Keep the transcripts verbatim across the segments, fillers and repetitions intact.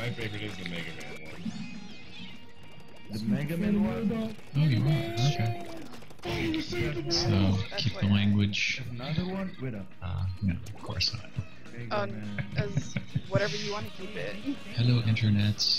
My favorite is the Mega Man one. The Mega Man one? Oh, you are? Okay. So, keep the language. Another one? Wait up. Uh, no, of course not. Um, as whatever you want to keep it. Hello, internets.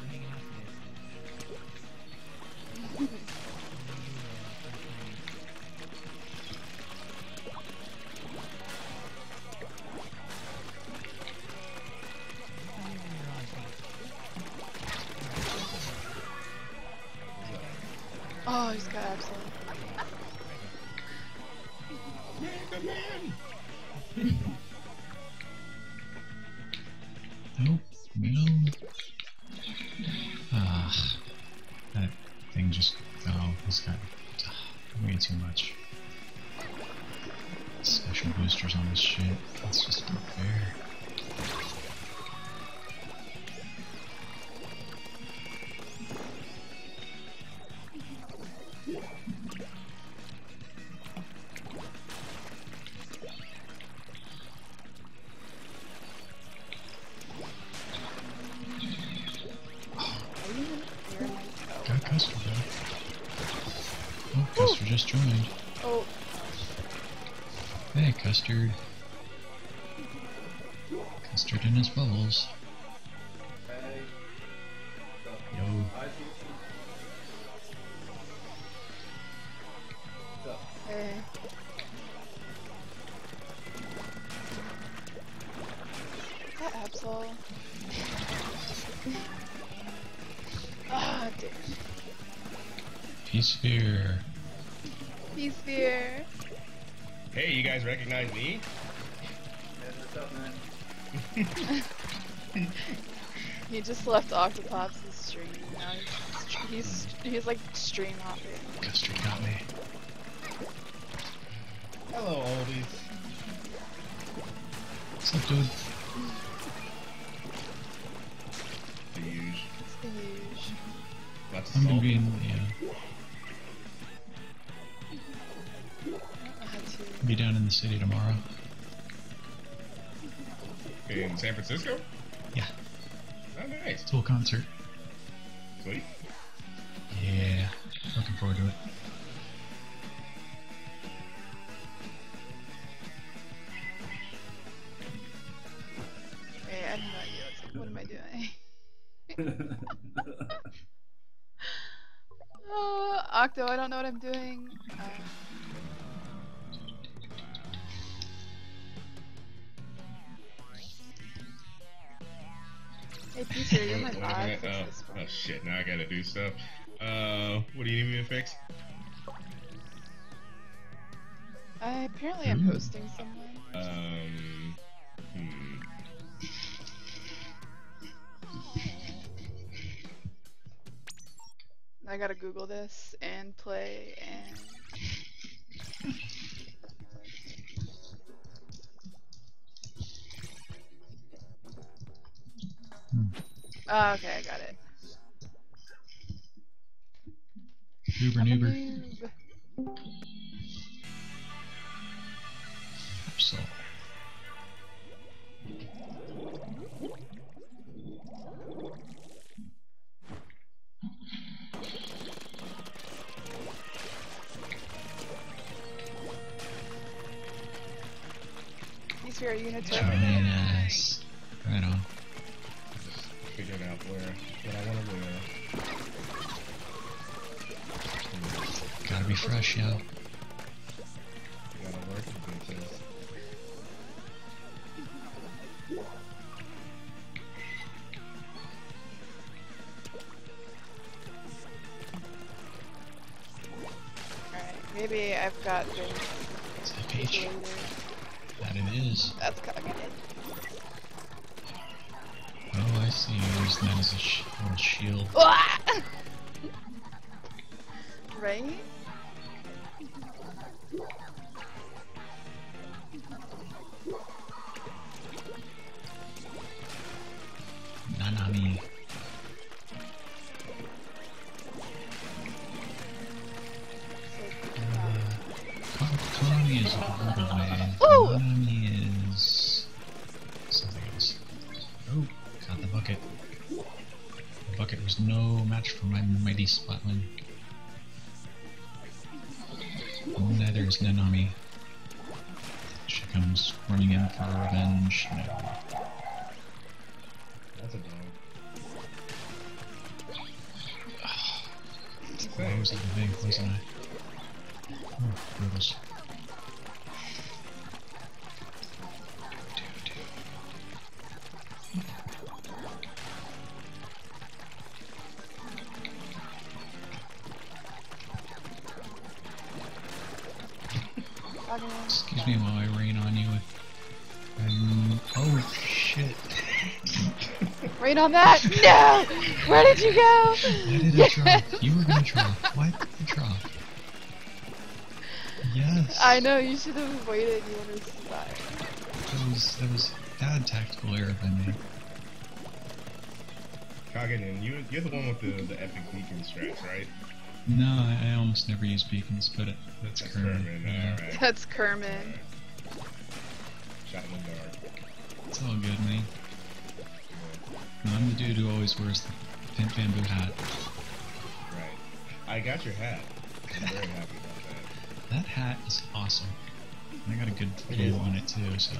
Oh, he's got absolute. Mega Man! Nope. No. Ah, that thing just. Oh, he's got uh, way too much special boosters on this shit. That's just not fair. Got Custer though. Oh, Custer just joined. Oh. Hey, Custard. Custard in his bubbles. Yo. Hey. Is that Absol? Ah, damn. Peace Sphere. Peace Sphere. Hey, you guys recognize me? He just left Octopops' stream. Now he's, he's he's like stream hopping. Custard got me. Hello, oldies. What's up, dude? The huge. It's the huge. Lots of I'm gonna salt. be in, yeah. Be down in the city tomorrow. In San Francisco? Yeah. Oh, nice. Tool concert. Sweet. Yeah. Looking forward to it. Hey, I have no idea. What am I doing? Oh, Octo, I don't know what I'm doing. Uh, Hey, Peter, you're my What am mod. I- Fix oh, this for oh me. shit, now I gotta do stuff. Uh, what do you need me to fix? I apparently I'm hosting someone. Um, hmm. I gotta Google this and play and. Hmm. Oh, okay, I got it. Uber I'm a Nuber. noob. Absol. He's here, are you gonna turn Join it? us. Right on. Figured out where, what I want to wear. Gotta be fresh, yo. You gotta work with this. Alright, maybe I've got things Is that Peach? later. That it is. That's cooking it. Oh, I see. There's that as a sh little shield. Right? Nanami. Uh, Konami is a little way. Ooh! Nanami is something else. Oh, got the bucket. The bucket was no match for my mighty Splatling. Neither is Nanami. She comes running in for revenge. No. That's a dog. I was at the bank, wasn't I? Oh, Riddles. Excuse me while I rain on you. Um, oh shit. Rain on that! No! Where did you go? Why did I drop? You were gonna drop. Why did I drop? Yes. I know, you should have waited, you would have survived. That was, that was bad tactical error by me. Kagen, you, you're the one with the, the epic beacon strats, right? No, I, I almost never use beacons, but it, that's, That's Kermit. Kermit, Yeah. alright. That's Kermit. Shot in the dark. It's all good, man. No, I'm the dude who always wears the pink bamboo hat. Right. I got your hat. I'm very happy about that. That hat is awesome. I got a good glow on it too, so.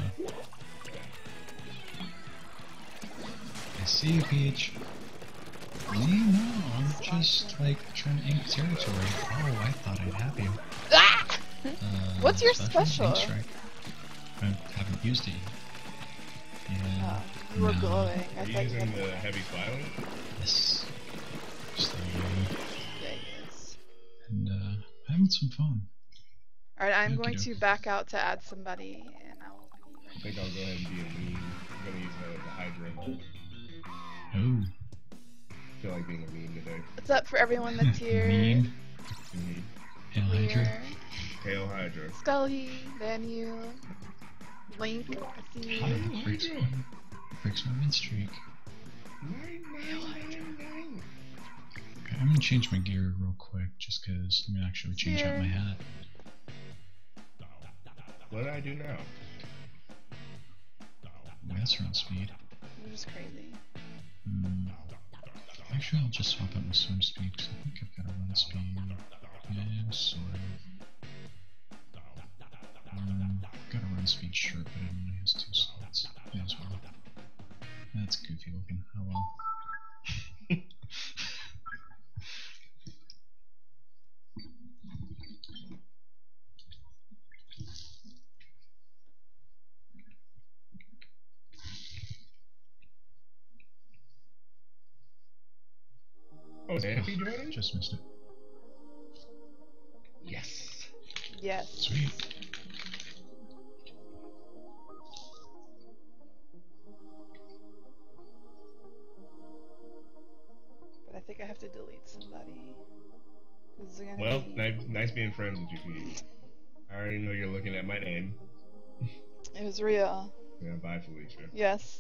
I see you, Peach. Me? No, I'm just like trying to ink territory. Oh, I thought I'd have you. Ah! Uh, What's your special? Ink strike. I haven't used it yet. Yeah. Oh, you were no. glowing. I Are you thought you using had the heavy filing? Yes. Just there you go. Vegas. And uh, having some fun. Alright, I'm Okey going doke. to back out to add somebody, and I will be I think I'll go ahead and be a meme. I'm gonna use the, the Hydra. Oh. I feel like being a meme today. What's up for everyone that's here? Meme. Mm-hmm. Hail Hydra. Here. Hail Hydra. Scully, Daniel, Link, I see Hi, you. breaks my, breaks my win streak. Nine, nine, nine, nine. Okay, I'm gonna change my gear real quick, just cause I'm gonna actually change out my hat. What do I do now? Ooh, that's around speed. You're just crazy. Hmm. Actually, I'll just swap out my swim speed, because I think I've got a run speed. Yeah, sort of. Um, I've got a run speed shirt, but it only has two slots. Yeah, as well. That's goofy looking. Oh well. Oh, is Anthony joining? Just missed it. Yes. Yes. Sweet. But I think I have to delete somebody. This is gonna Well, be... nice, nice being friends with you, Pete. I already know you're looking at my name. It was real. Yeah, bye, Felicia. Yes.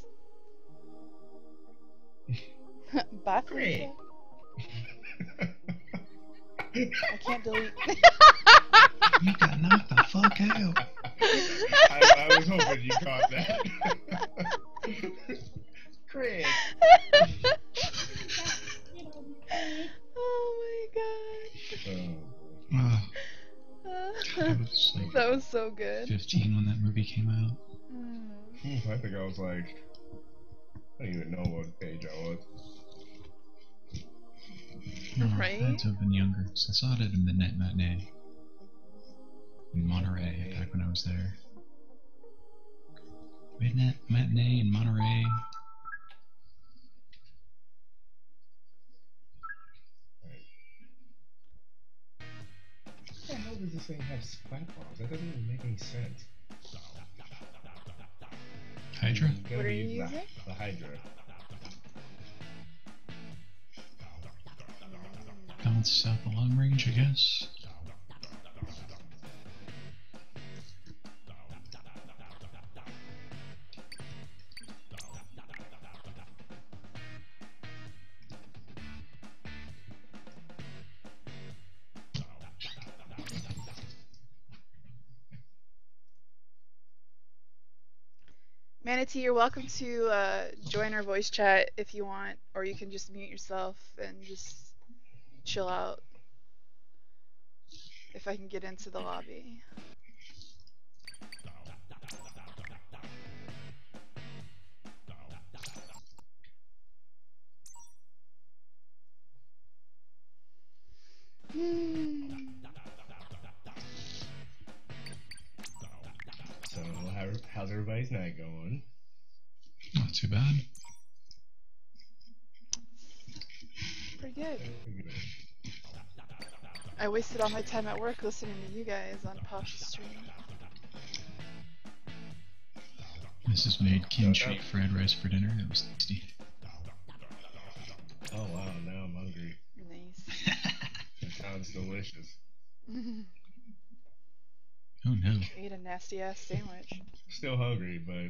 Bye, Great. Felicia. I can't delete. You got knocked the fuck out. I, I was hoping you caught that. Craig. Oh my Oh, Oh, god. I was like That was so good. fifteen when that movie came out. Mm. Ooh, I think I was like, I don't even know what page I was. No, I Right? had to have been younger, because I saw it at a midnight matinee in Monterey back when I was there. Midnight matinee in Monterey. What the hell does this thing have splat bombs? That doesn't even make any sense. Hydra? It's gonna What are be you the, using? the Hydra. Balances out the long range, I guess. Manatee, you're welcome to uh, join our voice chat if you want, or you can just mute yourself and just chill out. If I can get into the lobby. Hmm. So, how, how's everybody's night going? Not too bad. Pretty good. I wasted all my time at work listening to you guys on Posh's stream. This is made kimchi fried rice for dinner. It was tasty. Oh wow, now I'm hungry. Nice. It sounds delicious. Oh no. Ate a nasty ass sandwich. Still hungry, but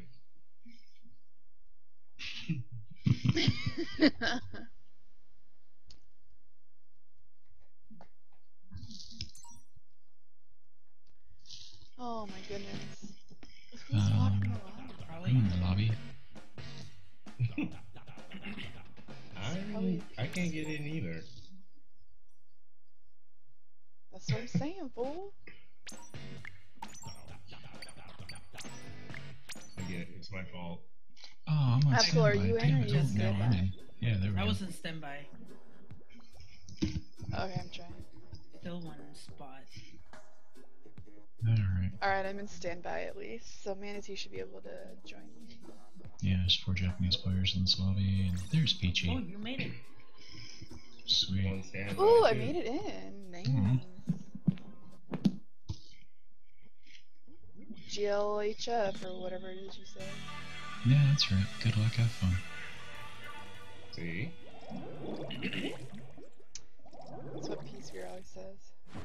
Oh my goodness. Who's Um, walking around? I'm in the lobby. I I can't get in either. That's what I'm saying, fool. I get it. It's my fault. Oh, I'm on Apple, are standby. you in Damn or it. you Oh, in no, I'm standby? in. Yeah, there we I go. was in standby. Okay, I'm trying. Still one spot. Alright. Alright, I'm in standby at least, so Manatee should be able to join me. Yeah, there's four Japanese players in this lobby, and there's Peachy. Oh, you made it. Sweet. One standby, Ooh, I too. made it in. Nice. Mhm. G L H F or whatever it is you say. Yeah, that's right. Good luck, have fun. See? That's what P Sphere always says.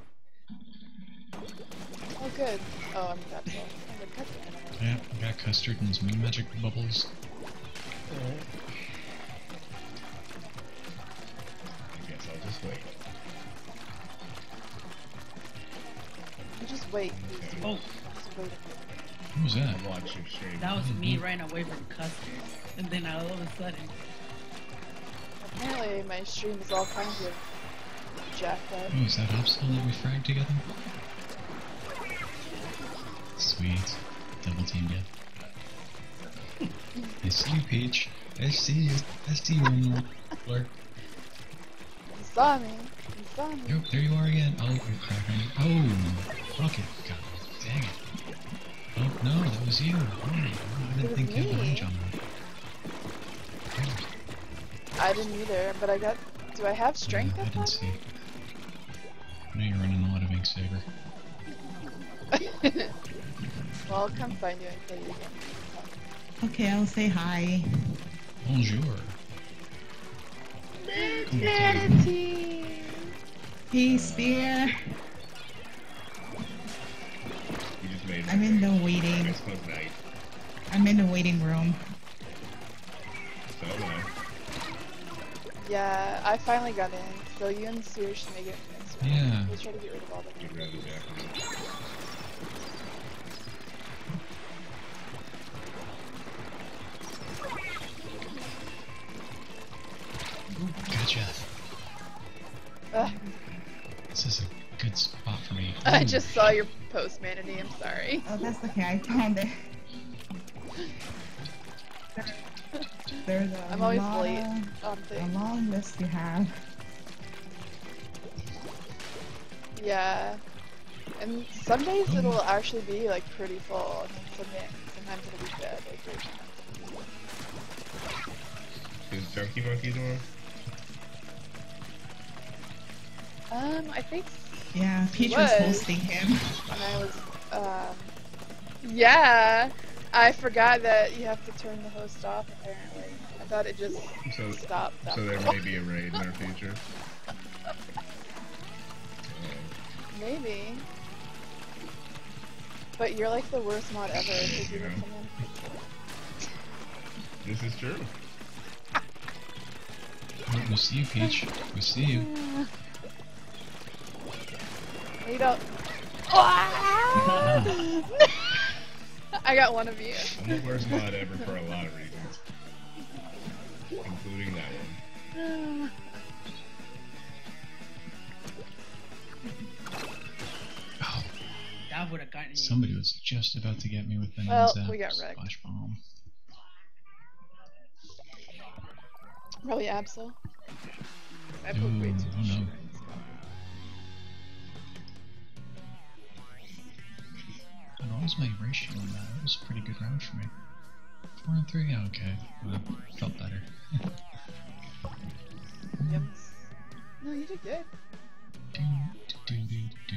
Oh, good. Oh, I'm got to. I'm gonna cut the Yeah, I got Custard and his moon magic bubbles. Alright. I guess I'll just wait. You just wait. Please. Oh, Just wait. What was that? I'll watch your stream. that was me running away from custard. And then all of a sudden, Apparently, my stream is all kinds of jacked up. Oh, is that obstacle that we fragged together? Sweet. Double teamed you. I see you, Peach. I see you. I see you in the floor. You saw me. You saw me. Nope, there you are again. Oh, you're cracking. Oh, okay. God, dang it. Oh, no, that was you. Oh, I It didn't was think you had me. range on that. I didn't either, but I got. Do I have strength Yeah, I up didn't see. I know you're running a lot of Ink Saber. Well, I'll come find you and kill you again. Okay, I'll say hi. Bonjour. Manatee! Hey, Spear. You just made I'm in the I waiting. guess it was night. I'm in the waiting room. So am I. Yeah, I finally got in, so you and Sears should make it next round. Yeah. We'll try to get rid of all the Get rid of the Japanese. Gotcha. Ugh, This is a good spot for me. I Ooh. just saw your post, Manatee, I'm sorry. Oh, that's okay. I found it. There's a I'm always lot, late on a things. long list you have. Yeah. And some days it'll actually be like pretty full. Some days, sometimes it'll be dead. Like there's Is Junkie Monkeys on? Um, I think Yeah, Peach was was. hosting him. when I was, um, yeah, I forgot that you have to turn the host off. Apparently, I thought it just So, stopped. so there after- may be a raid in our future. Maybe. But you're like the worst mod ever. If you Yeah. let someone. This is true. Oh, we see you, Peach. We see you. You don't. Ah! I got one of you. I'm the worst mod ever for a lot of reasons, including that one. Oh, That would have gotten you. somebody was just about to get me with the Well, ninja we got wrecked. splash bomb. Probably Absol. I put Ooh, way too much oh no. sugar in this. And what was my ratio on that? That was a pretty good round for me. Four and three, yeah, okay. Well, felt better. Yep. No, you did good. Do, do, do, do, do.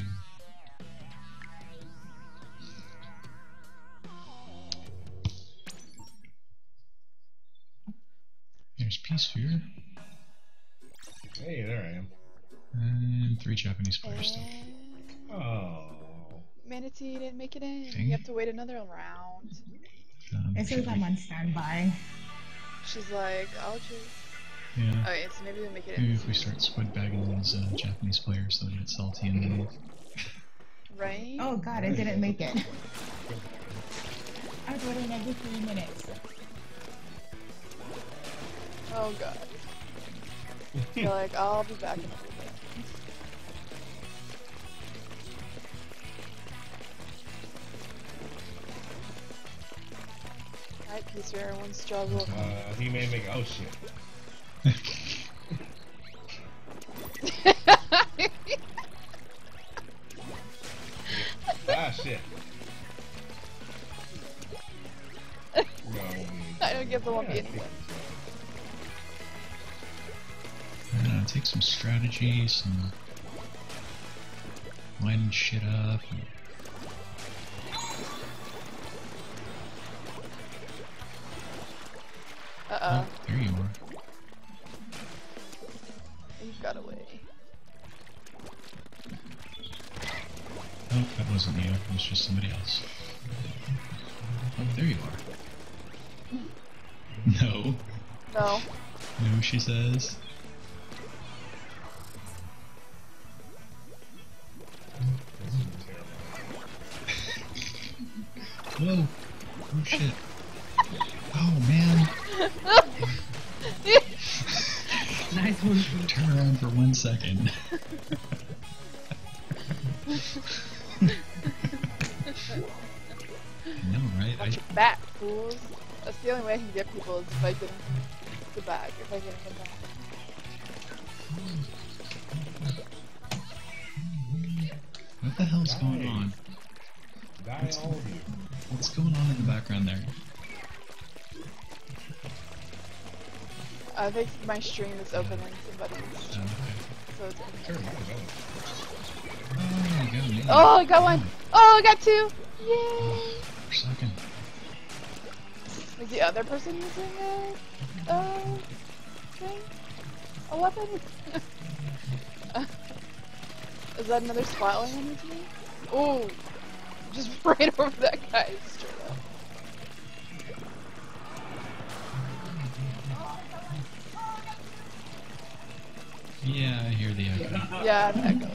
There's Peace Fear. Hey, there I am. And three Japanese players still. And Oh. Manatee didn't make it in. Dang You it. have to wait another round. Um, It says I'm on standby. She's like, I'll choose. yeah. Okay, so maybe we'll make it Maybe in. if we start squid bagging these uh, Japanese players, they'll get salty and leave. Right? Oh god, I didn't make it. I was waiting every three minutes. Oh god. You're like, I'll be back in a little bit. Alright, peace here, everyone struggle. Uh, he may make. Oh shit. Ah shit. No, I don't get the one being anyway. Uh, take some strategy, some lining shit up. And Uh oh, oh. there you are. You got away. Oh, that wasn't you. It was just somebody else. Oh, there you are. No. No. No, she says. Whoa. Oh shit. Oh man. Nice one. Turn around for one second. No, right? I, Bunch of fat fools. That's the only way I can get people is if I get the bag. If I get them back. what the hell's going on? die all of you. What's going on in the background there? I think my stream is opening somebody's Oh, stream, okay. so it's Sure, open. might as well. Oh, you got me. Oh, I got one! Oh, I got two! Yay! For a second. Is the other person using a, uh, thing? A weapon? Is that another splatling on your team? Oh, just right over that guy straight up. Yeah, I hear the echo. Yeah, I'm echoing.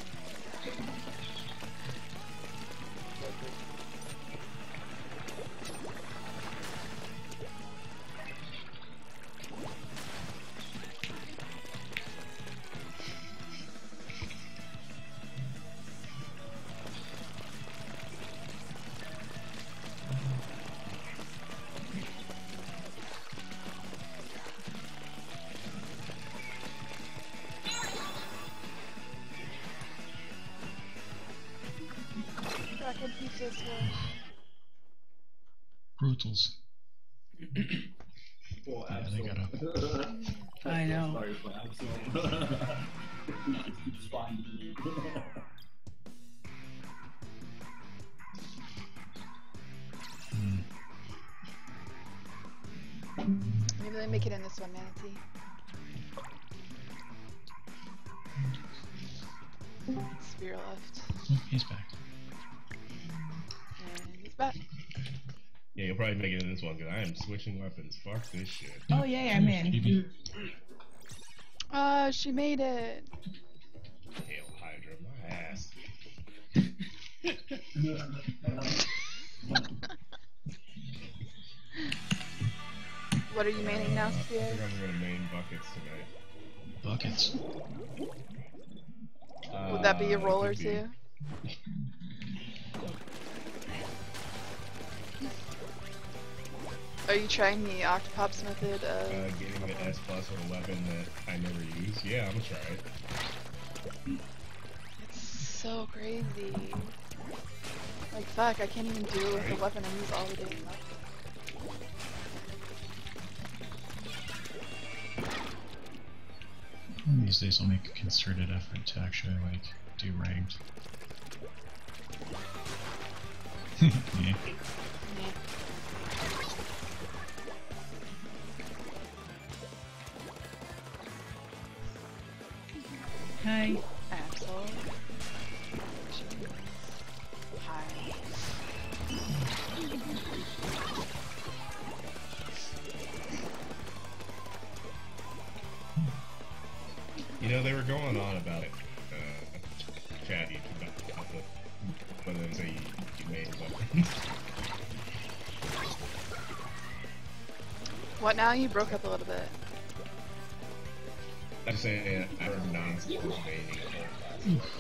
Back in pizza's way. Brutals. Well, Yeah, they got up. I know. Sorry for Absol. It's fine. Hmm. Maybe they make it in this one, Manatee. Spear left. Oh, he's back. And he's back. Yeah, you'll probably make it in this one because I am switching weapons. Fuck this shit. Oh yay, I'm in. Maybe. Uh, she made it. Hail Hydra, my ass. What are you maining now, Uh, I Sophia? think I'm gonna main buckets tonight. Buckets. Would that be a Uh, it roller could be. too? Are you trying the Octopops method Uh, of... getting the S plus or eleven that I never use. Yeah, I'm gonna try it. It's so crazy. Like, fuck, I can't even do it with the weapon I use all the day. One of these days I'll make a concerted effort to actually, like, do ranked. Yeah. Hi. Axel. Hi. You know, they were going on about it, uh, chatty, about, about the, whether it's a you made weapons. What now? You broke up a little bit. I'm just saying, I heard nonsense was maining the whole class.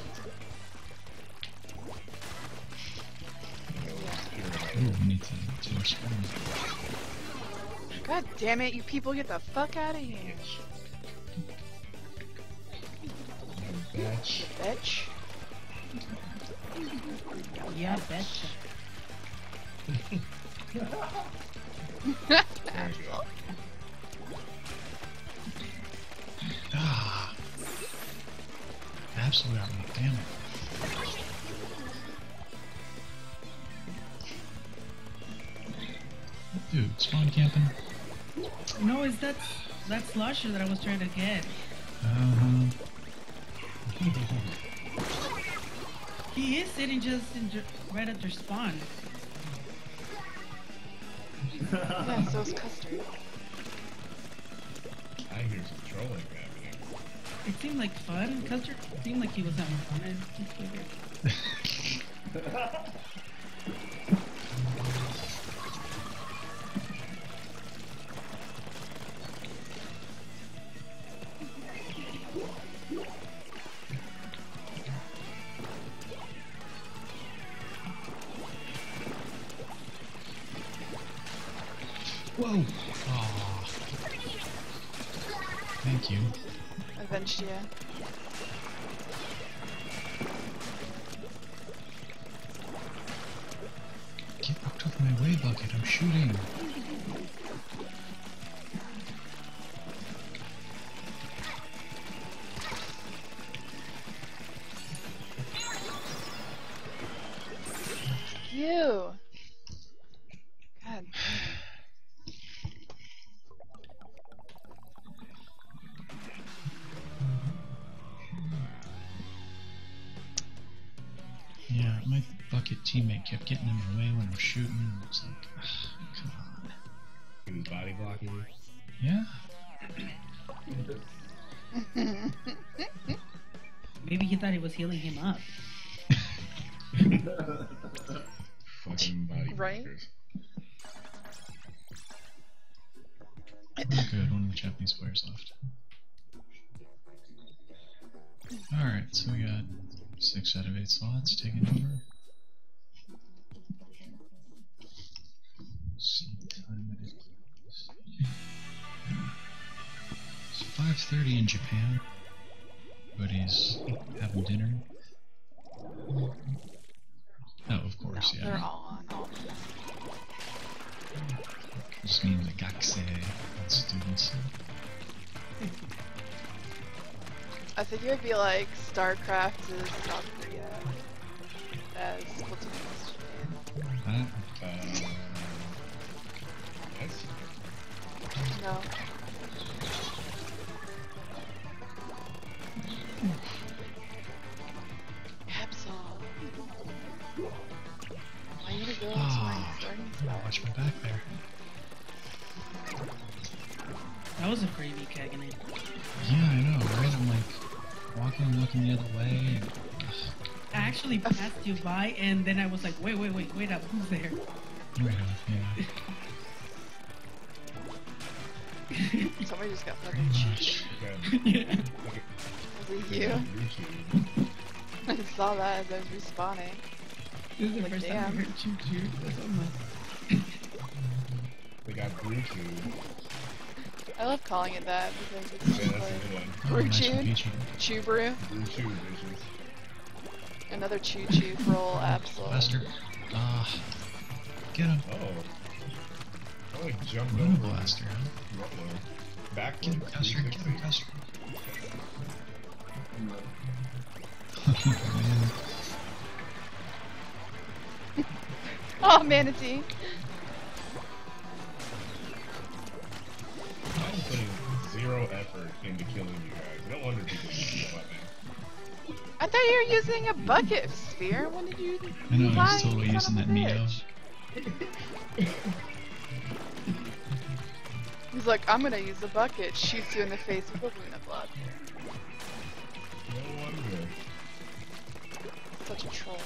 You know, it's pure Ooh, we need to, to respond. God damn it, you people get the fuck out of here. bitch. Bitch. Yeah, betcha. There you go. Ah! Absolutely got me, damn it. Dude, spawn camping? No, is that that slusher that I was trying to get? Uh-huh. He is sitting just in, ju- right at their spawn. Yeah, so is Custard. I hear some trolling happening. It seemed like fun. Custard seemed like he was having fun. I just figured. Whoa! Aw. Thank you. Avenged you. Get out of my way, Bucket, I'm shooting. You. God damn. Yeah, my Bucket teammate kept getting in my way when I'm shooting. It's like, ah, come on. He was body blocking you. Yeah? Maybe he thought he was healing him up. Fucking body Right? blockers. Good, one of the Japanese players left. Alright, so we got six out of eight slots taken over. Let's see what time it is. It's five thirty in Japan. Everybody's having dinner. Oh, of course, No, yeah. they're all on. All Just means the gakusei and students. I think it would be like StarCraft is South Korea as Splatoon is Japan. That, Uh, yes. No. Absol. Why you to go into my ah, starting I spot? watch my back there. That was a freebie, Kagane. Yeah, I know, right? I'm like walking, looking the other way. And, I actually passed you by, and then I was like, wait, wait, wait, wait up, who's there? right on, yeah. Somebody just got fucking cheated. Yeah. Was it you? I saw that as I was respawning. This is the Like, first damn. time I heard choo choo. That's almost. They got blue chew. I love calling it that because it's Yeah, just that's a like good one. Oh, Brew nice chewed? one, Peachy. chew brew. Blue chew, bitches. Another choo choo for ol' Absol. Blaster. Ah. Get him. Oh. I like jumped Moon over. Blaster, huh? Backwards. Get Backwards. him, Custer. Get him, Custer. Man. Oh, manatee. I'm putting zero effort into killing you guys. No wonder people use the weapon. I thought you were using a bucket sphere. When did you? I know, I lie, was totally son using of that a Neo. bitch? He's like, I'm gonna use a bucket. Shoots you in the face with a Luna blood. No wonder. Such a troll.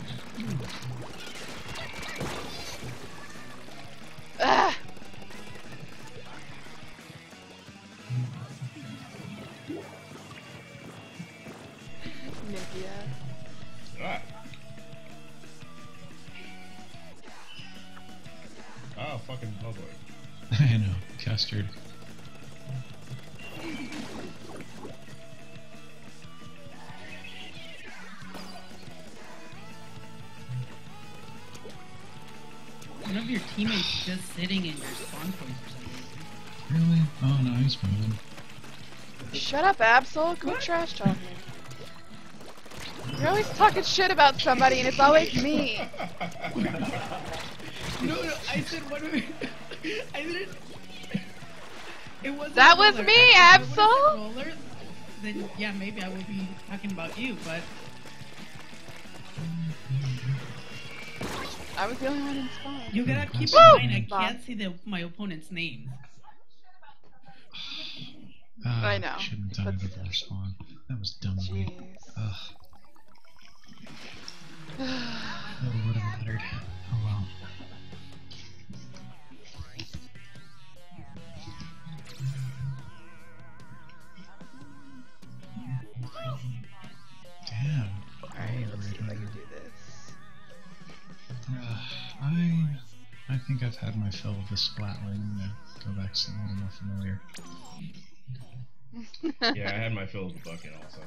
Ah! Nivea. Ah. Oh, fucking public. I know, Custard. One of your teammates just sitting in your spawn point for some reason. Really? Oh no, he's moving. Shut up, Absol. Quit trash talking. You're always talking shit about somebody, and it's always me. No, no, I said one of I didn't. It wasn't That a was roller. me, If I would've said Absol. roller, then yeah, maybe I would be talking about you, but I was the only one in spawn. you gotta keep in Woo! mind I Bob. can't see the my opponent's names. Uh, I know, Shouldn't have done but it before spawn. That was dumb of me. Jeez. Ugh. It would have mattered. Oh well. Damn. Alright, let's see if I can do this. Uh, I I think I've had my fill of the Splat line. I'm gonna go back to something a little more familiar. Yeah, I had my fill of the bucket also.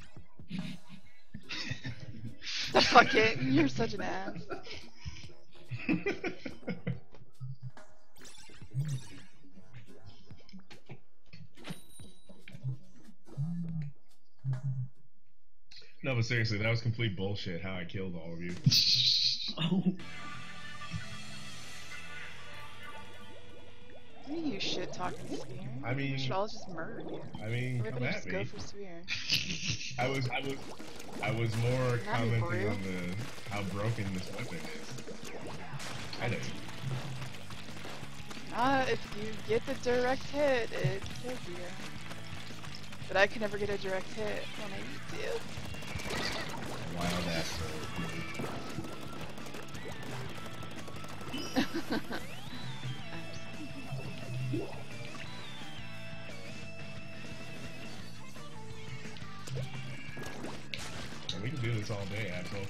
The bucket. You're such an ass. No, but seriously, that was complete bullshit how I killed all of you. Oh, What are you shit talking Spear? I mean- we should all just murder you. I mean, come Everybody at just me. go for Spear. I was, I was, I was more Not me, commenting Brew. on the how broken this weapon is. I know. Ah, if you get the direct hit, it kills you. But I can never get a direct hit when I do. Wild ass. We can do this all day, Axel.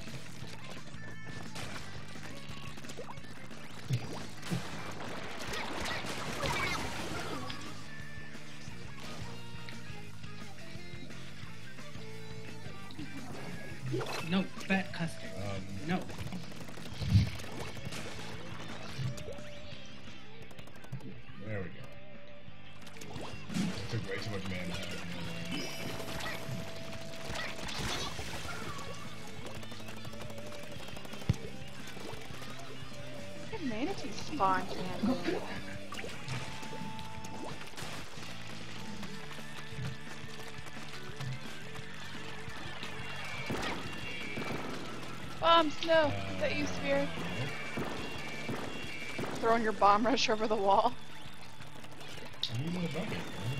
no, fat custard. Um, No. there we go. It took way too much mana. to have another one. Look at Manatee spawn camping. Bomb snow. Is that you, Spear? Throwing your bomb rush over the wall. I'm using a bucket.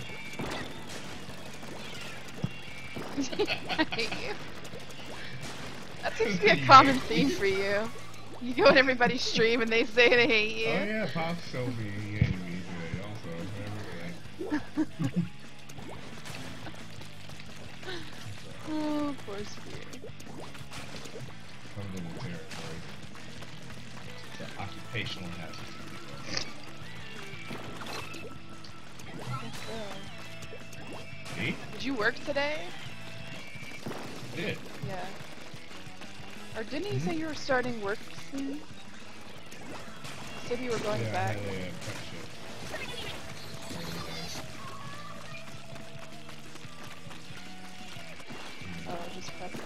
I hate you. That seems to be a common theme for you. You go in everybody's stream and they say they hate you. Oh yeah, Pop told me he hated me today also. Every day. Oh, poor Spear. Comfortable territory. It's an occupational hazard. Me? Did you work today? I did. Yeah. Or didn't you say you were starting work soon? You said you were going Yeah, back. I had a uh, apprenticeship. Oh, just pepper.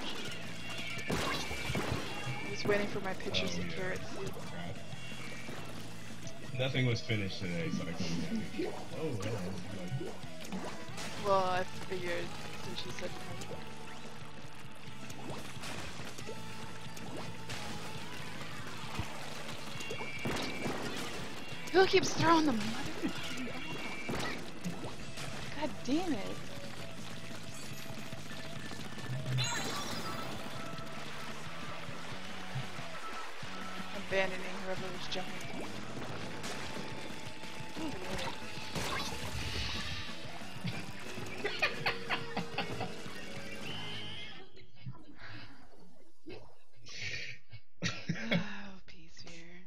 I was waiting for my pictures Oh, of yeah. carrots. Right. Nothing was finished today, so I couldn't get it. Oh, well. Like, Well, I figured since you said who keeps throwing the mother? God damn it. Abandoning whoever was jumping. Oh, Lord. Oh, peace here.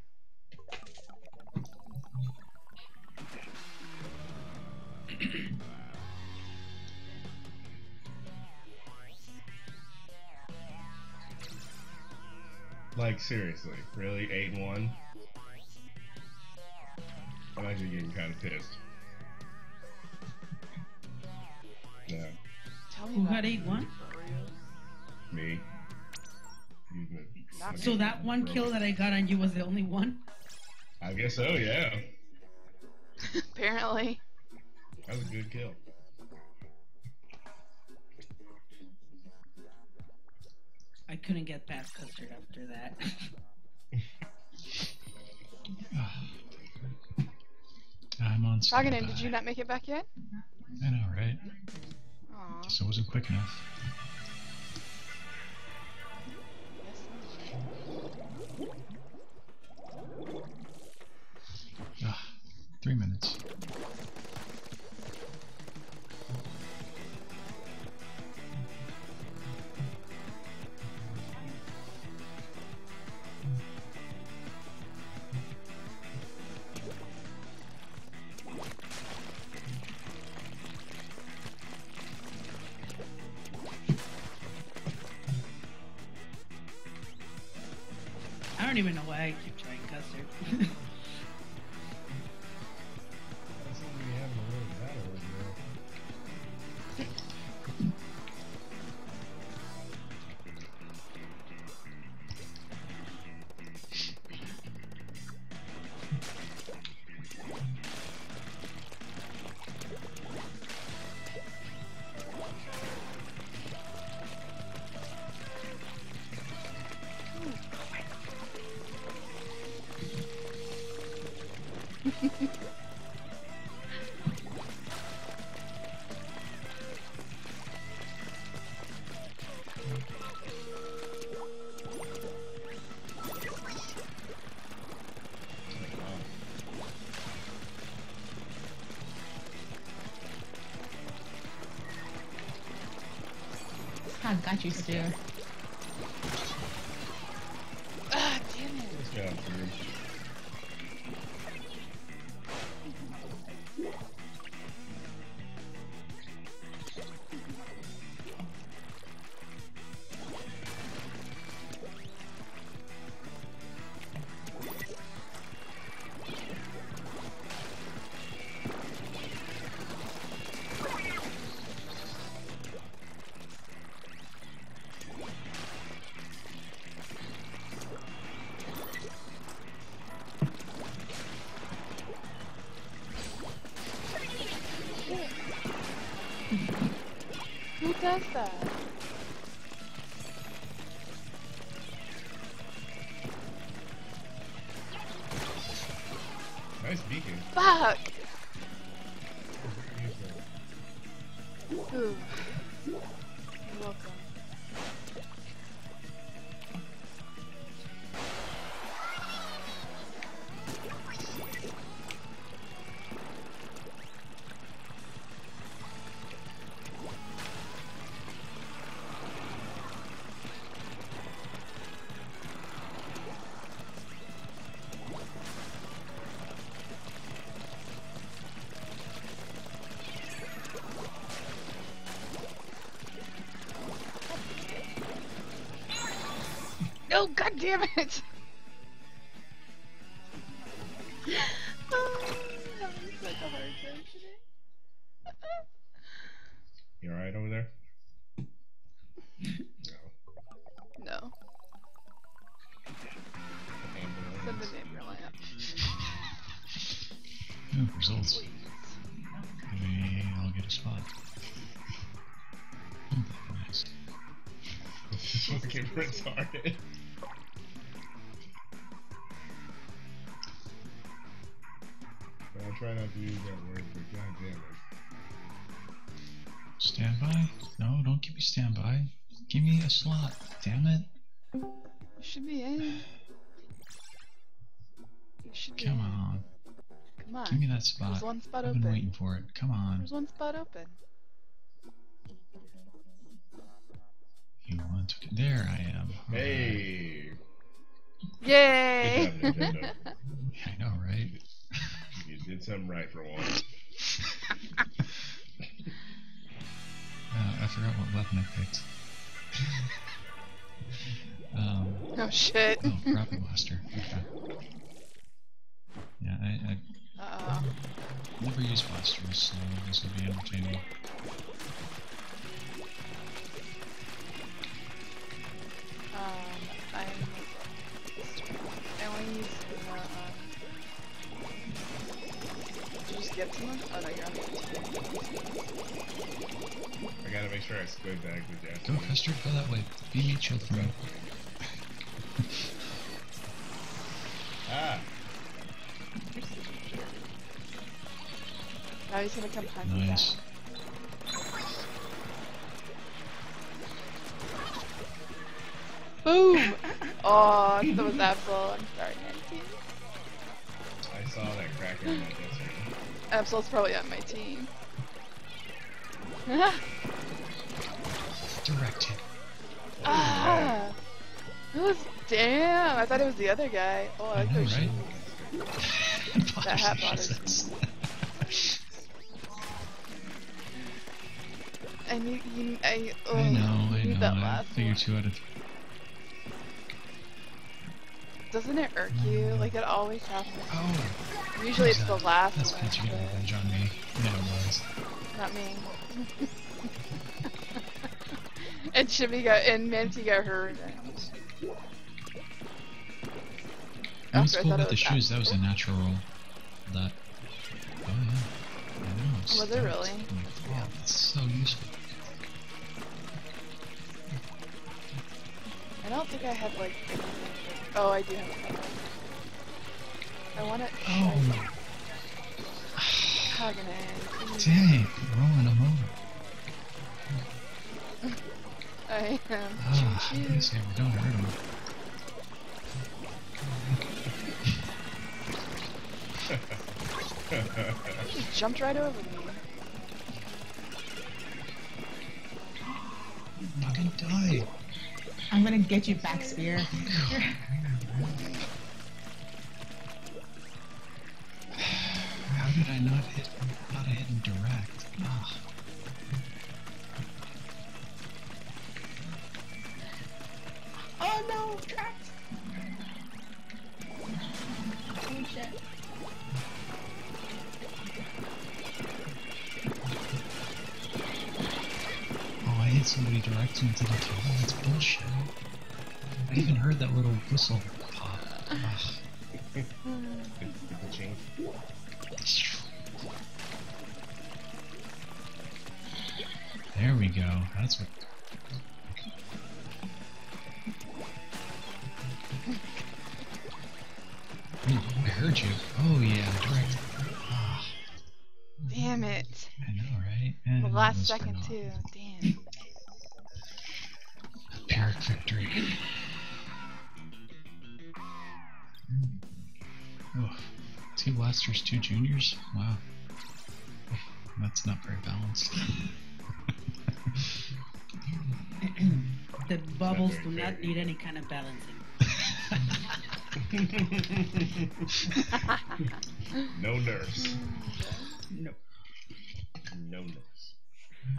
like seriously, really? eight and one? I'm actually getting kind of pissed. No. Tell me Who about got it. eight one? Me. You've been Not So fucking that one broke. kill that I got on you was the only one? I guess so, yeah. Apparently. That was a good kill. I couldn't get past Custard after that. I'm on Raganim, standby. did you not make it back yet? I know, right? Aw. Guess I wasn't quick enough. Ah, three minutes. I don't even know why I keep trying Custard. That's what we have in a little battle over there. I got you, Stu. Ah, damn it. Let's go, dude. Who does that? Nice beacon. Fuck! Ooh. You're welcome. Oh, god damn it! Oh, that was such a hard time today. You alright over there? No. No. Send Ambulance. an ambulance. No results. Maybe I'll get a spot. Oh, nice. Fucking retarded. I try not to use that word, but goddamn it. Stand by? No, don't give me standby. Give me a slot. Damn it. You should be in. You should be Come in. on. Come on. Give me that spot. There's one spot I've open. been waiting for it. Come on. There's one spot open. You want to get there? I am. Hey! Yay! Good job, Nintendo. I know, right? You did something right for once. Uh, I forgot what weapon I picked. um, Oh shit. oh, Grapple Blaster. Okay. Yeah, I, I Uh-oh. never use blasters, so this will be entertaining. Um, I'm... I only use the, um... Did you just get someone? Oh no, you're on the team. I gotta make sure I squid bag the death. Go, Custard, go that way. Be me, chill for me. Ah! Now he's gonna come hunt you Nice. down. Boom! Oh, that was Absol. I'm sorry, Nancy. I saw that crack in my desert. Absol's probably on my team. Direct hit. Ah! It was damn! I thought it was the other guy. Oh, I I know, thought she right? That hat Bothers bothers me. I need you. I, oh, I know, you I need know. that I last figure one. two out of three. Doesn't it irk you? Like it always happens. Oh! Usually it's who's the that? last That's one. Peach getting but revenge on me. No, it was. Not me. And Chibi got and Minty got her revenge. And what's After I cool thought about it the was shoes, that was a Absol. natural roll. That. Oh, yeah. I know. I'm Was it stoked. really? I'm like, wow, that's so useful. I don't think I had like. Oh, I do have a color. I want it. Oh! Kagane. Dang! Rolling them over. I am. Ah, I Choo guess I don't hurt him. He jumped right over me. Fucking die! I'm gonna get you back, Spear. How did I not hit? Thought I hit him direct. Ah. Oh no, trapped. Oh shit. Oh, I hit somebody direct and didn't kill them. That's bullshit. I even heard that little whistle pop. Ugh. Did, did the change? There we go. That's what. Ooh, I heard you. Oh yeah, direct. Ah, Damn it. I know, right? And The it last was for second naught. too. Damn. A Pyrrhic victory. Oh, two blasters, two juniors. Wow, that's not very balanced. The bubbles do not need any kind of balancing. No nurse. No. No nurse.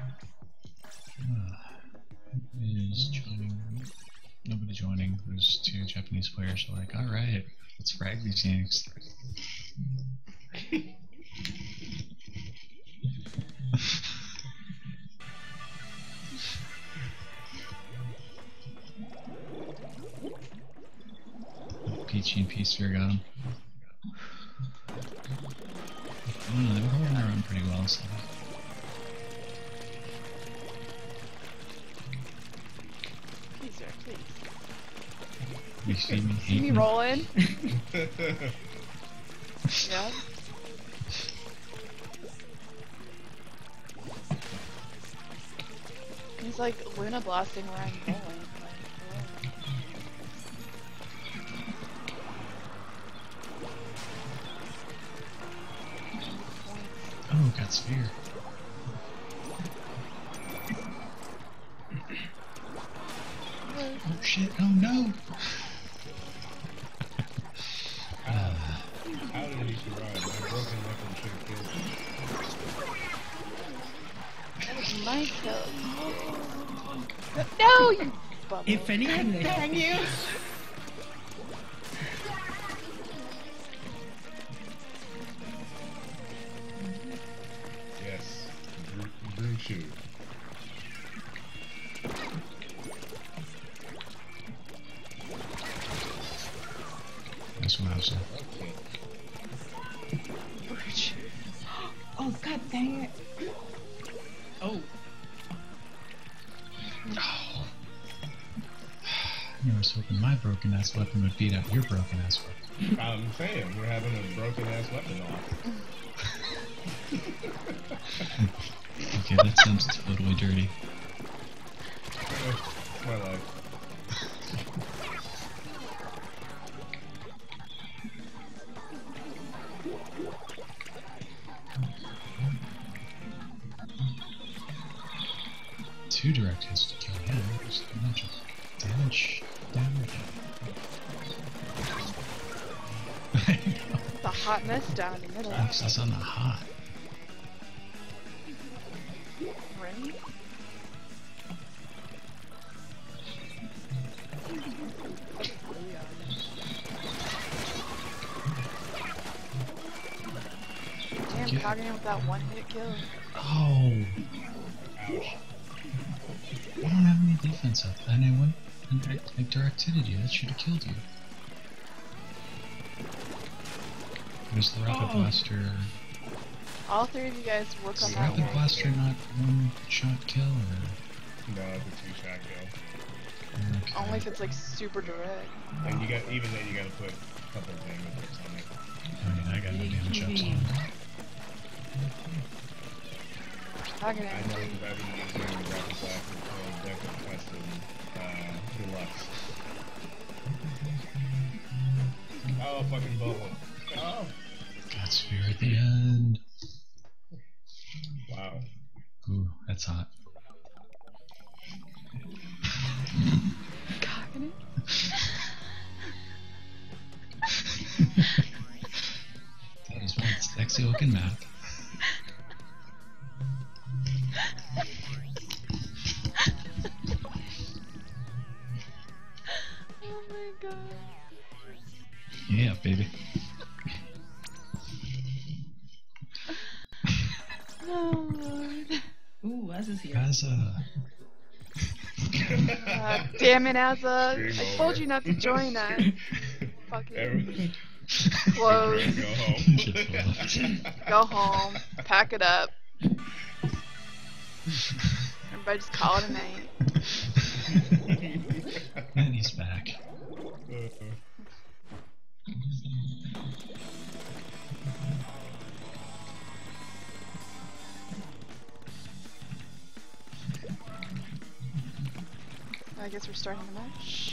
Uh, is joining. Nobody joining. There's two. Japanese players are like, alright, let's frag these yanks. Peachy and P-Sphere got him. I don't know, they were holding their own pretty well, so. Please, sir, please. You see me See me hating? rolling? Yeah. He's like Luna blasting where I'm going. Like, oh. Oh, got Sphere. Oh shit, oh no! How, how did he survive? My broken weapon should have killed him. That was my kill. No, you bubble. If anything, they Dang you! Yes. Drew, Drew shoot. That's what I was saying. Okay. Oh god dang it. Oh, Oh. I was hoping my broken ass weapon would beat out your broken ass weapon. I'm saying, we're having a broken ass weapon off. Okay, that sounds totally dirty. It's my life. Two direct hits to kill him. Just a bunch of damage. Damage. The hot mess down the middle. Emphasis on the hot. Right? Damn, Yeah. Kagane with that one hit kill. Oh. Ouch. I don't have any defense up. And I went and I, I direct hitted you. That should have killed you. Was the Rapid Oh. Blaster. All three of you guys work on Is the that Rapid one. Blaster not one shot kill or? No, it's a two-shot kill. Okay. Only if it's like super direct. And you got, even then, you gotta put a couple of damage hits on it. I mean, I got no damage ups on it. Kagane. I know that I've been using Rapid Blaster for Deck of Quest and uh, Deluxe. Oh, fucking bubble. Oh! Got Sphere at the end. Wow. Ooh, that's hot. Kagane. That is one sexy looking map. Oh my god. Yeah, baby. Oh lord. ooh, as is here. Gaza. Uh, damn it, Azza. Game I told over. you not to join us. Fucking Every- close. Go home. Get fucked. Go home. Pack it up. Everybody just call it a night. And he's back. I guess we're starting the match.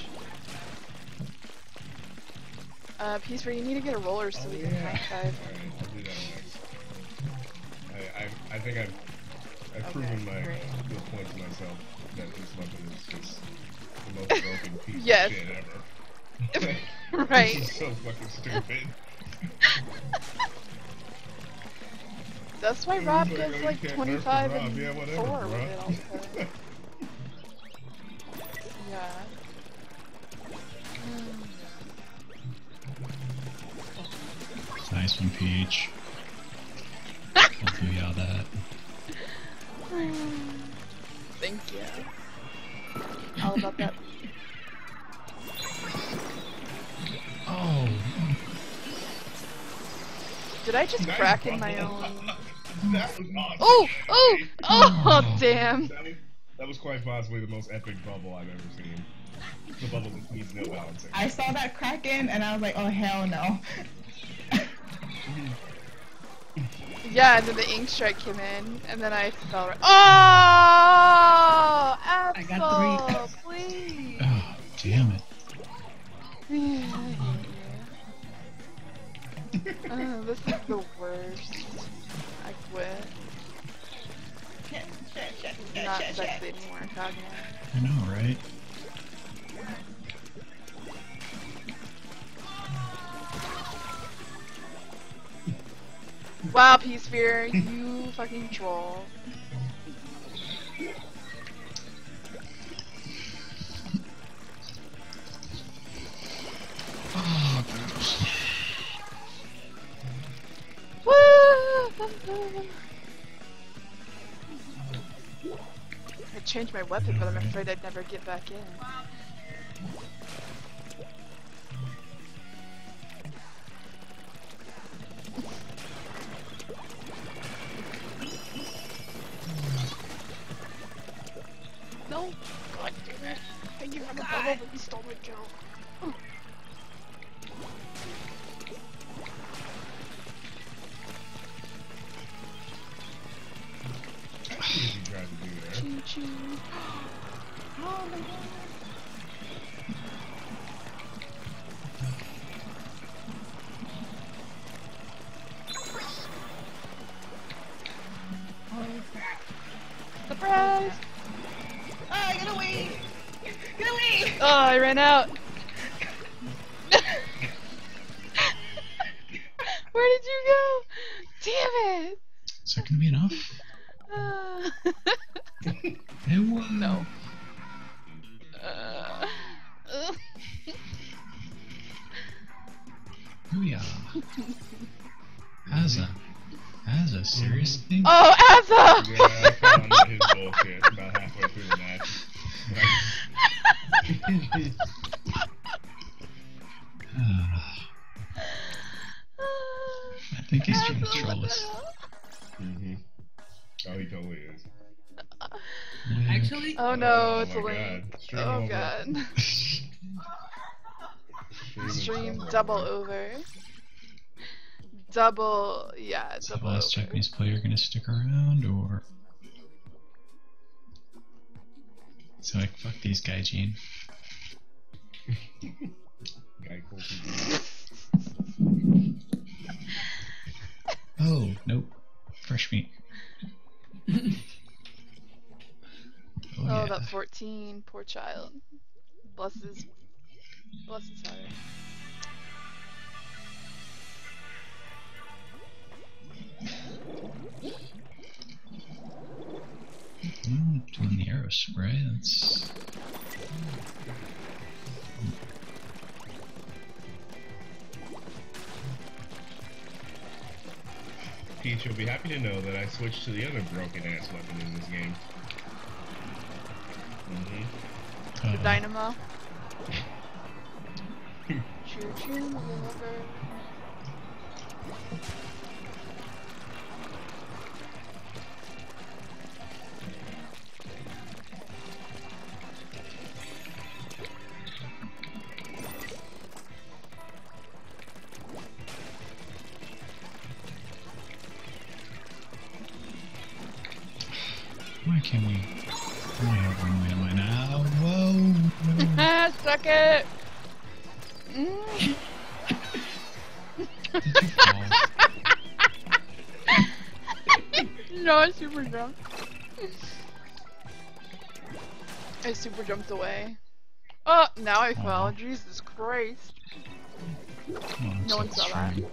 Uh, Peace, where you need to get a roller so we can high five. Alright, I'll do that next. I, I, I think I've, I've Okay, proven my great. good point to myself that this weapon is just the most broken piece Yes. of shit ever. Right. This is so fucking stupid. That's why It Rob was like, gets oh, you like can't nerf twenty-five Rob. and Yeah, whatever, four bro. with it all the time. Yeah. one, Peach. I'll do y'all that. Thank you. All about that. Oh, Did I just Nice crack in bubble. my own? That was awesome. Oh! Oh! Oh! Oh. Damn! That was, that was quite possibly the most epic bubble I've ever seen. The bubble that needs no balancing. I saw that Kraken and I was like, oh hell no. Yeah, and then the ink strike came in, and then I fell right. Oh! I got Asshole! Please! oh, damn it. Oh, this is the worst. I quit. Shit, shit, shit, shit, Not shit, sexy shit. anymore, Cognitive. I know, right? Wow, P-Sphere, you fucking troll. Oh, gross. I changed my weapon, but I'm afraid I'd never get back in. No! God damn it! Thank you for the bubble, but you stole my kill. What did you try to do there? Choo choo. Oh my god. Surprise! Ah, get away! Get away! Oh, I ran out. Where did you go? Damn it! Is that gonna be enough? Uh, It was. no. Uh, uh. Booyah. Asa. Asa, seriously? Oh, Asa! Yeah, I found out his bullshit about halfway through the match. I think he's trying to troll us. Mm-hmm. Oh, he totally is. Actually, Oh no, Oh it's a my link. God. Stream Oh over. god. Stream is Stream double double over. over. Double, yeah, Is the double last over. Japanese player gonna stick around, or so like fuck these guys, Gene? Guy cool people. Oh nope, fresh meat. Oh, Oh, yeah. that fourteen, poor child. Bless his, bless his heart. Mm, doing the arrow spray. That's Peach, you'll be happy to know that I switched to the other broken ass weapon in this game. Mm-hmm. The uh, dynamo. Choo choo, lover. Why can't we? Why have one way am I now? Whoa! Ah, suck it! Mm. Did you fall? No, I super jumped. I super jumped away. Oh, now I fell. Aw. Jesus Christ. Oh, I'm No one so saw that. stream.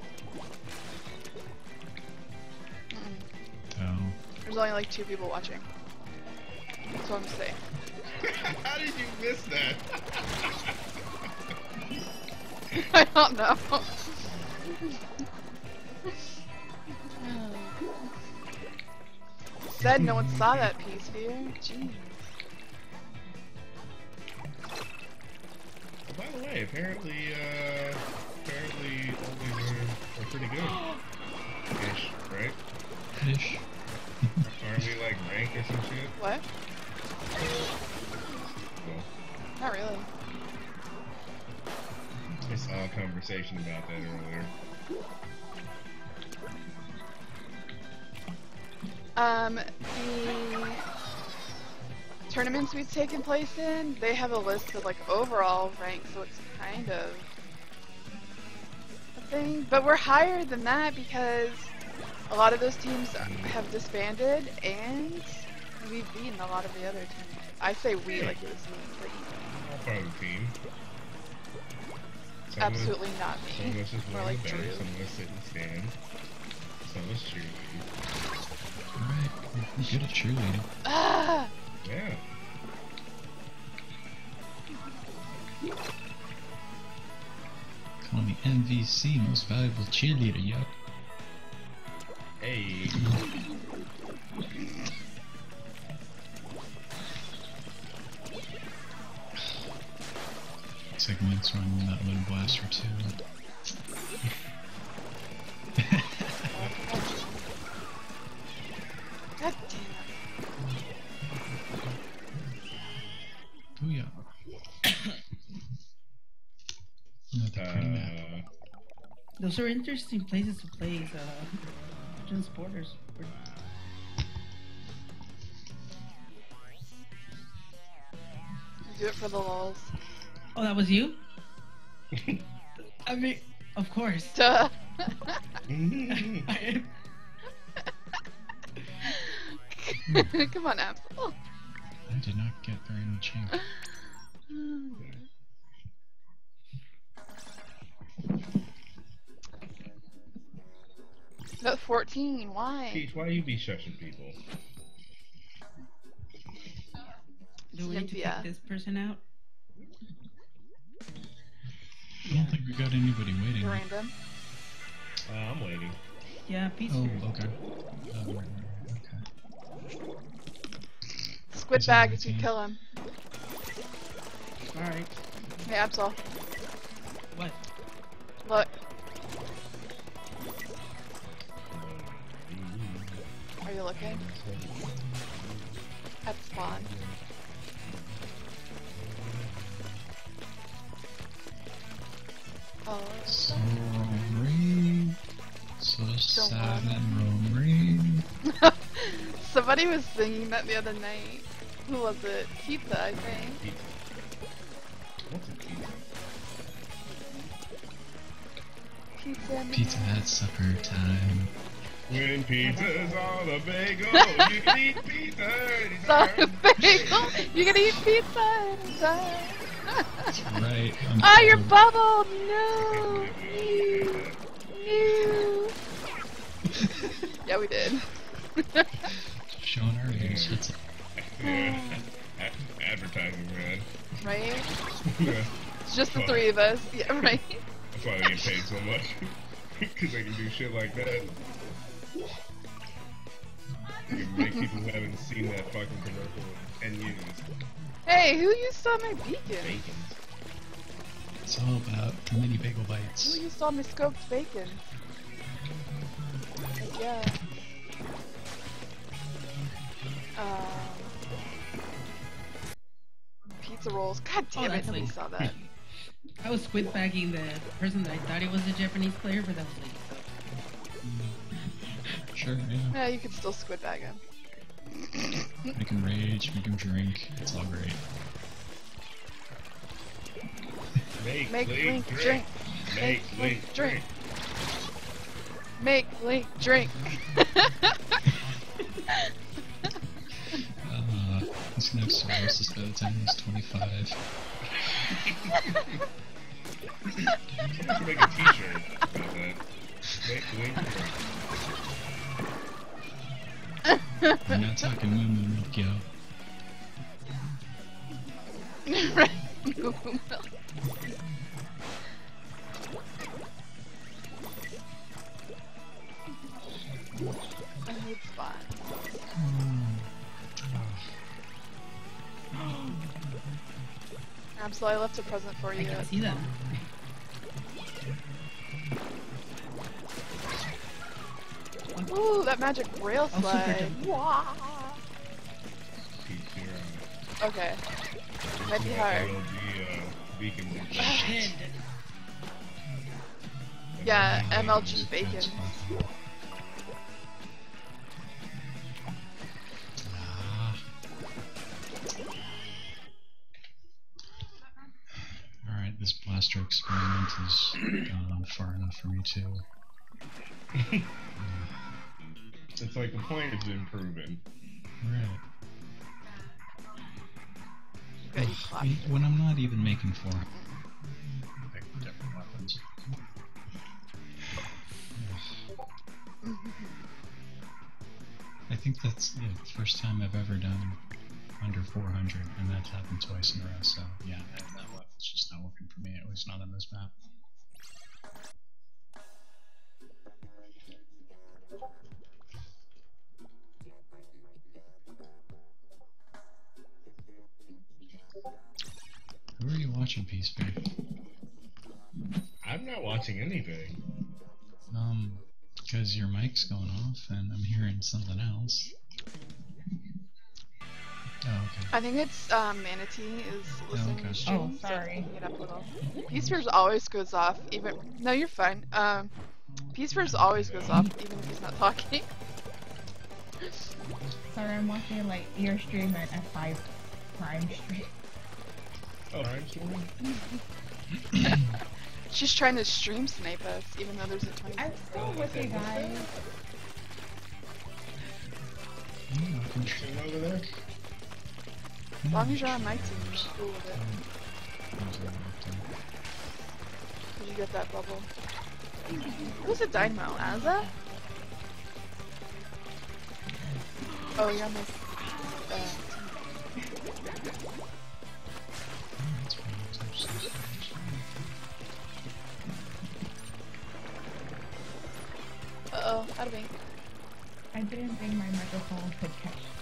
Mm-mm. Oh. There's only like two people watching. So I'm safe. How did you miss that? I don't know. said no one saw that piece here. Jeez. Well, by the way, apparently, uh, apparently oldies are, are pretty good. Ish, right? Ish. Aren't we like ranked or some shit? What? Well, Not really. I saw a conversation about that earlier. Um, the tournaments we've taken place in, they have a list of like overall rank, so it's kind of a thing. But we're higher than that because a lot of those teams have disbanded and we've beaten a lot of the other teams. I say we like it was me, but you know. All part of the team. Some Absolutely of us, not Some of me. us just More won like the bench, Drew. some of us sit and stand. Some of us cheerlead. Alright, you're good at cheerleading. Ah! Yeah. Call me M V C, most valuable cheerleader, yo. Hey. Segments running that little blaster too. God damn Booyah. Another pretty map. Uh, Those are interesting places to play as uh, transporters. it. Do it for the lulz. Oh, that was you? I mean, of course. Duh. I- Come on, Apple. I did not get very much ink. Note fourteen, why? Peach, why you be shushing people? Do we need to Cynthia. kick this person out? I don't think we got anybody waiting. Random. Uh, I'm waiting. Yeah, peace. Oh, here. okay. Oh, right, right, right, okay. Squid He's bag on if my you team. kill him. Alright. Hey, Absol. What? Look. Are you looking? At spawn. Oh. So Romery, so sad and Romery. Somebody was singing that the other night. Who was it? Pizza, I think. Pizza. What's a pizza? Pizza. and- Pizza at supper time. When pizza's on a bagel, you can eat pizza It's on a anytime. bagel. You can eat pizza anytime. That's right. I'm Ah, your cold. bubble! No! No! No! Yeah, we did. Showing our age. That's it. Yeah. A- advertising, man. Right? Yeah. It's just the three of us. Yeah, right? That's why they get paid so much. Because they can do shit like that. They can make people who haven't seen that fucking commercial in ten years. Hey, who used all my beacon? Bacon. It's all about the mini bagel Who bites. used all my scoped bacon? Like, yeah. Um, pizza rolls. God damn Oh, it, that's nobody like- saw that. I was squid bagging the person that I thought he was a Japanese player, but that was like. Sure, yeah. Yeah, you could still squid bag him. Make him rage, make him drink. It's all great. Make, Make Link, Link drink. drink. Make Make Link Link drink. Make Link drink. Uh, this next cirrhosis by the time he's twenty-five. Someone should make a t-shirt about that. Make Link drink. I'm not talking moo milk, yo. Right. I need spot. Mm. Absolutely, I left a present for I you. can see them. Ooh, that magic rail Oh, super slide. jump. Wah. Keep your, uh, Okay. Might be like hard. L G, uh, beacon. Shit. Yeah, M L G bacon. Ah. Alright, this blaster experiment has gone on far enough for me too. It's like the point is improving. Right. Good, you I clapped. mean, when I'm not even making four pick different weapons. I think that's the first time I've ever done under four hundred, and that's happened twice in a row, so yeah, that, that weapon's just not working for me, at least not on this map. Who are you watching, Peace Bear? I'm not watching anything. Um, because your mic's going off, and I'm hearing something else. Oh, okay. I think it's um, Manatee is listening okay. to the stream. Oh, so sorry. picking it up a little. Peace Bears always goes off, even. No, you're fine. Um, Peace Bears always goes off, even if he's not talking. Sorry, I'm watching like your stream at F five Prime stream. Oh, I'm streaming? She's trying to stream snipe us, even though there's a twenty. I'm still with you guys. You streaming over there? As long as you're on my team, you're cool with it. Did you get that bubble? Who's a Dynamo? Azza? Oh, you're on my uh, uh oh, out of ink. I didn't think my microphone could catch that.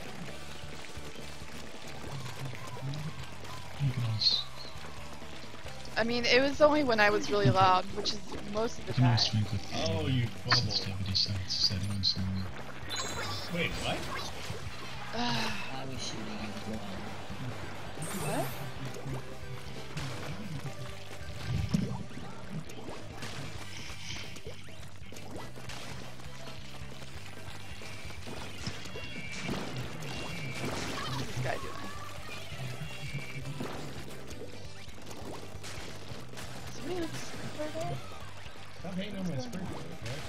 I mean, it was only when I was really loud, which is most of the You can time. always tweak with the Oh, you bubble. sensitivity sets settings and Wait, what? I was shooting you blind. What? What's this guy doing? Somebody have a sprinkler there? Stop hating on my sprinkler, okay?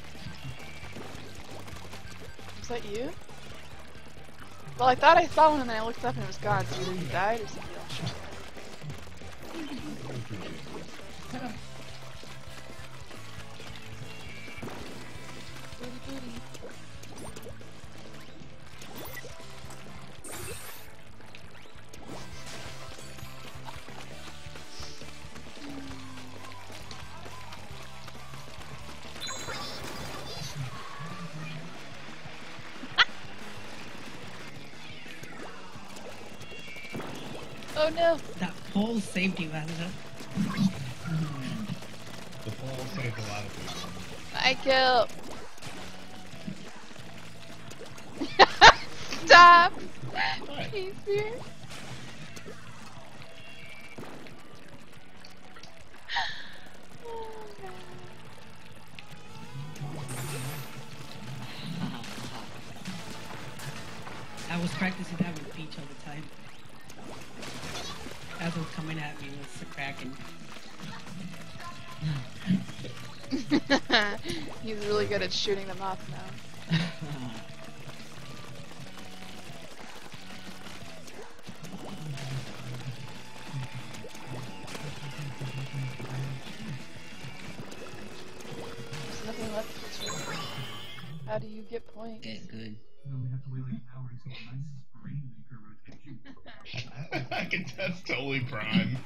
Was that you? Well, I thought I saw one and then I looked up and it was gone, so either you died or something else. Booty booty. Oh no! That pole saved you, Azza. The pole saved a lot of people. I kill. Stop! What? Peace here. I was practicing that with Peach all the time. Azza was coming at me with the Kraken. He's really good at shooting them off now. There's nothing left to this room. How do you get points? Get good. I can that's totally prime.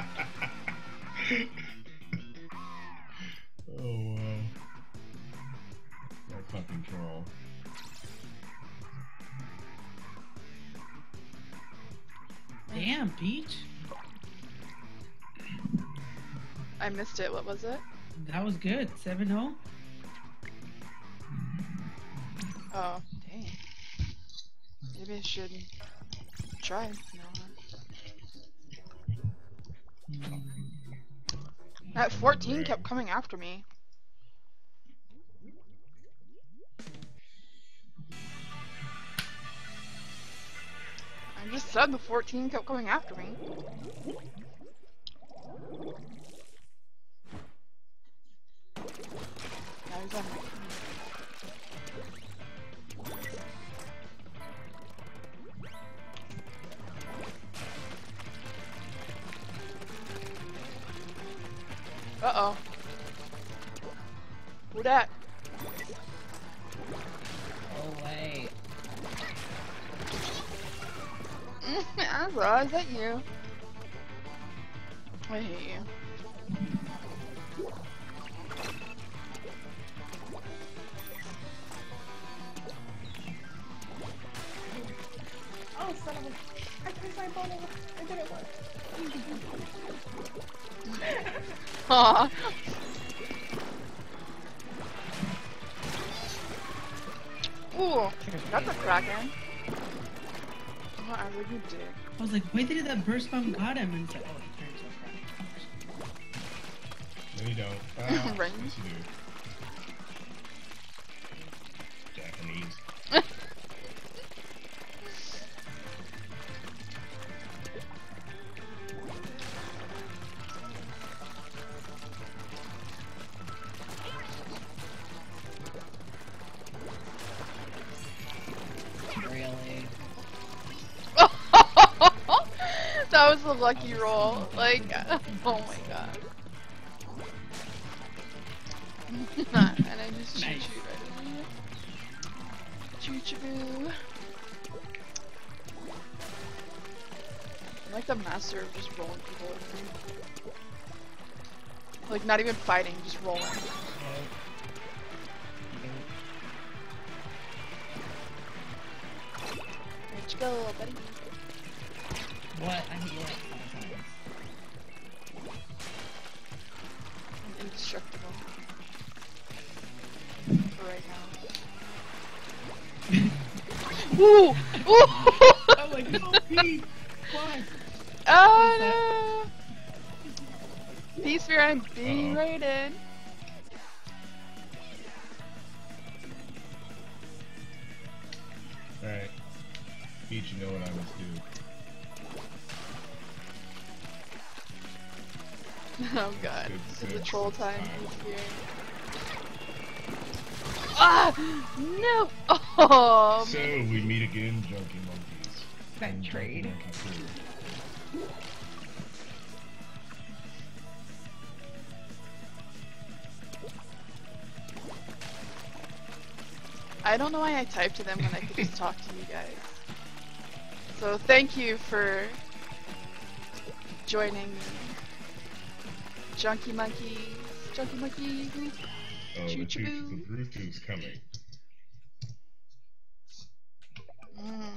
Oh wow. That fucking troll. Damn, Peach. I missed it. What was it? That was good. seven oh. Oh, dang. Maybe I should try. No. That fourteen kept coming after me. I just said the fourteen kept coming after me. Now he's on my team. Uh-oh. Who that? Oh, wait. Azra, is that you? I hate you. Oh, son of a... I pressed my button. It didn't work. Aw. Ooh, that's a kraken. What are you dick? I was like, why did that burst bomb got him? And it's like, oh, it turned into a crack. No, you don't. Ah, Right. yes, you do. Japanese. Really? That was a lucky roll. Like, oh my god. And I just choo Nice. choo right in it. Choo choo boo. I'm like the master of just rolling people over. Like, not even fighting, just rolling. Where'd you go, buddy? What? I hit you like five times. I'm indestructible. For right now. Ooh! Ooh! I'm like, no, Pete! Why? Oh no! Peace fear, I'm being Uh-oh. raided. Alright. Beach, you know what I must do. Oh god. Good This is the sense troll this time. time. Peace fear. Ah! No! Oh! So, we meet again, Junkie Monkeys. That And Junkie trade. Monkey crew. I don't know why I typed to them when I could just talk to you guys. So thank you for joining me. Junkie monkeys. Junkie monkeys. Oh, the Choo-choo. truth, the truth is coming. Mm.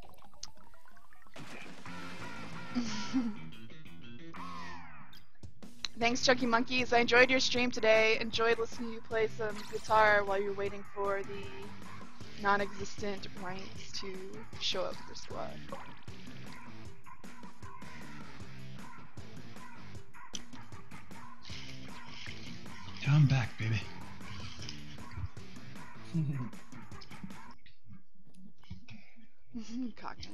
Thanks, Chunky Monkeys. I enjoyed your stream today. Enjoyed listening to you play some guitar while you're waiting for the non-existent ranks to show up for squad. I'm back, baby. Cockney.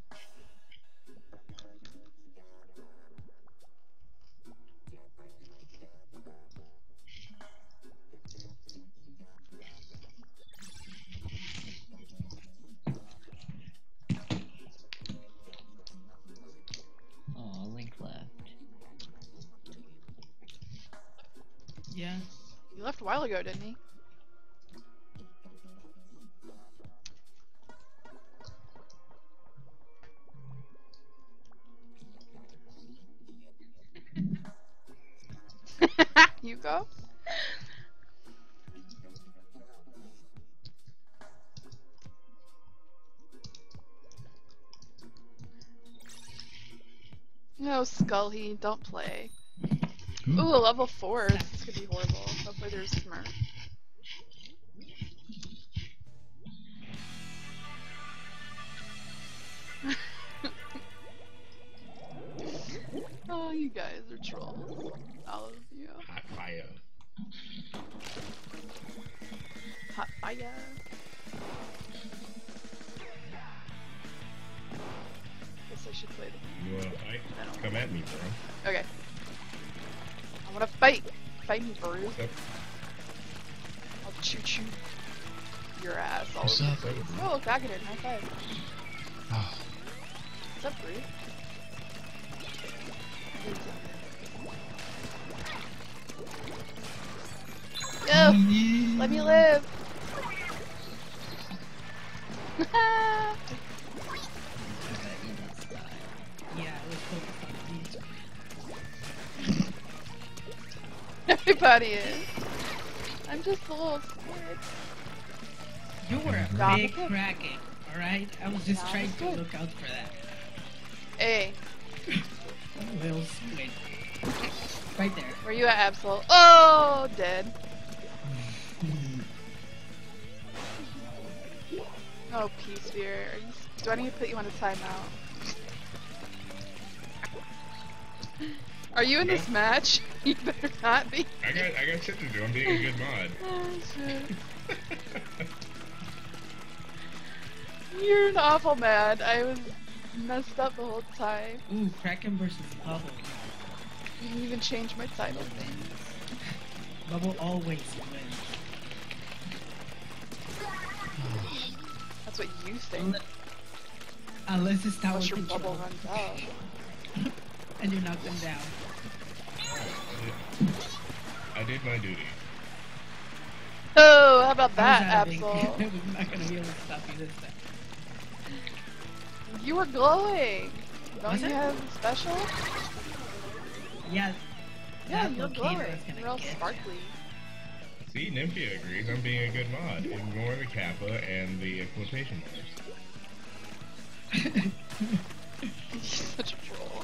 Oh, Link left. Yeah. He left a while ago, didn't he? You go? No, Skullhy, don't play. Ooh. Ooh, a level four. This could be horrible. Hopefully there's smart. Oh, you guys are trolls. All of you. Hot fire. Hot fire. Guess I should play the You wanna fight? I don't- Come at me, bro. Okay. I wanna fight! Fight me, bro. What's up? I'll choo choo your ass all What's over up? the place. Oh, Gagarin, high five. Oh, What's up, Bree? Yo! Let me live! Yeah, it was focused on these. Everybody is. I'm just a little scared. You were a Nah. big cracking, alright? I was just Nah, trying it's to good. look out for that. Hey, Little squid. Right there. where you at, Absol? Oh, dead. Oh, Peace Sphere. Are you, do I need to put you on a timeout? Are you in this match? You better not be. I got I got shit to do. I'm being a good mod. Oh, shit. You're an awful man. I was messed up the whole time. Ooh, Kraken versus Bubble. You didn't even change my title things. Bubble always wins. That's what you think. Unless it's tower Unless your control. bubble runs out. And you knock them down. I did my duty. Oh, how about I that, was Absol? We're not gonna be able to stop you this time. You were glowing. Don't Was you it? have special? Yeah. Yeah, that you're locator glowing. is gonna You're all get you. sparkly. See, Nymphia agrees I'm being a good mod. Ignore the kappa and the quotation marks. You're such a troll.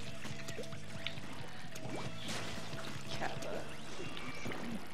Kappa, please.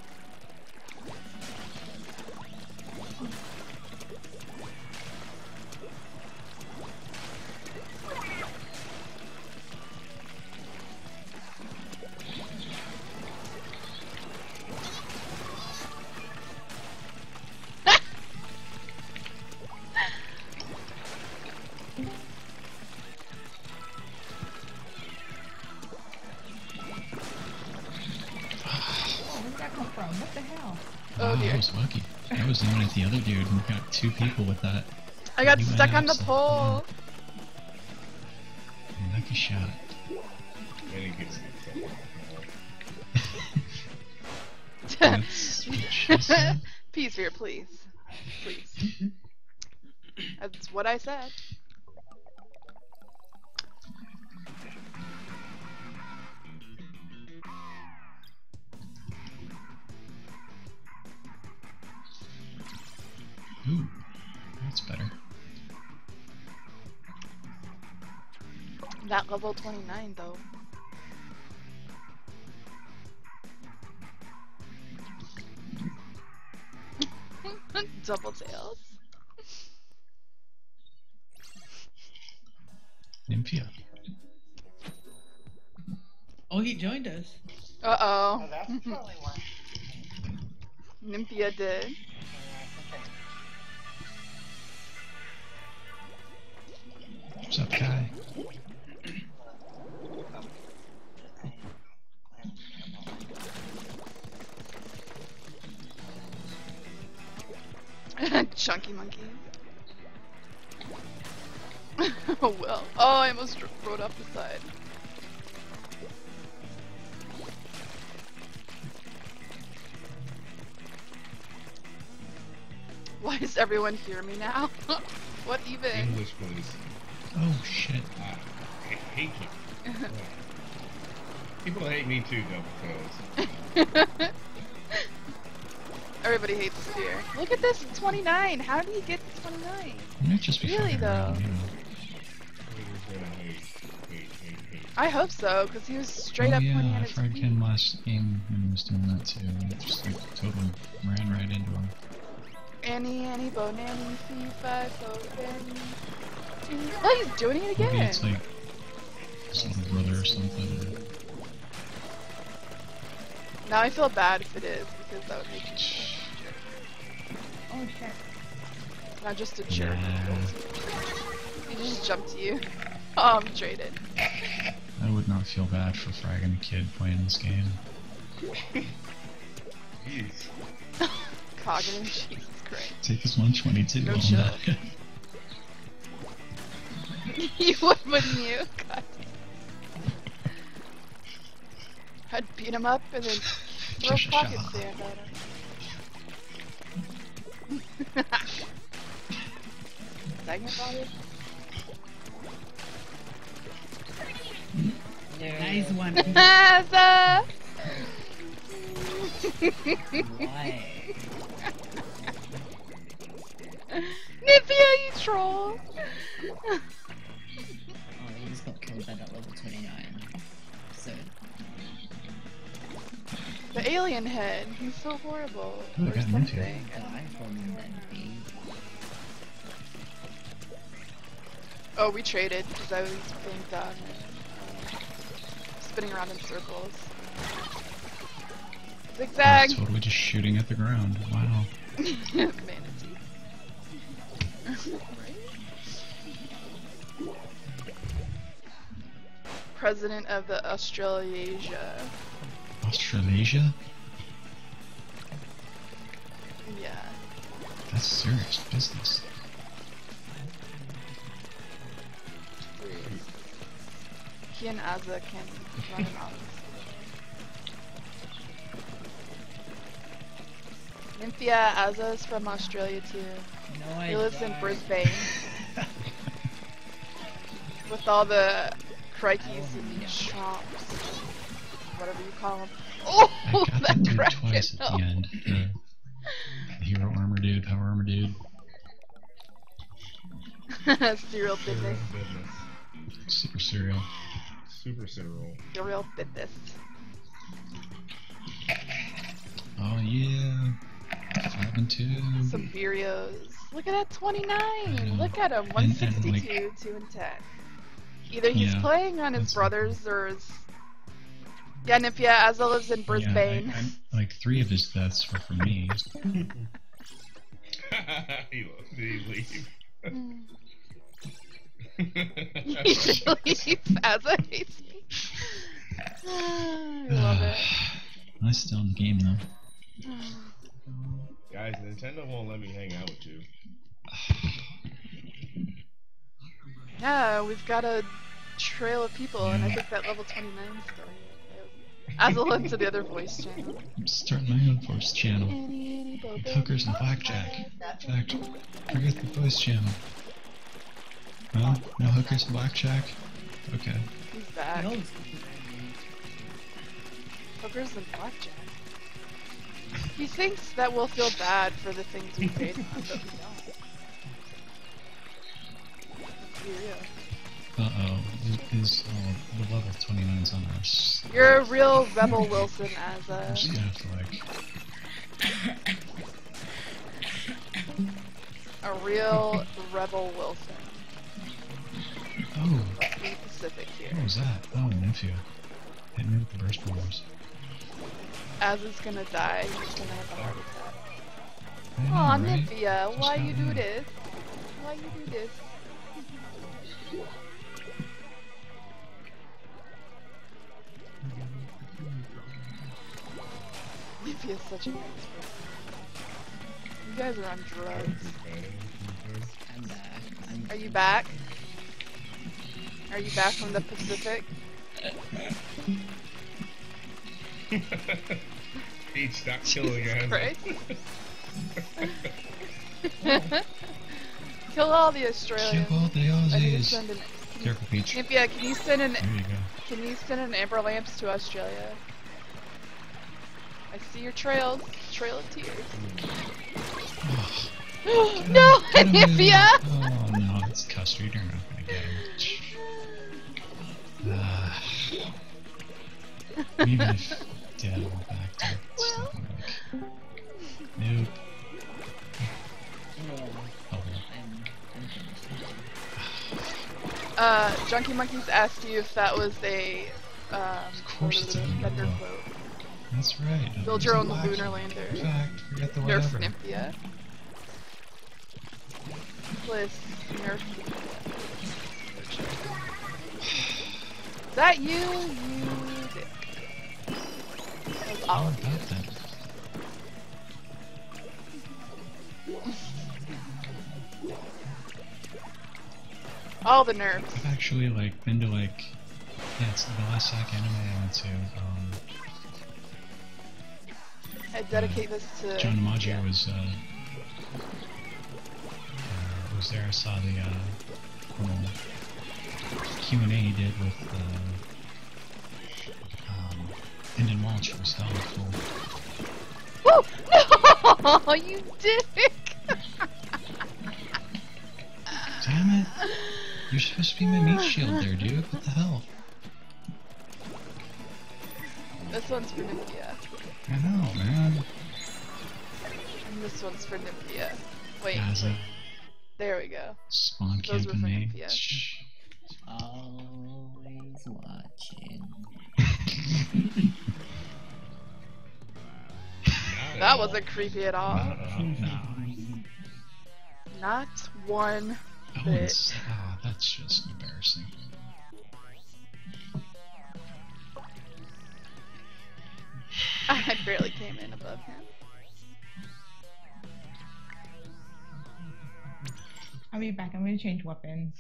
Oh, where'd that come from? What the hell? Oh wow, dear. I was lucky. I was aiming at the other dude and got two people with that. I got You went stuck on the out, so- pole. Lucky shot. Many good stuff. That's what she said. Peace here, please. Please. That's what I said. Ooh, that's better. That level twenty-nine, though. Double tails. Nymphia. Oh, he joined us. Uh oh. Oh, that's probably why. Nymphia did. What's up, guy? Chunky monkey. Oh well. Oh, I almost dro- rode off the side. Why does everyone hear me now? What even? English, please. Oh shit. Ah, I hate you. Oh. People hate me too, double tails. Everybody hates Sphere. Look at this, twenty-nine. How do you get to twenty-nine? You might just be Really, fucking around, though? you know. Haters gonna hate, hate, hate, hate. I hope so, because he was straight oh, up yeah, pointing at I his fried feet. him last game when he was doing that too. I just like totally ran right into him. Annie, Annie, Bo, Nanny, fee, fi, fo, fanny. Oh, he's doing it Maybe again! it's like his little brother or something. Now I feel bad if it is, because that would make me feel Oh shit. not just a jerk. Yeah. He just jumped to you. Oh, I'm traded. I would not feel bad for fragging a kid playing this game. Jeez. Cognitive, Jesus Christ. Take his one twenty-two No on chill. that. You would, wouldn't you? God. I'd beat him up and then throw Sha-sha-sha. pocket sand at him. Dang it, Bobby. Nice one. Asa! Why? Nivea, you troll! Oh, he just got killed by that level twenty-nine. So, The alien head, he's so horrible. Oh, I or got Nivea. something. die from that being. Oh, we traded because I was being done and um, spinning around in circles. Zigzag! Totally just shooting at the ground. Wow. Manatee. President of the Australasia. Australasia? Yeah. That's serious business. He and Azza can run an office. Nymphia, Azza's from Australia too. No, I He lives in died. Brisbane. With all the crikeys and chomps. Whatever you call them. Oh, I got that that dude crack twice at the end. The, the hero armor dude, power armor dude. Serial Serial business. business. Super serial. Super serial. Serial business. Oh yeah. Five and two. Some Virios. Look at that twenty-nine! know. Look at him. And- one and, sixty-two, like- two and ten. Either he's Yeah, playing on his that's- brothers or his. Yeah, Nymphia, Azza lives in Brisbane. Yeah, I, I, like three of his deaths were from me. he will he leave. He leaves. Azza hates me. I love it. Nice still in the game though. Guys, Nintendo won't let me hang out with you. Yeah, we've got a trail of people, and I think that level twenty-nine is still here. Azza went to the other voice channel. I'm starting my own voice channel. Hookers and blackjack. In fact, forget the voice channel. Huh? No hookers and blackjack? Okay. He's back. No, Hookers and blackjack. He thinks that we'll feel bad for the things we paid him, but we don't. Let's be real. Uh oh. Is oh, the level twenty-nine's on our. s- You're a real Rebel Wilson, I'm Azza. just gonna have to like. A real Rebel Wilson. Oh, Let's be Pacific here. what was that? Oh, Nymphia. Hit me with the burst bombs. Azza's gonna die. He's gonna have a heart attack. I know, Aw, right? Nymphia, Just why got you do me. this? Why you do this? Nymphia's such a nice person. You guys are on drugs. I'm back. I'm Are you back? Are you back from the Pacific? Peach, stop killing Jesus us. Christ. Kill all the Australians. Kill all the I need to Aussies. send an. Careful, Peach. Nymphia, can you send an There you go. can you send an amber lamps to Australia? I see your trails, trail of tears. Oh, No, get him, get him. Nymphia! Oh no, it's custard. You're not gonna get him. Uh, even if Dad went back to it, it's still gonna be like, nope. Yeah. Oh, I'm, I'm finished. Uh, Junkie Monkeys asked you if that was a um, Of course it's a lunar vendor boat. quote. that's right. uh, Build it's your a own wacky. lunar lander. In fact, forget the Nerf whatever. Nymphia. Bliss, Nerf Nymphia. Is that you? You dick. That was How all of you. about that? All the nerfs. I've actually like been to like yeah, it's the last sack anime I went to. Um, I dedicate this to. John DiMaggio yeah. was uh, uh, was there. I saw the uh, little Q and A he did with uh, um, Lyndon Walsh. It was hella cool. Woo! No! You dick! Damn it! You're supposed to be my meat shield there, dude. What the hell? This one's for Nymphia. I know, man. And this one's for Nymphia. Wait, Gaza, there we go. spawn Those were camping for me. Nymphia. Shh. Always watching. That wasn't creepy at all. Uh, no. Not one Oh, bit. it's, oh, that's just embarrassing. I barely came in above him. I'll be back. I'm gonna change weapons.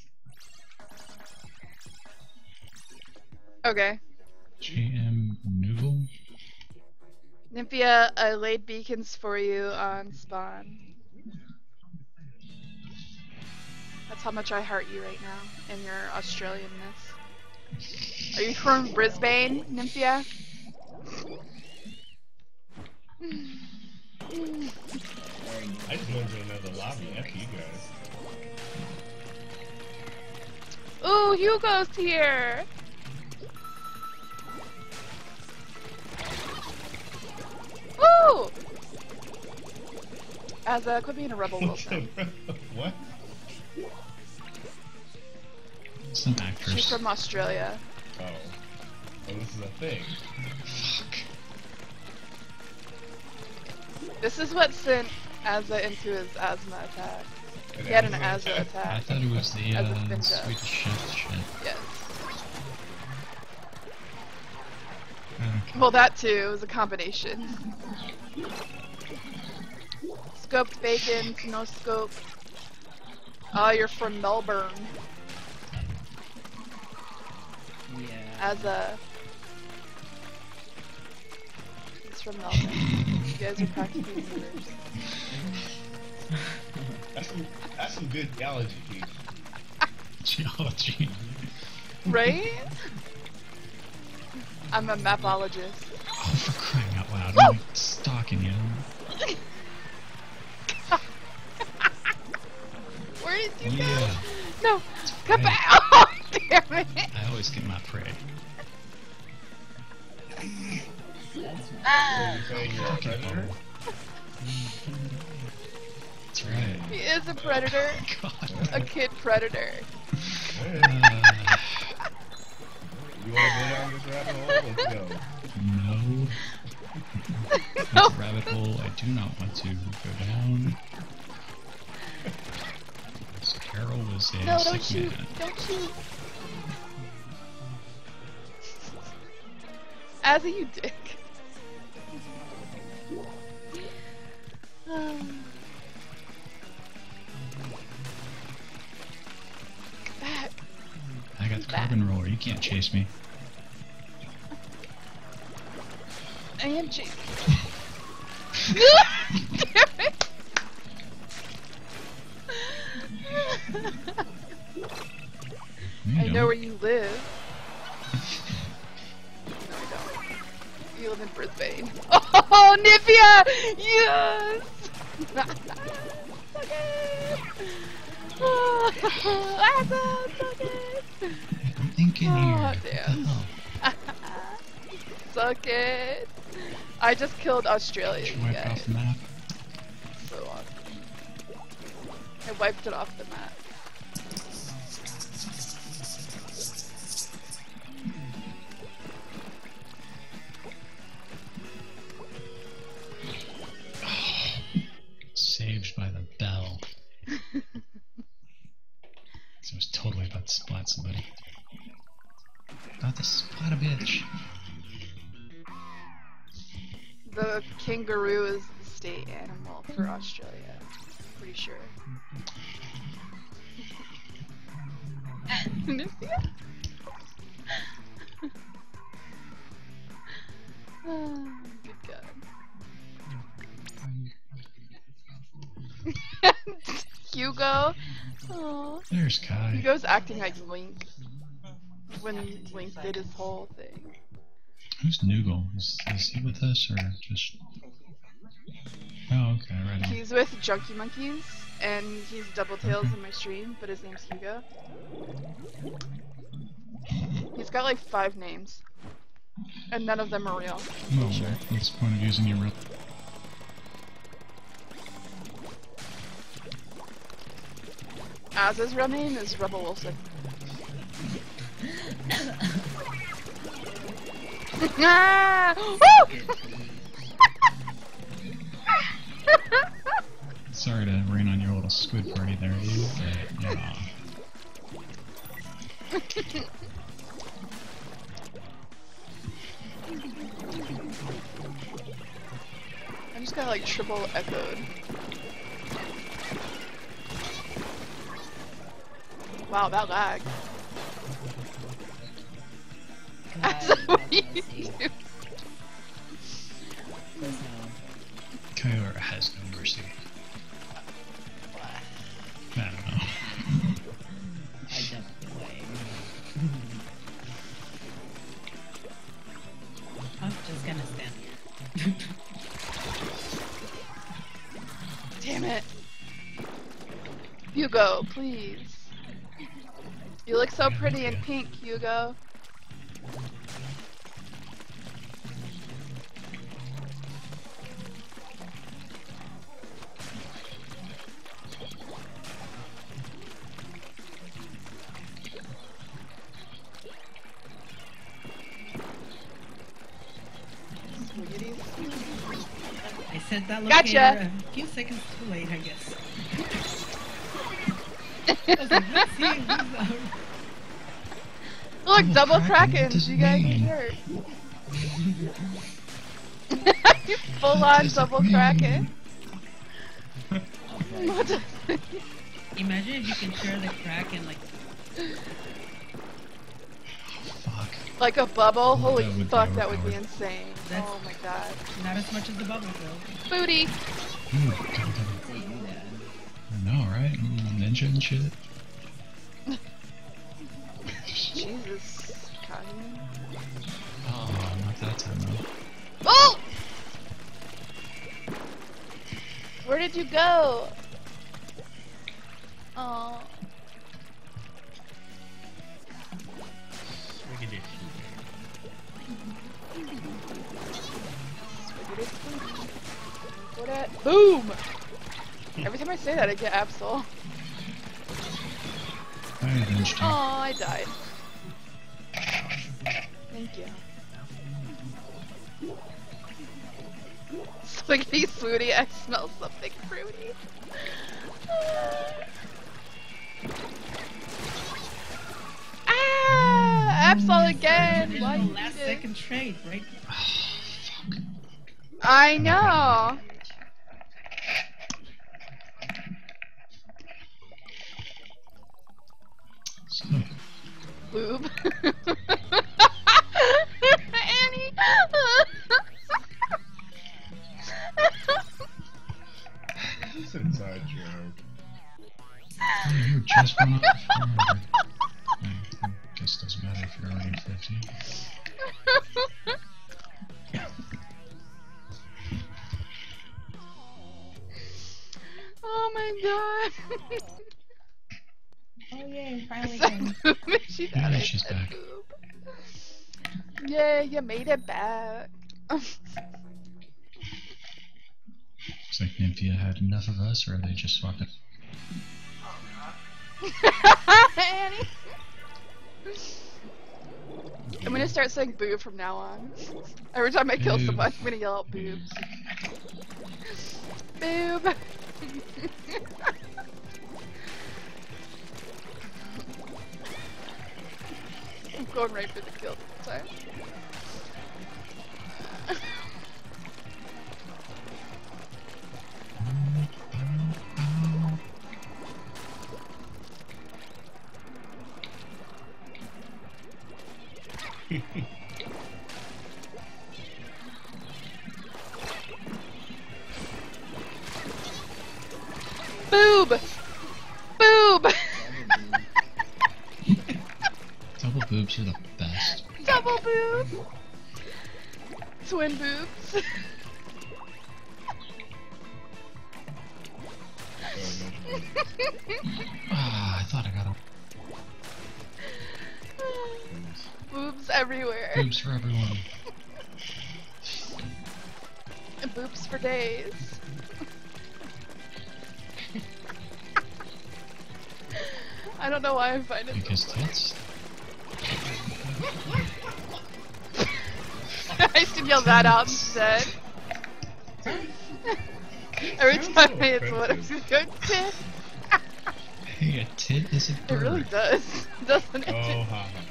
Okay. J M Nouveau? Nymphia, I laid beacons for you on spawn. That's how much I heart you right now in your Australianness. Are you from Brisbane, Nymphia? I just went to another lobby. F you guys. Ooh, Hugo's here! Ooh! As uh, quit being a rebel, Wilson. What? Some She's actress. from Australia. Oh. Oh, this is a thing. Fuck. This is what sent Azza into his asthma attack. An He had an asthma asthma attack? I attack. thought it was the As a uh, ninja. Swedish chef shit. Yes. Okay. Well, that too. It was a combination. Scoped bacon, no scope. Oh, you're from Melbourne. Yeah. As a. He's from Melbourne. You guys are practically neighbors. That's some, that's some good geology, Pete. Geology. Right? I'm a mapologist. Oh, for crying out loud. Woo! I'm like stalking you. Where did you Yeah. go? No! Come right. back! Oh, damn it! I always get my prey. Ah, You're saying you're a predator? That's right. he is a predator. God. A kid predator. Uh, You wanna go down this rabbit hole? Let's go. no. No. That's a rabbit hole I do not want to go down. This Carol was a No, sick don't shoot. man. Don't shoot. As a you dick. Um, Come back. I got the carbon roller. You can't chase me. I am chasing. Damn it. You I know don't. where you live. No, I don't. You live in Brisbane. Oh, Nivea! Yes! Okay. Oh, awesome, okay. I'm thinking in Oh, here. What damn. the hell? Suck it. I just killed Australia, Did you you wipe guys. off the map? So awesome. I wiped it off the map. Saved by the bell. So it was totally about to splat somebody. About to splat a bitch. The kangaroo is the state animal for Australia. Pretty sure. Oh, good God. Hugo. Oh. There's Kai. Hugo's acting like Link when Link did his whole thing. Who's Noogle? Is, is he with us or just... Oh, okay, right on. He's with Junkie Monkeys, and he's double tails Okay. in my stream, but his name's Hugo. He's got like five names, and none of them are real. Oh, Sure. what's the point of using your real... Az's real name is Rebel Wilson. Ah! Woo! Sorry to rain on your little squid party there, you, but yeah. I just got like triple echoed. Wow, that lag. That's what you do. Kyora has no mercy. I don't know. I jumped away. I'm just gonna stand here. Damn it. Hugo, please. You look so pretty in pink, Hugo. I said that Gotcha. locator a few seconds too late, I guess. I was like, let's see who's out. Look, Double double Kraken, what Krakens, does you it guys mean? are hurt. Full on does it double mean? Kraken. What does it Imagine if you can share the crack and like Fuck. Like a bubble? Holy That would be fuck, that would be overpowered. insane. That's- Oh my god. not as much as the bubble though. Booty! Ooh, God, God. I know, right? Mm, Ninja and shit. Jesus. Kahin. Oh, not that time though. Oh! Where did you go? Oh. Boom! Every time I say that, I get Absol. I avenged Oh, you. I died. Thank you. Spaghetti Swooty, I smell something fruity. Ah! Absol again! Why The you last did it? second trade, right? I know! So, Lube. Annie! It's an inside joke. oh, you just went up four hundred. I guess it doesn't matter if you're already fifty. Oh my god. Oh yay, finally Sad came. Boob, she Yeah, died. she's Sad back. Boob. Yay, you made it back. It's like Nymphia had enough of us, or are they just swapping? Annie. I'm gonna start saying boo from now on. Every time I kill Boob. someone, I'm gonna yell out boobs. Boob! I'm going right for the kill this time. Boob! Boob! Double boobs are the best. Double boobs! Twin boobs. Ah, I thought I got a Boobs everywhere. boobs for everyone. And boobs for days. I don't know why I'm finding Because tits. I should yell that out instead. Every Sounds time so it's what I'm offensive. going to. Hey, a tit is a It bird. really does, doesn't Oh, it? ha ha.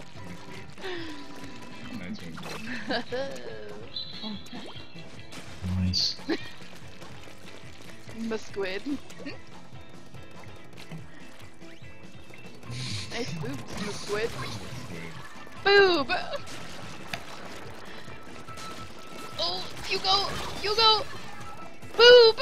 Nice one. Nice. Musquid. Nice boobs, Musquid. Boob! Oh, Hugo! Hugo! Boob!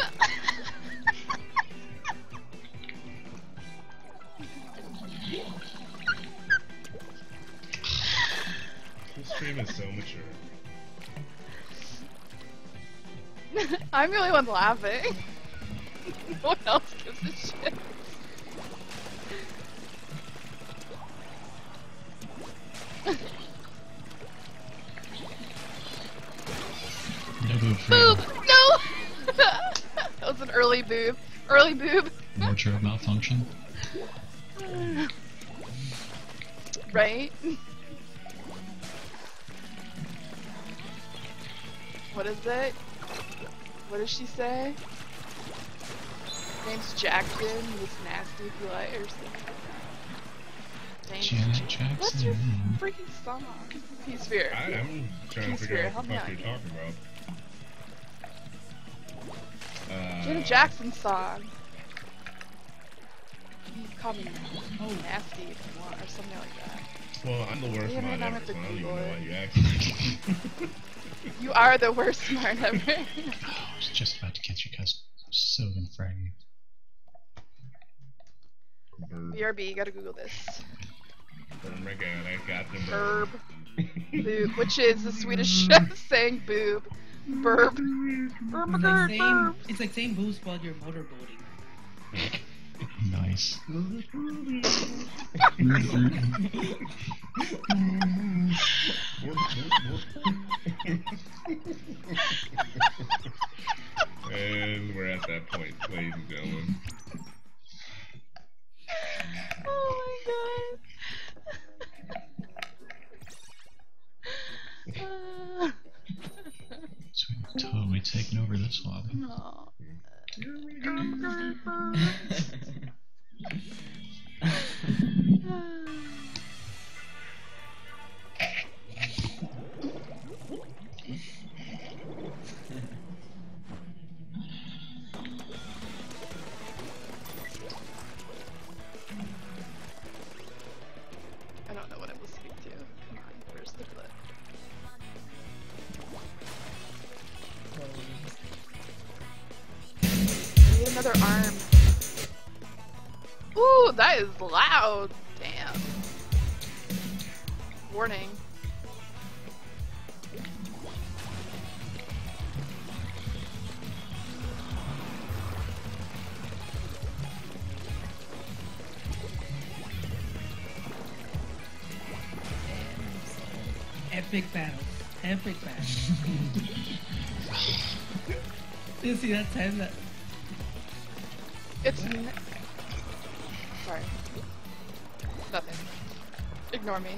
This stream is so mature. I'm the only one laughing. No one else gives a shit. No boob for Boob! you. No! That was an early boob. Early boob. Wardrobe malfunction. Right? What is it? What does she say? Name's Jackson, this nasty if you like, or something. Name's Janet Ja- What's Jackson. your freaking song? Peace Fear. I, I'm trying Peace to figure Fear, out what help the me fuck out. you're talking about. Uh, Janet Jackson's song. You can call me oh, nasty if you want, or something like that. Well, I'm the worst Damn it, mod I'm ever, at so the I don't even know Google why it. you asked me. You are the worst smart ever. Oh, I was just about to get you, cuz I'm so gonna frag you. Burb. B R B, you gotta Google this. Oh my god, I got the Burb. burb. Boob, which is the Swedish saying boob. Burb. Burb, It's like burb, saying, burb. it's like saying booze while you're motorboating. Nice. And we're at that point, ladies and gentlemen. Oh my god. So we've totally taken over this lobby. Aw. I don't know what I'm listening to. Come on, where's the clip? I need another arm. Ooh, that is loud. Damn. Warning. Epic battles. Epic battles. You see that time that It's n sorry. Nothing. Ignore me.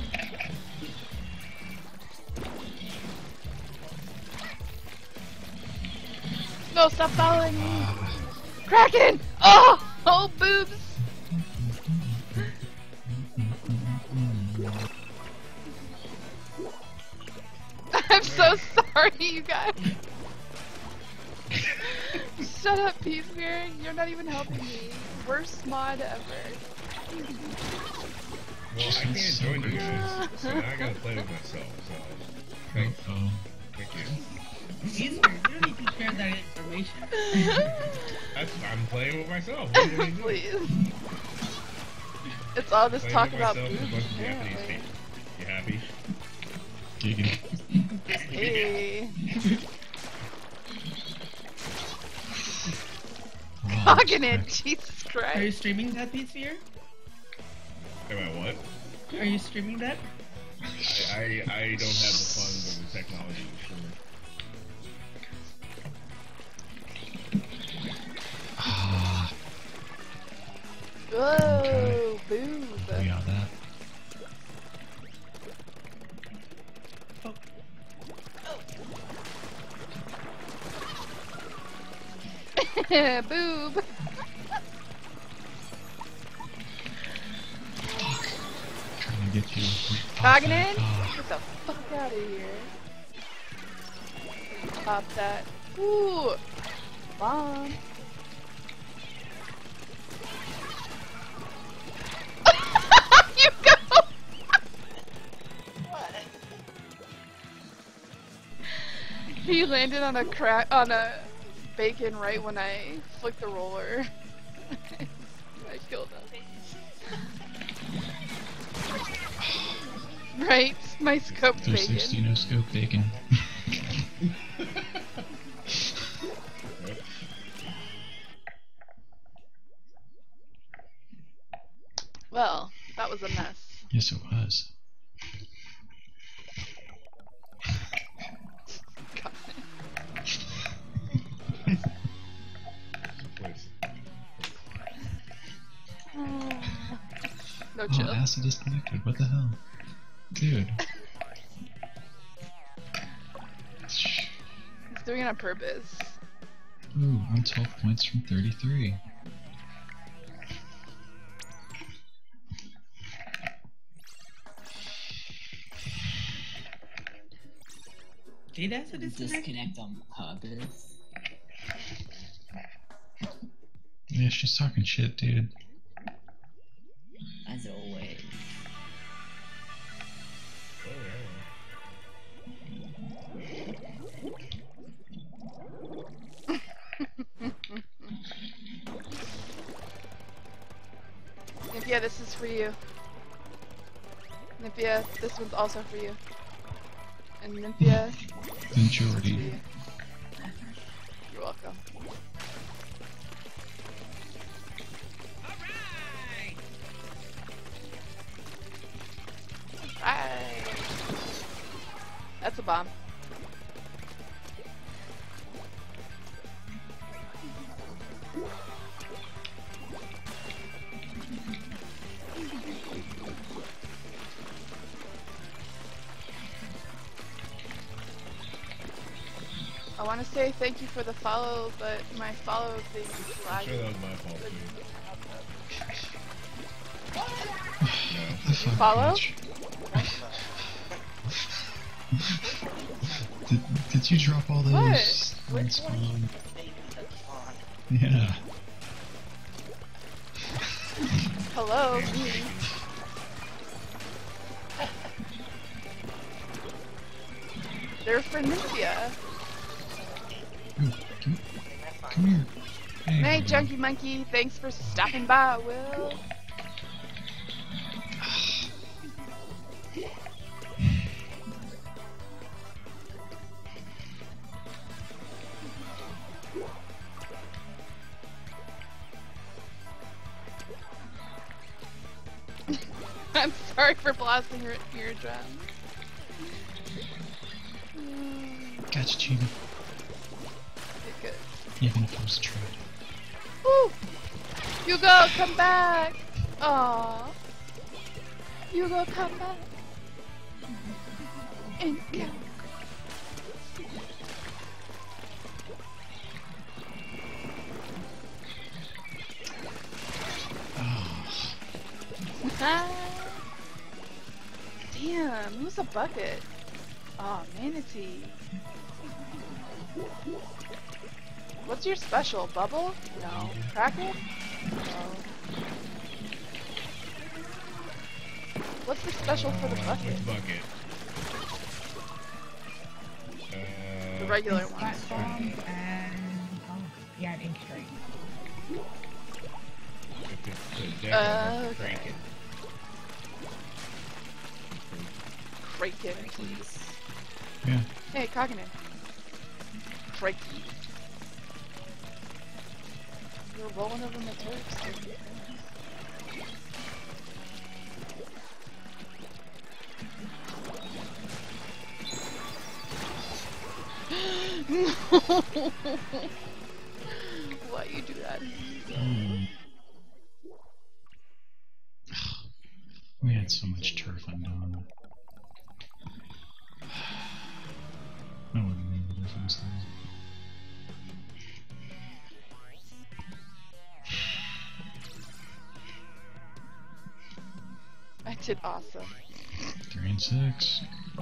No, stop following me! Kraken! Oh! Oh, boobs! I'm so sorry, you guys. Shut up, Peacebeard. You're not even helping me. Worst mod ever. Well, I can't join you guys, so now I gotta play with myself, so... Thank, Oh. thank you. Peacebeard, you don't need to share that information. That's, I'm playing with myself. What do you mean? Please. It's all this Playing talk with about myself boobs. and a bunch of Japanese apparently. people. You happy? Giggity. Hey. Oh, Talking it, heck. Jesus Are you Christ. streaming that, Peacebeard? Am I what? Are you streaming that? I, I, I don't have the funds or the technology to stream it. Ah, Whoa, boob. we got that. Boob. Trying to get you. Talking in? Ah, Get the fuck out of here. Pop that. Ooh. Bomb. You go. He landed on a crack on a bacon right when I flicked the roller. I killed him. Right, my scope three sixty bacon. no scope bacon. Well, that was a mess. Yes, it was. God. Please. No Oh, chill. acid disconnected. What the hell? Dude. He's doing it on purpose. Ooh, I'm twelve points from thirty-three. Did acid disconnect? Disconnect on purpose. Yeah, she's talking shit, dude. As always. Oh, Nymphia, this is for you. Nymphia, this one's also for you. And Nymphia, this one's for Majority. you. You're welcome. Alright. That's a bomb. I want to say thank you for the follow, but my follow thing is I'm sure lagging. that was my fault too. The fuck, Follow? bitch. did, did you drop all those? What? on spawn? Yeah. Hello, me. They're for Nymphia. Ooh, come, come here. Hey, Hey, Will. Junkie Monkey, thanks for stopping by, Will. I'm sorry for blasting your eardrums. Gotcha, Chibi. Okay, good. Even if it was a trade. Woo! Hugo, come back! Aww. Hugo, come back! And go. Ah. Damn, who's a bucket? Oh, manatee. What's your special? Bubble? No. Kraken? No. What's the special for the Uh, bucket? Which bucket? The Uh, regular Splat one. bomb and oh, yeah, an ink strike. if it's the deck, Uh, I'll crank okay. it. Kraken, please. Yeah. Hey, Kaganen. Crikey. You're rolling over my turks, dude. No! Why you do that? Mm. We had so much turf undone. I wouldn't know the difference though. I did awesome. Three and six.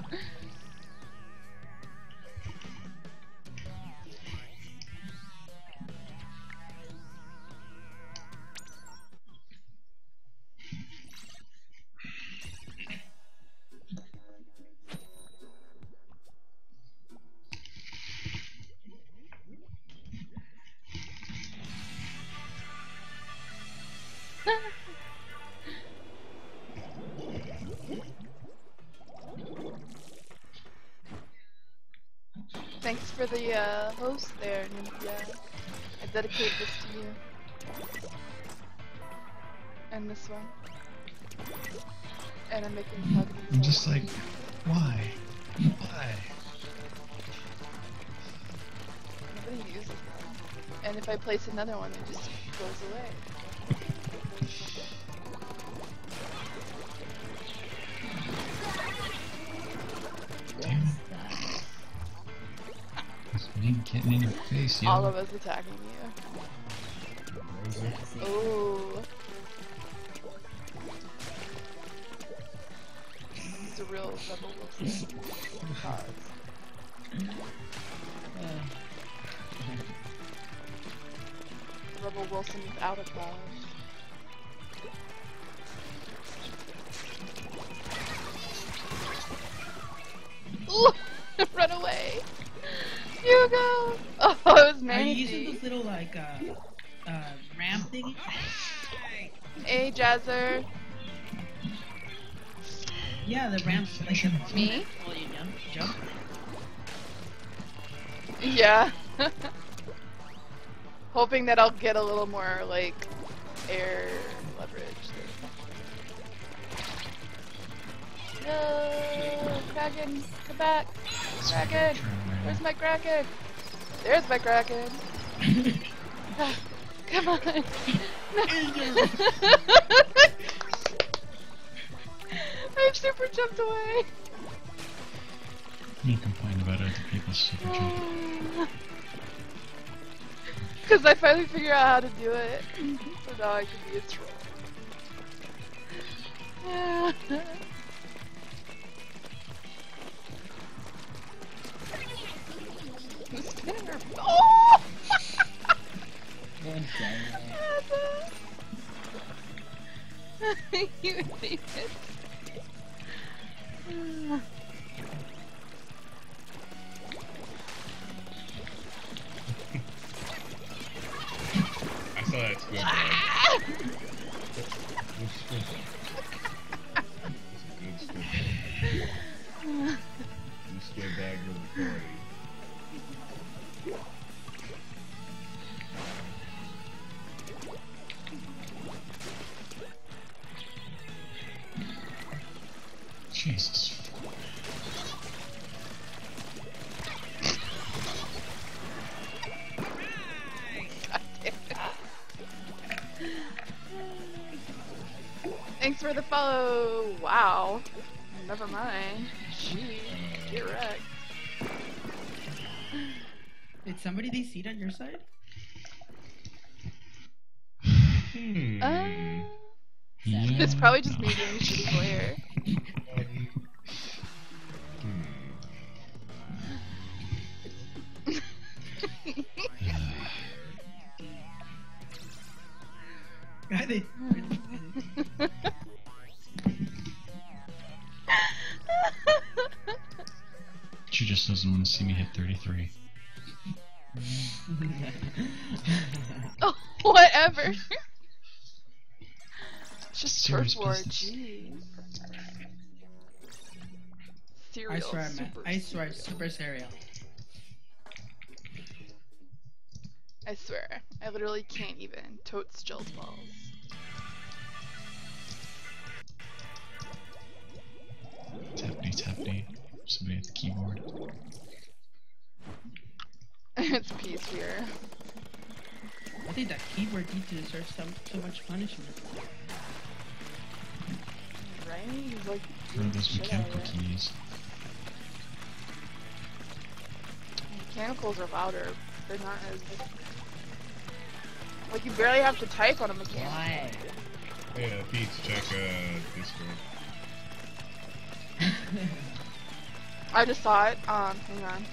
Thanks for the uh, host there, Nymphia. I dedicate this to you. And this one. And I'm making Kaganen. I'm just like, why? Why? Nobody uses them. And if I place another one, it just goes away. Damn it. This man getting in your face, yo. All of us attacking you. Oh. It's a real Rebel Wilson. Pause. Rebel Wilson without a pause. Ooh! Run away! Hugo! Oh, it was Are you Manatee. using those little like uh uh ram thingies? Hey, Jazzer. Yeah, the ram like the Me? Well, you jump, jump. Yeah. Hoping that I'll get a little more, like, air leverage. No! Kraken! Come back! Kraken! Where's my Kraken? There's my Kraken! Ah, come on! No. I super jumped away! You complain about other people's super jump. Because I finally figured out how to do it. So now I can be a troll. Who's spinning her? Oh! One You idiot. I saw that squid. Ah! Good squid. That's a good squid. You squid bag of the party. Jesus. for the follow. Wow. Never mind. Gee, get wrecked. Did somebody they seat on your side? Hmm. Uh, Yeah, it's probably just no. me doing shitty player. Um, hmm. God, they. She just doesn't want to see me hit thirty-three. Oh, whatever. Just Serious turf war, business. jeez. Cereal, I swear, man. super I swear, super cereal. I swear, I literally can't even totes Jill's balls. Tappity tappity. Somebody at the keyboard. It's peace here. I think that keyboard needs to deserve so, so much punishment. Right? He's like, What are those shit out of mechanical it. keys? Mechanicals are louder. They're not as... Like, you barely have to type on a mechanical. Why? Hey, uh, Pete, check uh, Discord. I just saw it. Um, hang on.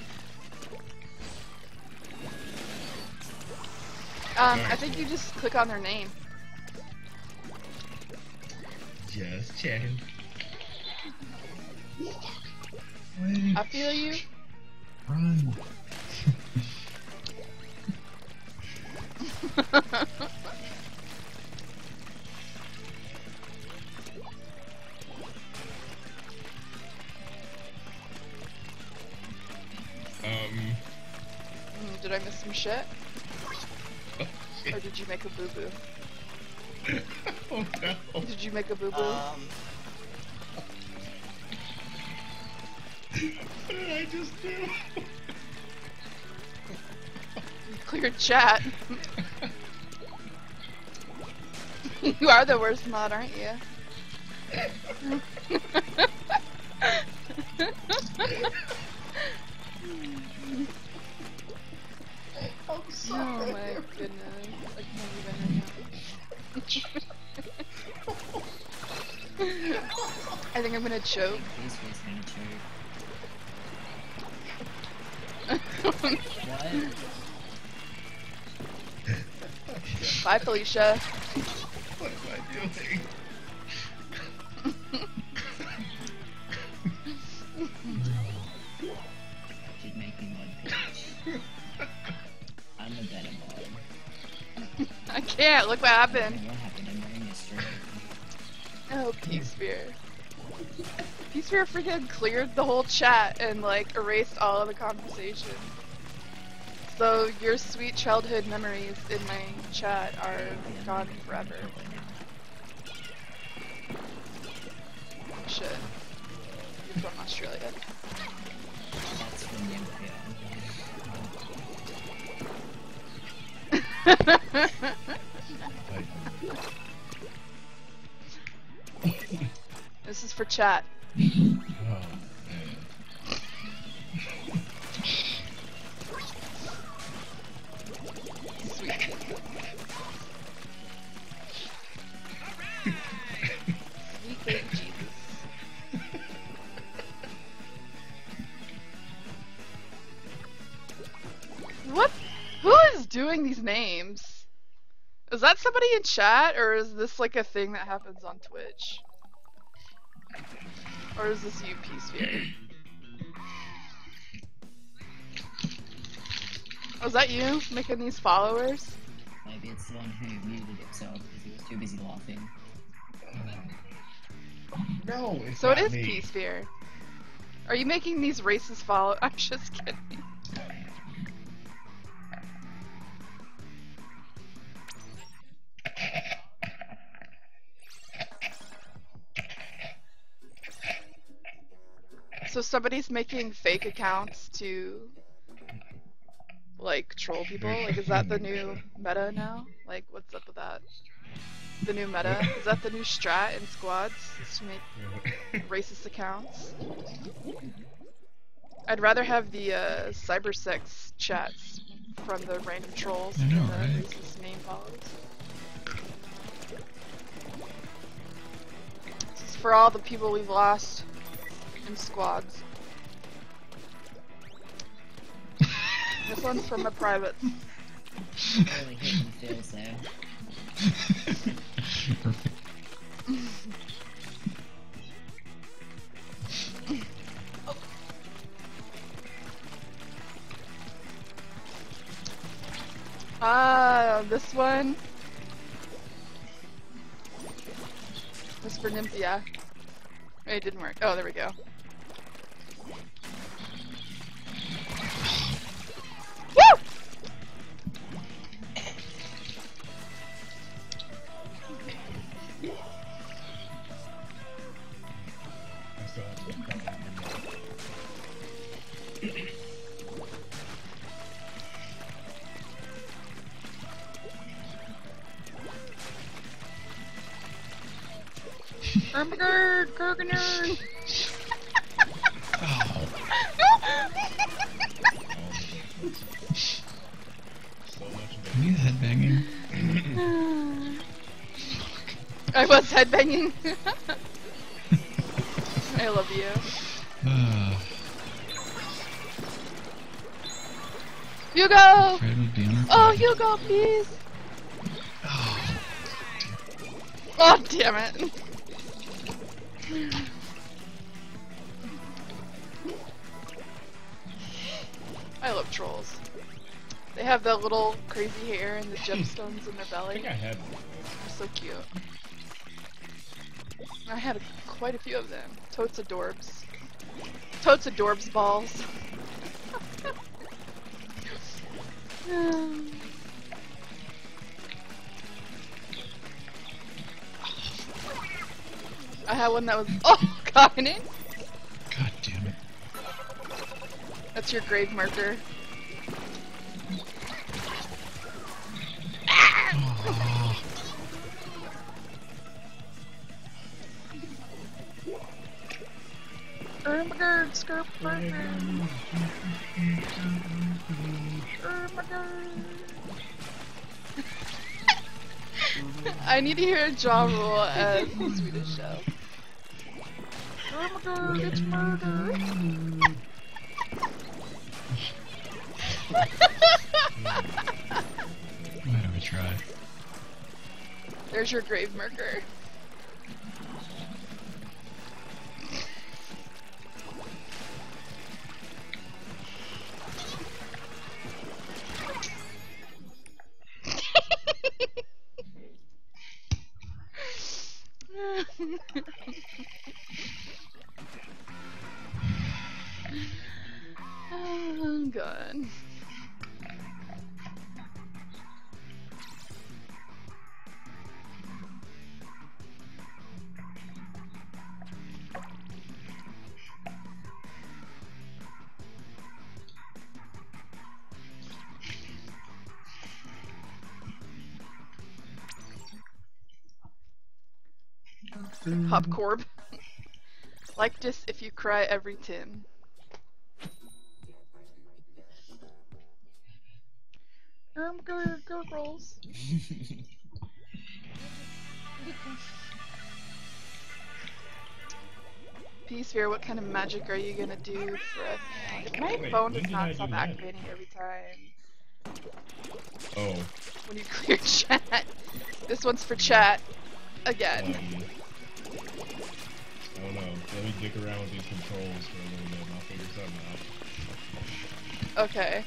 Um, I think you just click on their name. Just checking. I feel you. Run! Um. Mm, did I miss some shit? Oh, shit. Or did you make a boo-boo? Oh no. Did you make a boo-boo? Um, What did I just do? You cleared chat. You are the worst mod, aren't you? I'm Oh my goodness. I can't even right now. I think I'm gonna choke. this was gonna choke. What? Bye, Felicia. What am I doing? Keep making one pitch. I'm a better boy. I can't. Look what happened. What happened? I'm wearing a straight. Oh, Peace Sphere. Peace Sphere freaking cleared the whole chat and like erased all of the conversation. So your sweet childhood memories in my chat are gone forever. Shit. You're from Australia. That's from you, This is for chat. Oh, man. Sweet. Sweet baby Jesus. What? Who is doing these names? Is that somebody in chat, or is this like a thing that happens on Twitch? Or is this you, P-Sphere? Oh, is that you making these followers? Maybe it's the one who muted himself because he was too busy laughing. No, it's So it not is me. P-Sphere. Are you making these racist follow? I'm just kidding. So somebody's making fake accounts to like troll people? Like, is that the new meta now? Like, what's up with that? The new meta? Is that the new strat in squads? Is to make racist accounts? I'd rather have the uh, cybersex chats from the random trolls I know, than the right? racist name follows. This is for all the people we've lost in squads. This one's from a private. Really hitting feels there. Perfect. Ah, this one. This for Nymphia. Oh, it didn't work. Oh, there we go. Woo! I still have to come back in there. Ermgerd, Kurganer. Oh, So much are you headbanging? I was headbanging. I love you. Uh, Hugo! Fred would be on our Oh, side. Hugo, please! Oh, Oh, damn it. I love trolls. They have the little crazy hair and the gemstones in their I belly. think I had one. They're so cute. I had a, quite a few of them. Totes adorbs. Totes adorbs balls. I had one that was oh god in it. God damn it. That's your grave marker. Oh, Ermgerd, skirp, burger. I need to hear a jaw rule as the Swedish show. Ermgerd, it's murder. why do we try? There's your grave marker. Oh god. Hopcorb. Like this if you cry every Tim. Um, gur- gurgles. P-Sphere, what kind of magic are you gonna do for us? My Wait, phone when does did I not do stop that? activating every time Oh. when you clear chat. This one's for chat. Um, Again. I don't know. Let me dick around with these controls for a little bit and I'll figure something out. Okay.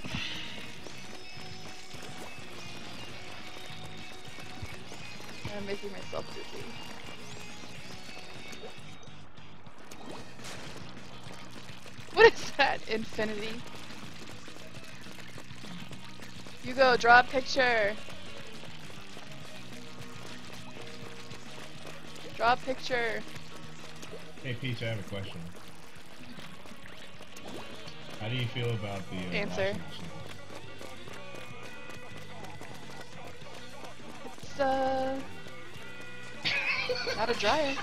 I'm making myself dizzy. What is that? Infinity? You go, draw a picture. Draw a picture. Hey Peach, I have a question. How do you feel about the uh, Answer. washing machine? It's, uh... Not a dryer.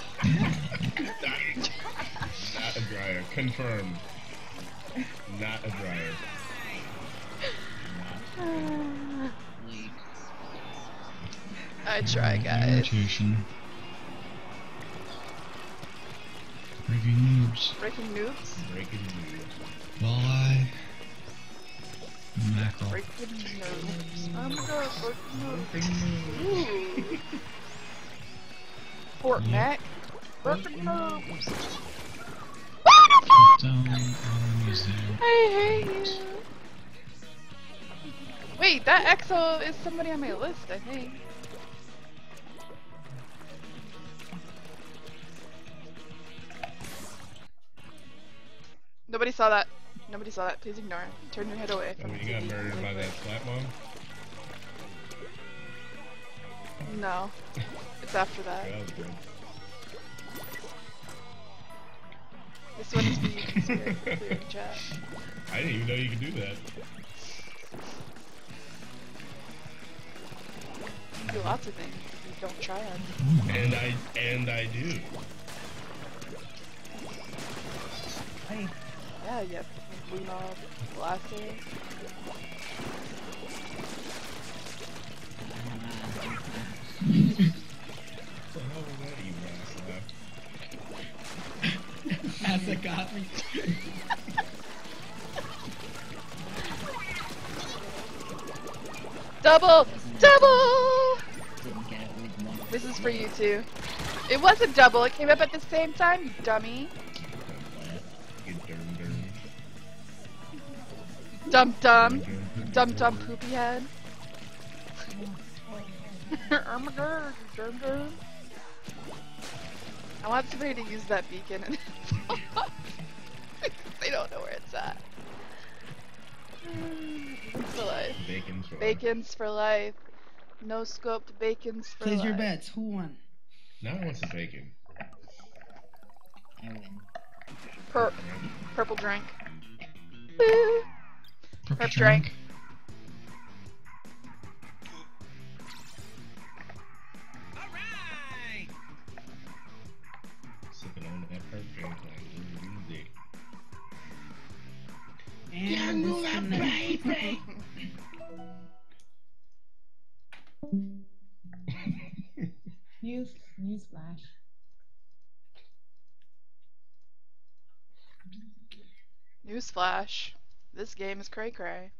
Not a dryer. Confirmed. Not a dryer. Leak. I try, guys. Irritation. Breaking noobs. Breaking noobs. Breaking news. Walleye. Mackerel. Breaking noobs. I'm gonna break noobs. Ooh. Fort Yep. Mac. Breaking noobs. Put down enemies there. I hate you. Wait, that Exo is somebody on my list, I think. Nobody saw that. Nobody saw that. Please ignore it. Turn your head away Oh, from you the got T V. murdered by that Splat mom? No. It's after that. That was good. This one is for you, Spirit, for clearing chat. I didn't even know you could do that. You do lots of things if you don't try on. And I and I do. Hey, Yeah, you have blue knob, blaster. What the hell was that you ass laugh? As it got me. Double! Double! Didn't get it with one. This is for you too. It wasn't double, it came up at the same time, you dummy. You dum dum. Dum dum. Dum dum poopy head. Oh my god, dum dum. I want somebody to use that beacon and they don't know where it's at. Beacons for life. Bacon's for life. Bacons for life. No scoped bacons for Place life. your bets. Who won? Now I want some bacon. I win. Pur purple drink. Boo. Purple Perp drink. Sipping on that perp drink like really dick. And disconnect. use use flash. Newsflash. This game is cray cray.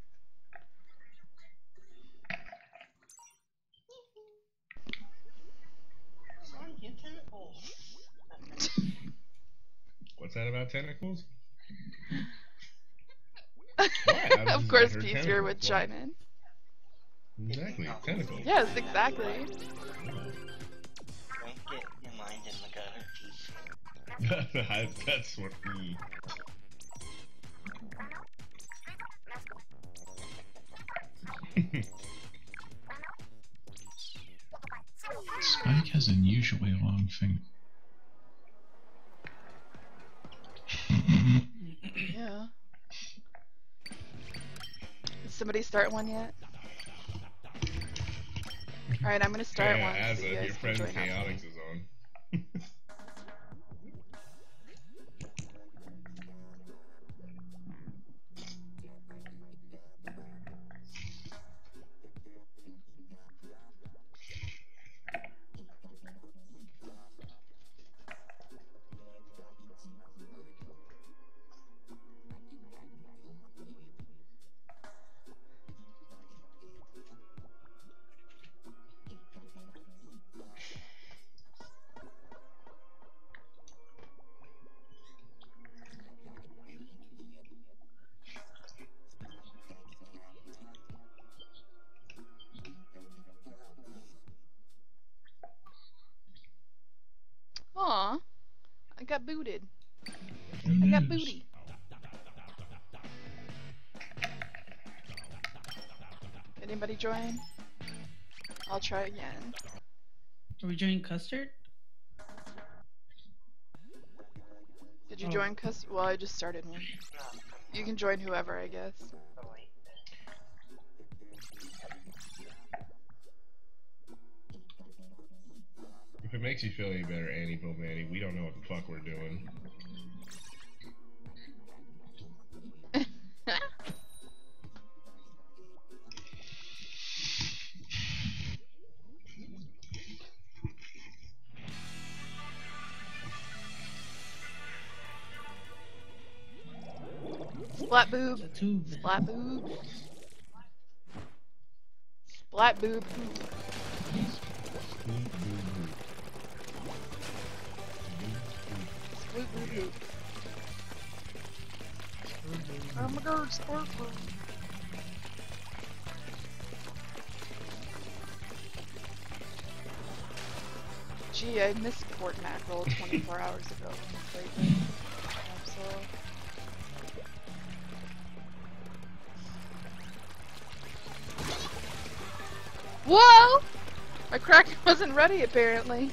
What's that about tentacles? Of course, P Sphere would chime in. Exactly, tentacles. Yes, exactly. Don't get your mind in the gutter, P C. That's what we. Spike has unusually long finger. Yeah. Did somebody start one yet? Alright, I'm gonna start Yeah, one as so a, you guys your can friend join up. Chaotix is on. Aw, I got booted. Who I got knows? booty. Anybody join? I'll try again. Are we joining Custard? Did you Oh. join Cus? Well, I just started one. You can join whoever, I guess. Oh, wait. If it makes you feel any better, Annie Bomani, we don't know what the fuck we're doing. Splat boob. The tube. Splat boob. Splat boob. Splat boob boob. Oh my god, sport boob. Gee, I missed port mackerel twenty-four hours ago. So. Whoa! My cracker wasn't ready apparently.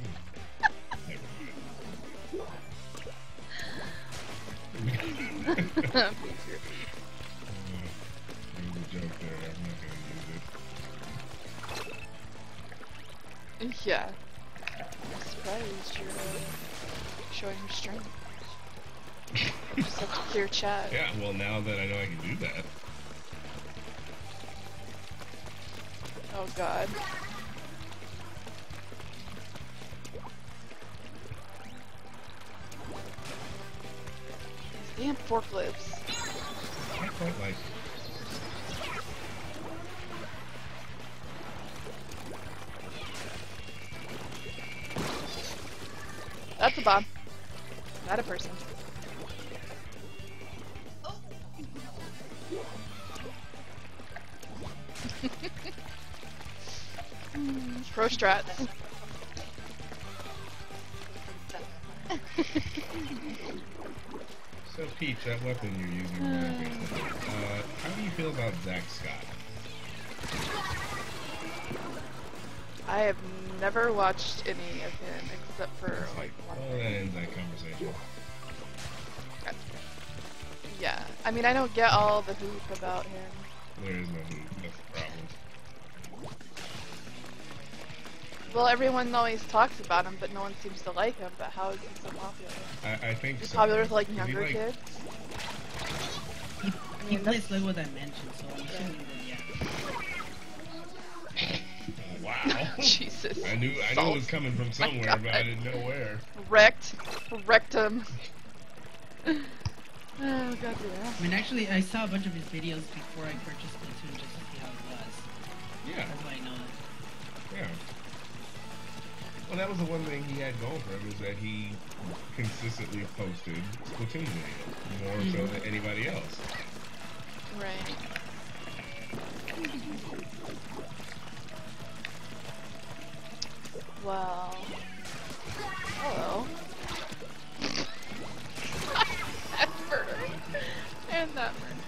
Yeah. I'm surprised you're uh, showing restraint. Just have to clear chat. Yeah, well now that I know I can do that. Oh god. These damn forklifts. I can't quite like. That's a bomb. Not a person. Pro strats. So Peach, that weapon you're using, uh, how do you feel about Zack Scott? I have never watched any of him except for like one. Oh, that ends that conversation. Yeah, I mean I don't get all the hoop about him. There is no hoop, that's the problem. Well, everyone always talks about him, but no one seems to like him. But how is he so popular? I, I think He's so. popular with like Is he, younger like- kids. He, I he mean, plays like what I mentioned, so I'm assuming that yeah. Wow. Jesus. I knew I knew it was coming from somewhere, God. but I didn't know where. Wrecked. Wrecked him. Oh, god damn. I mean, actually, I saw a bunch of his videos before I purchased Splatoon just to see how it was. Yeah. That's why I know it. Yeah. Well, that was the one thing he had going for him, is that he consistently posted Splatoon videos, more Mm-hmm. so than anybody else. Right. Well. Hello. That's murder. And that murder.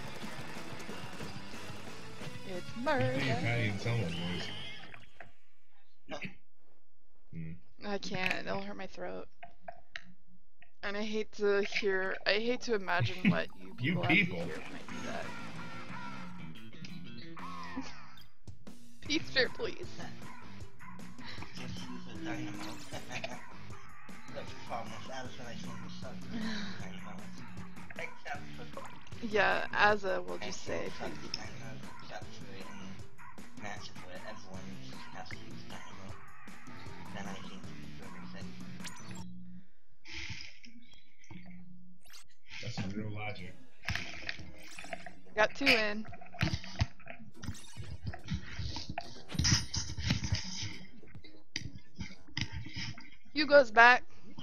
It's You murder. think Patty and Selma's voice. Hmm. I can't. It'll hurt my throat. And I hate to hear. I hate to imagine what you You people, people. have to hear when I do that. Peace, fair, please. Just use a dynamo. That's the problem. That was when I saw the sun. Dynamo. Except for Yeah, Azza will just say. except for dynamo, except for in matches where everyone has to use dynamo. Then I think it's everything. That's some real logic. Got two in. Hugo's back.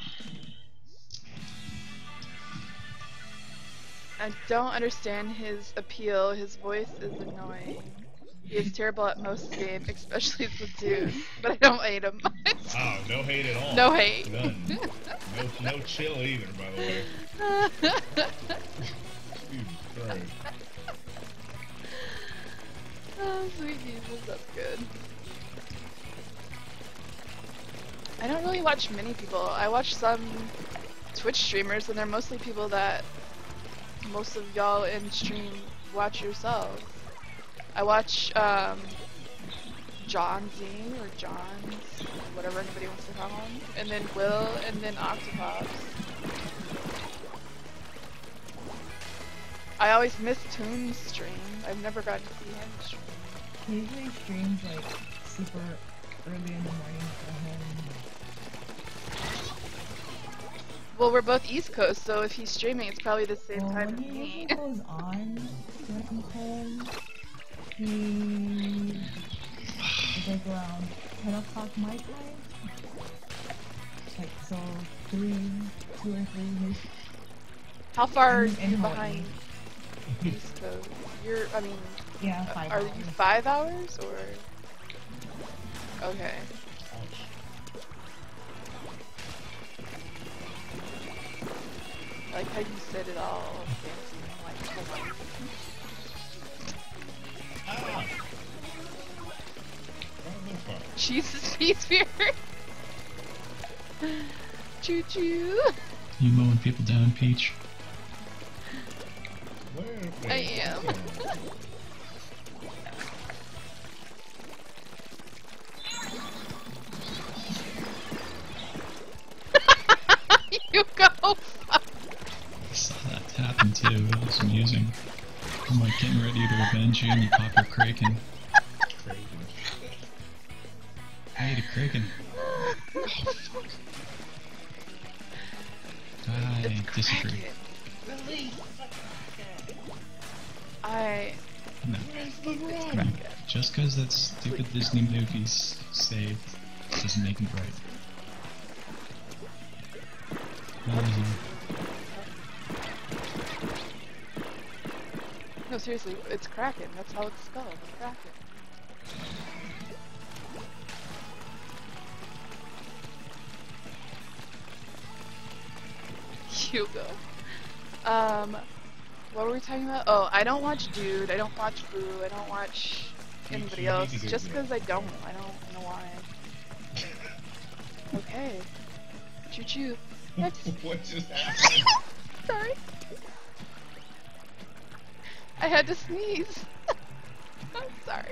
I don't understand his appeal. His voice is annoying. He is terrible at most games, especially Splatoon. But I don't hate him much. Wow, no hate at all. No hate. None. No, no chill either, by the way. Jesus Christ. Oh, sweet Jesus, that's good. I don't really watch many people. I watch some Twitch streamers, and they're mostly people that most of y'all in stream watch yourselves. I watch um, John Z or John's, whatever anybody wants to call him, and then Will, and then Octopops. I always miss Toon's stream. I've never gotten to see him stream. He usually streams like super early in the morning for him. Well, we're both East Coast, so if he's streaming, it's probably the same Well, time when as he me. usually goes on when he's home, he it's like around ten o'clock my time. Like so, three, two or three. He's How far are in- in you Hawaii. behind East Coast? You're, I mean, Yeah, five are hours. you five hours or? Okay. I like how you said it all fancy, like Hawaii. Ah! Oh, no fun. Jesus, Peace Spirit. Choo choo. You mowing people down, Peach? Where, I wait, am. what's going You go. I saw that happen too. It was amusing. I'm like getting ready to avenge you, and you pop your Kraken. on? Crazy. I ate a Kraken. Oh, fuck. I disagree. Release! I. No. Just because that stupid Disney movie's saved doesn't make it right. Mhm. No, seriously, it's Kraken. That's how it's spelled. Kraken. Hugo. Um, what were we talking about? Oh, I don't watch Dude. I don't watch Boo. I don't watch You- anybody you need else. to do Just that. because I don't. I don't know why. Okay. Choo choo. Next. What just happened? Sorry. I had to sneeze. I'm sorry.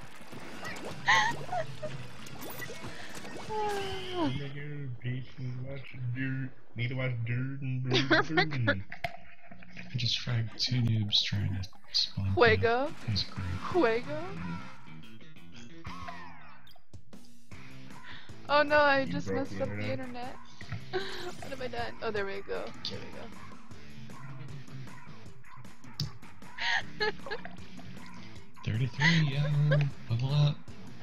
Nigga, Peach is watching Dirt. Need to watch Dirt and Blue. Remember- I just fragged two noobs trying to spawn. Fuego. It was great. Fuego. Oh no, I You just broke messed the up the internet? internet. What have I done? Oh, there we go. There we go. thirty-three, yeah, level up.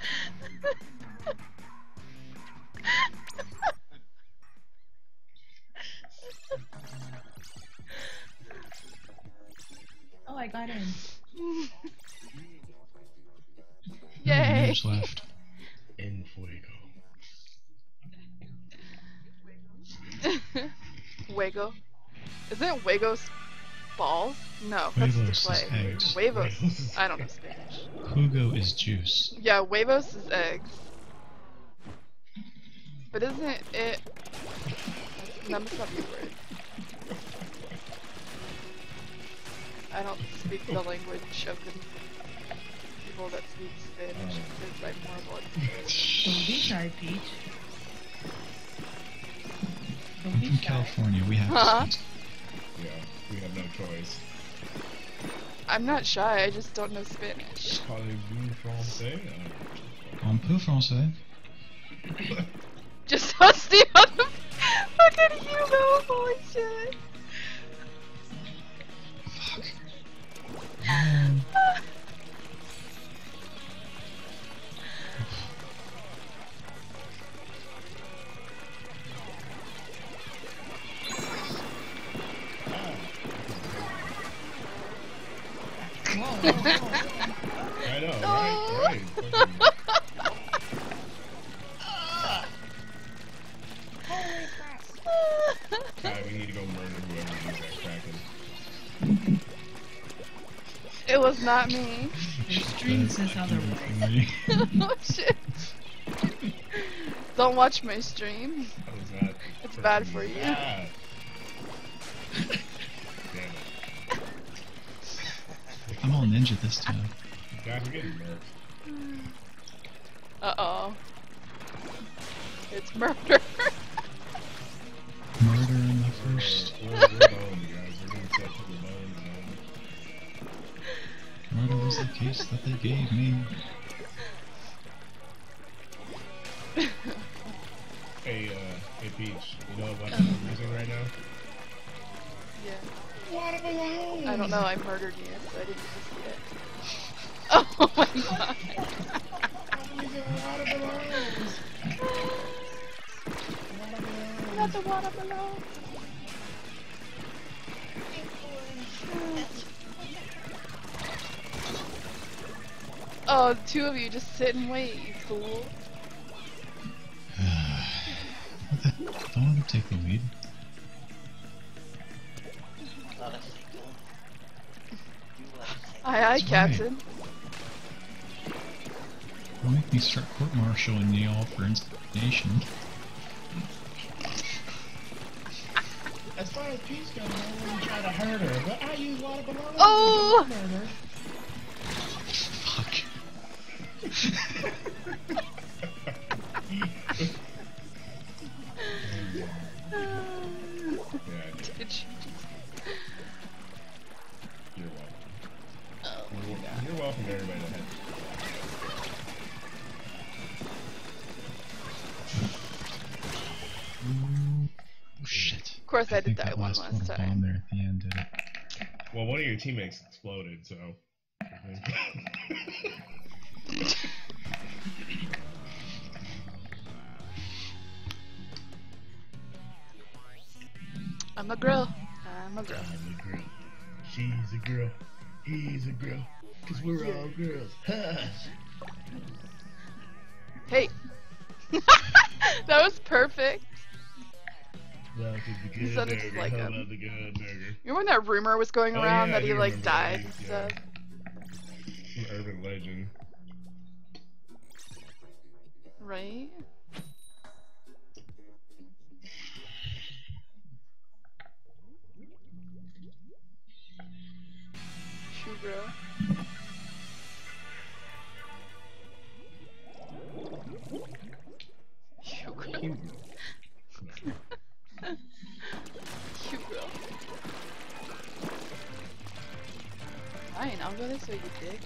Oh, I got in. No Yay! noobs left. En fuego. Fuego. Isn't it Fuego's balls? No, that's Huevos the is play. eggs. Huevos. I don't know Spanish. Hugo is juice. Yeah, huevos is eggs. But isn't it? No, that's not the word. I don't speak the language of the people that speak Spanish because I'm horrible at Spanish. Don't be shy, Peach. Don't I'm be from shy. California, we have Huh? to speak. Yeah, we have no choice. I'm not shy, I just don't know Spanish. Parlez-vous français? On peut français. Just us the other. Look at Hugo, holy shit. Fuck. Um, Whoa, whoa, whoa. I know, No. right? Right. Fucking- God, we need to go murder whoever used that Kraken. It was not me. Your stream that's says fucking otherwise. funny. Oh shit. Don't watch my stream. That was not It's bad freaking for you. bad. Damn it. I'm all ninja this time. God, we're getting nerfed. Uh oh. It's murder. Murder in the first. We're, we're boned, guys. We're gonna set to the bones now. Murder was the case that they gave me. Hey, uh, hey Peach, you know what weapon I'm using right now? Yeah. Water balloons! I don't know, I murdered you, so I didn't see it. Oh my god. I'm using water balloons! Not the water balloon. Oh, the two of you just sit and wait, you fool. Don't want to take the lead. Not a sequel. You let us take Aye aye, That's Captain. Don't make me start court-martialing y'all for instigation. As far as Peach goes, I wouldn't try to hurt her, but I use water balloons. Oh! Fuck. Did you? You're welcome. Oh You're, my god. you're welcome, everybody that had. Oh shit. Of course I, did think that, one last last little time. bomb there at the end did it. Well, one of your teammates exploded, so. I'm a girl. I'm a girl. I'm a girl. She's a girl. He's a girl. Cause we're all girls. Hey! That was perfect. Welcome to the You good sounded just burger. like How him. about the good burger? Remember when that rumor was going Oh, around yeah, I that he do like remember died that. and Yeah. stuff? An urban legend. Right? Sugar. Sugar. Cute. Sugar. Fine, I'll go this way, you dicks.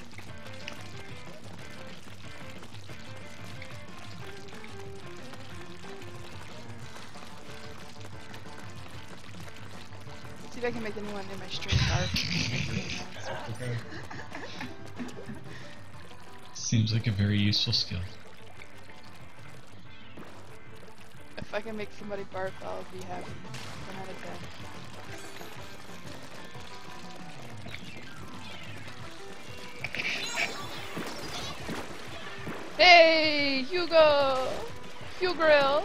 See if I can make anyone in my stream dark. Okay. Seems like a very useful skill. If I can make somebody barf, I'll be happy. one out of ten. Hey, Hugo! Hugo!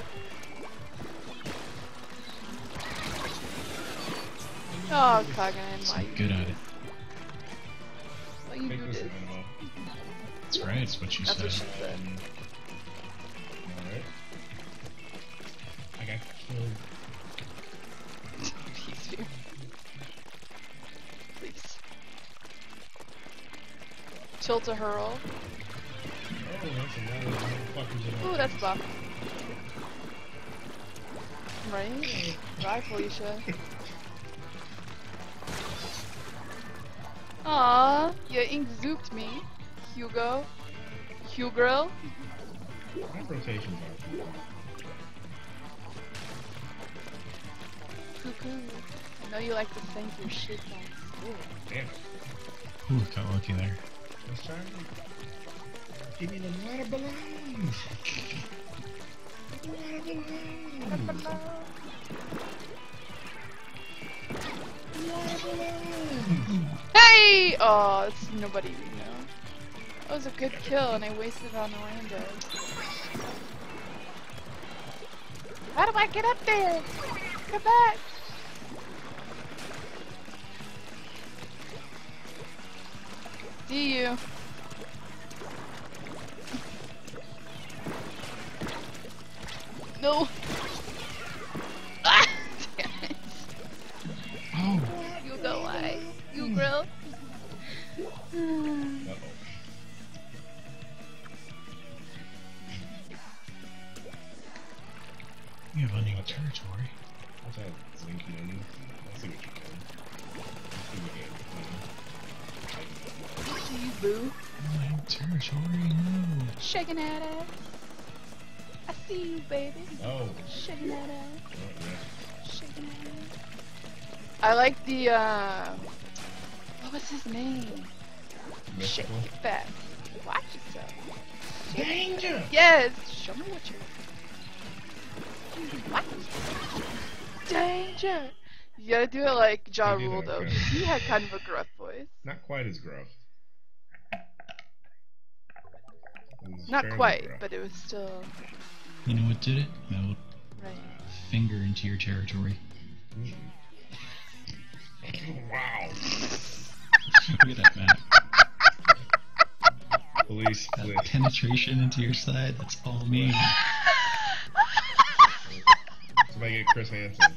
Oh, Kagan, So why good at it. why you Make do this this? animal. That's right, it's what you That's said. what she said. Alright. I got killed. Peace, fear. Please. Tilt a hurl. Oh, that's a lot of motherfuckers in Ooh, our that's face. buff. Right? Bye, Felicia. Aw, you ink zooped me, Hugo. Hugo. My rotations are cool. Cuckoo. I know you like to think your shit on school. Damn it. Ooh, got lucky there. Let's try it. Give me the water balloons. Water balloons. Water balloons. Hey! Oh, it's nobody we know. That was a good kill, and I wasted it on the rando. How do I get up there? Come back! See you. No! Ah! Damn it. Oh! You go away. You grill. Uh-oh. territory. What's that? Zinkian? I see what you're doing. I see what See you, boo. My territory, no. Shaking that ass. I see you, baby. you're doing. Oh. Shaking that ass. Oh, yeah. Shaking that ass. I like the, uh... what was his name? Shake Mystical. it fast. Watch yourself. Danger! Yes! Show me what you're... What? Danger! You gotta do it like Ja He did Rule, though, okay. 'cause he had kind of a gruff voice. Not quite as gruff. It was Not fairly quite, gruff. but it was still... You know what did it? My little Right. finger into your territory. Mm. Wow. Look at that, Matt. Police That flip. penetration into your side, that's all me. Somebody get Chris Hansen.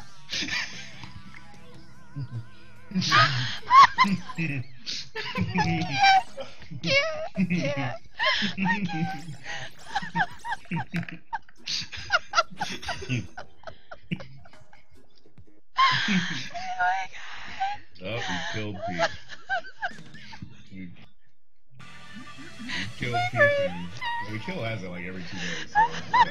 Yeah, yeah. Oh, we killed Pete. We, we killed Pete and well, we kill Azza like every two days, so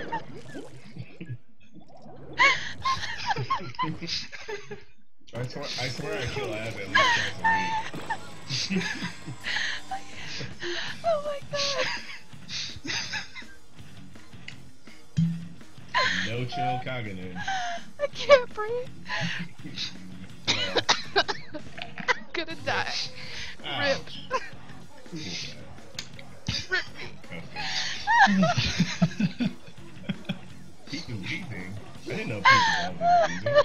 I swear I swear I kill Azza at least twice a week. Oh my god. No chill Kaganin. I can't breathe. Well, I'm gonna die. Rip. ouch. Rip me. Pete was leaving. I didn't know Pete was leaving.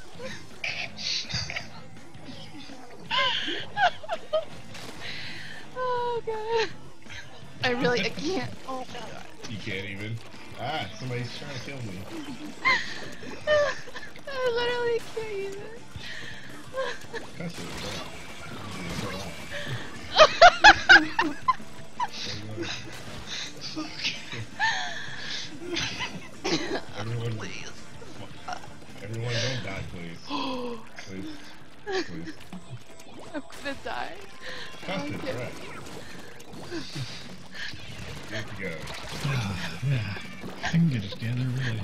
Oh god. I really, I can't. Oh my god. You can't even. Ah, somebody's trying to kill me. I literally can't even. That's it, Everyone, Please. everyone don't die, please. Please. Please. I'm gonna die. Custard, Okay. right. Good to go. Ah, yeah, I can get it together, really.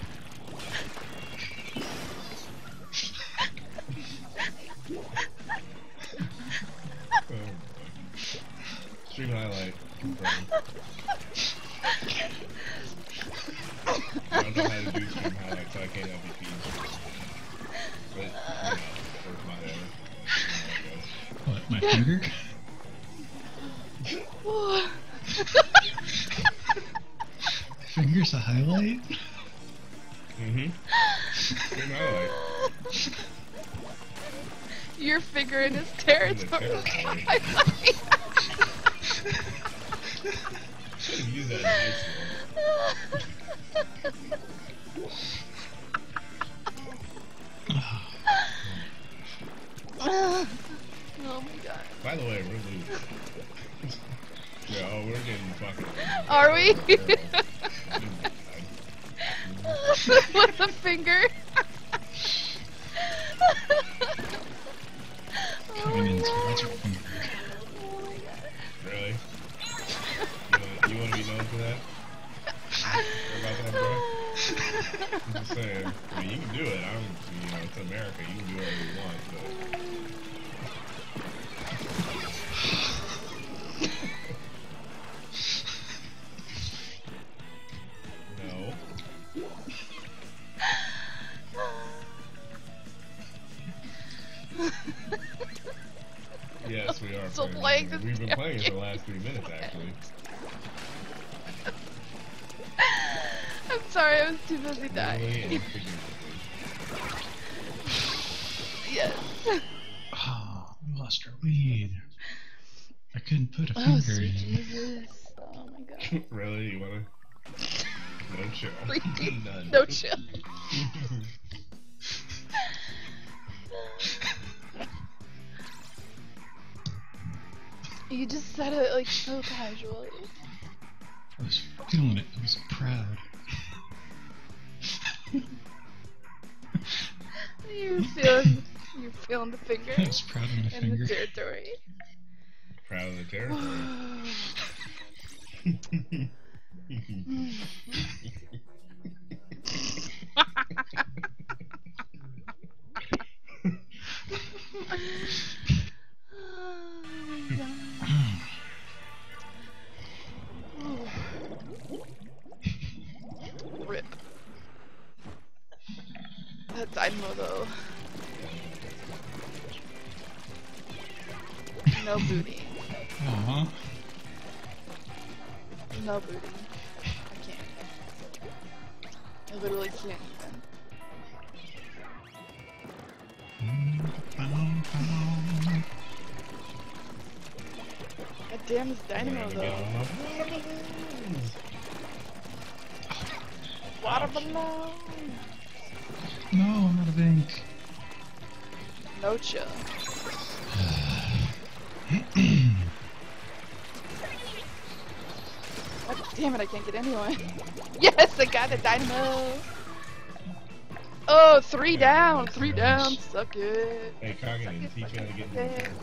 Oh, boy. Stream highlight. Confirmed. I don't know how to do stream highlights, so I can't help you, Pete. But, you know, worth my head. What, my finger? Finger's a highlight? Mm-hmm. Stream highlight. Your finger in his In the territory. territory. Should've used that nice Oh my god. By the way, we're losing. Yeah, oh, we're getting fucking. Are we? Terrible. With the finger? Coming in, so that's your finger. Really? You want, you want to be known for that? About that, bro? I'm just saying. I mean, you can do it. I don't, you know, it's America. You can do whatever you want, but. No. Yes, we are. Still playing. playing this We've been damn playing it for the game. last three minutes, actually. I'm sorry, I was too busy Really dying. and figuratively. Yes. Oh, we lost our lead. I couldn't put a Oh, finger sweet in. Jesus. Oh my god. Really? You wanna? No chill. Please. None. No chill. You just said it like so casually. I was feeling it. I was proud. You feeling, you feeling the finger I was proud of my in finger. the territory. Proud of the territory. Rip. That dynamo though. No booty. Aww. No booty. I can't. I literally can't even. God damn this dynamo though. Water balloon. No, I'm out of ink. No chill. God damn it, I can't get anyone. Yes, I got the dynamo. Oh, three down, three down, suck it. Hey, Coggin, teach you how to get in the it.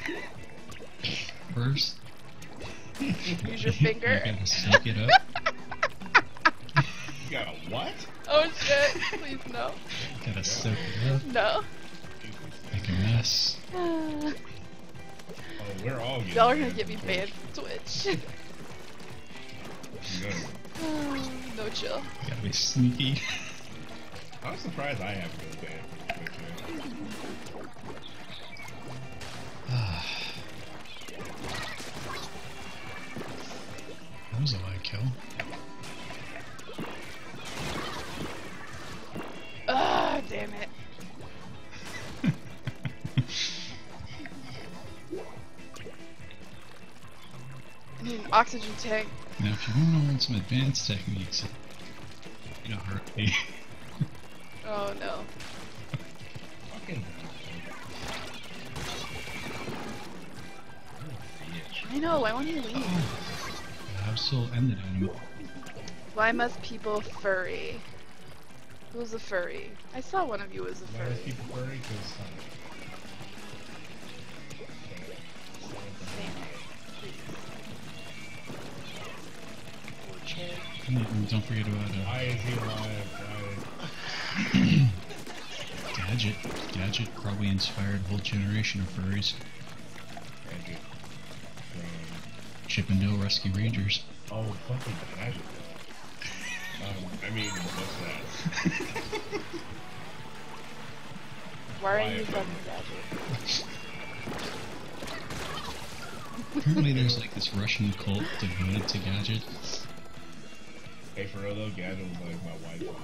First, Use your you finger. gotta soak it up. You got a what? Oh shit, please no. Gotta soak it up. No. Make a mess. Oh, we're all getting Y'all are gonna banned get me from banned from Twitch. Good. No chill. Gotta be sneaky. I'm surprised I haven't been banned from Twitch That was a light kill. Ah, damn it. I need an oxygen tank. Now, if you want to learn some advanced techniques, you know, hurt me. Oh no. Fucking. I know, why won't he leave? Oh, I'm still ended animal. Why must people furry? Who's a furry? I saw one of you as a Why furry. does people worry? Because. And don't forget about uh, Why is he alive? Why? Gadget. Gadget probably inspired a whole generation of furries. Gadget. Chippendale Rescue Rangers. Um, oh, fucking Gadget. Um, I mean, what's that? Why are Why you a fucking gadget? Apparently there's like this Russian cult devoted to Gadget. Hey, for real though, Gadget was like my wife.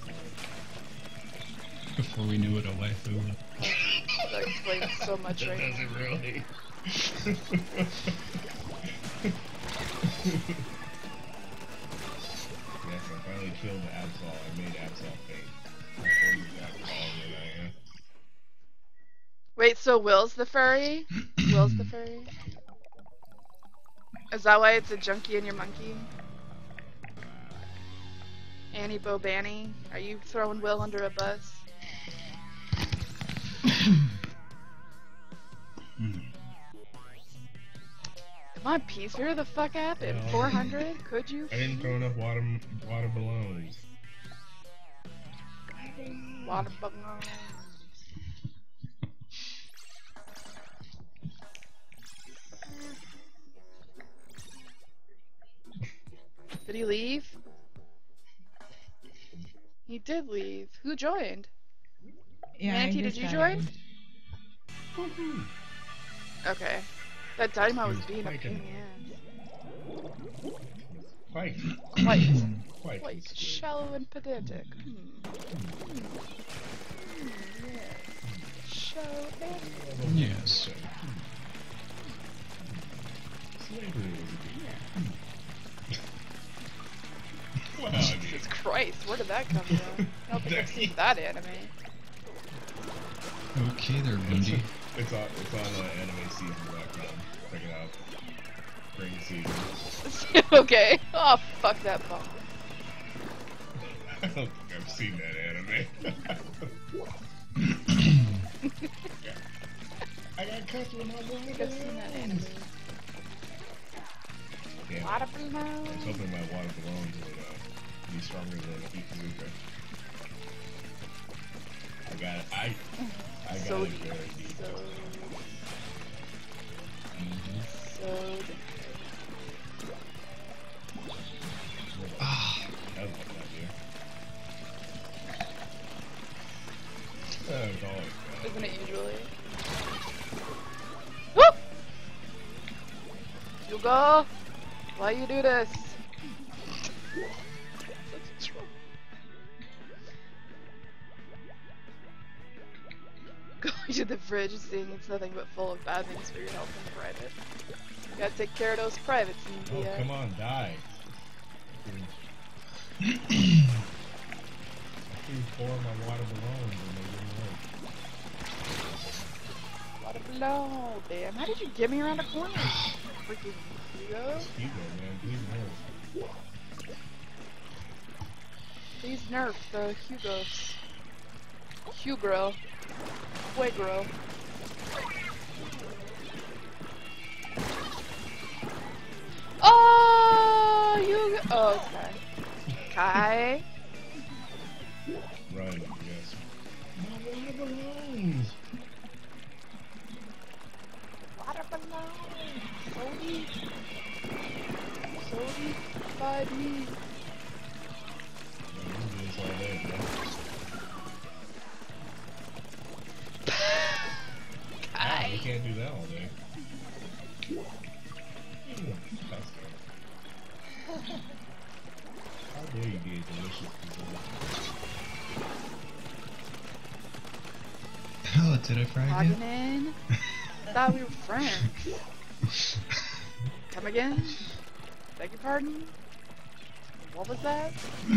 Before we knew it, a waifu. That explains so much right Does now. it really? Yes, I finally killed Absol. I made Absol faint. Before you got called than I am. Wait, so Will's the furry? Will's the furry? Is that why it's a junkie and your monkey? Annie Bobanny? Are you throwing Will under a bus? Come on, Peace, where the fuck happened? No. four hundred? Could you? I didn't throw enough water water balloons. Water balloons. Did he leave? He did leave. Who joined? Yeah, Manatee, I did just you got join? in. Okay. That dynamo was He was being a quite pain in an- the ass. Quite. Quite. Quite. Quite shallow and pedantic. Hmm. Hmm. Hmm, yeah. Shallow and Yes. Slavery was a good. Well, I mean, Jesus Christ, where did that come from? I don't think I've seen that anime. Okay there, Bundy. it's on it's on uh, anime season dot com. Check it out. Spring season. Okay. Oh, fuck that phone. I don't think I've seen that anime. I got cussed with my I water think I've seen that anime. balloons. Yeah, Water I was balloons. hoping my water balloons would uh, be stronger than a Ikuzuka. I got it. I, I got So it deep. very deep. So, Mm-hmm. so deep. Ah, I love that, dude. That's always good. Isn't it usually? Woo! Hugo! Why you do this? Going to the fridge, seeing it's nothing but full of bad things for your health in private. You gotta take care of those privates in Oh, the, uh, come on, die. I threw four of my water balloons and they didn't work. Water below. Damn, how did you get me around a corner? Freaking Hugo. Hugo, man, please nerf. Please nerf the Hugos. Hugo. Fuegro. Oh, Hugo. Oh, okay. Kai. Run, yes. My water balloons! Water balloons. So deep. So deep by me. Man, we do this all day, bro. Ah, we can't do that all day. Mm, that's good. How dare you be a delicious dessert? oh, did I frag Logging you? in. Thought we were friends. Come again? Beg your pardon? What was that?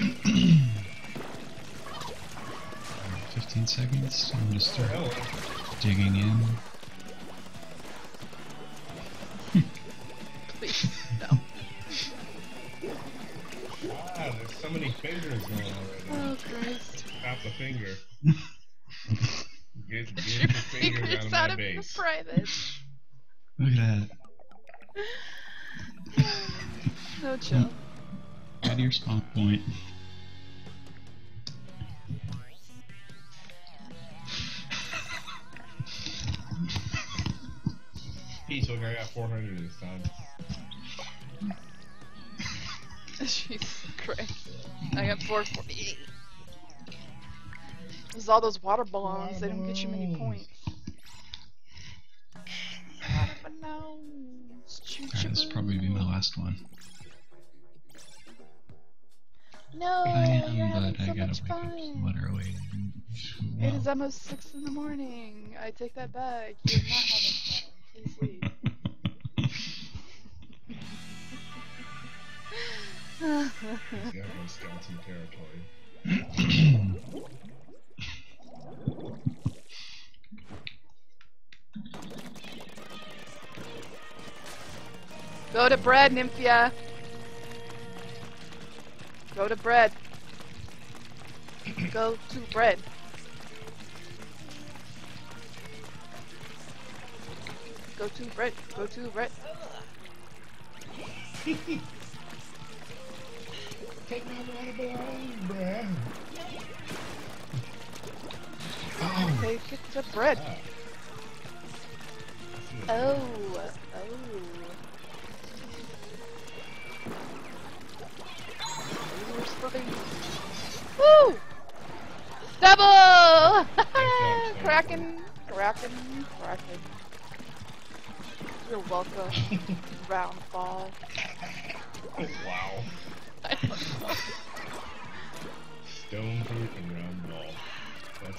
fifteen seconds. I'm gonna start Oh, digging in. Please, no. ah, there's so many fingers going on right now. Oh, Christ. Stop the finger. Get, Get get your the fingers fingers out of out my of your base. private. Look at that. No chill. Go to your spawn point. Peace, look, I got four hundred this time. Jesus Christ. I got four forty-eight. There's all those water balloons, they don't get you many points. Water balloons. Choo Alright, this will probably be my last one. No, I am, you're having but I so gotta much wake up fun. literally. It is almost six in the morning. I take that back. You're not having fun. Please leave. He's got no skeleton territory. Go to bread, Nymphia. Go to bread. Go to bread. Go to bread. Go to bread. Take my water balloons, bruh. Oh! Take it to bread. Ah. Oh. Oh. You're spurting. Woo! Double! Kraken. Kraken. Kraken. You're welcome. Round ball. Wow. Stone fruit and round ball. That's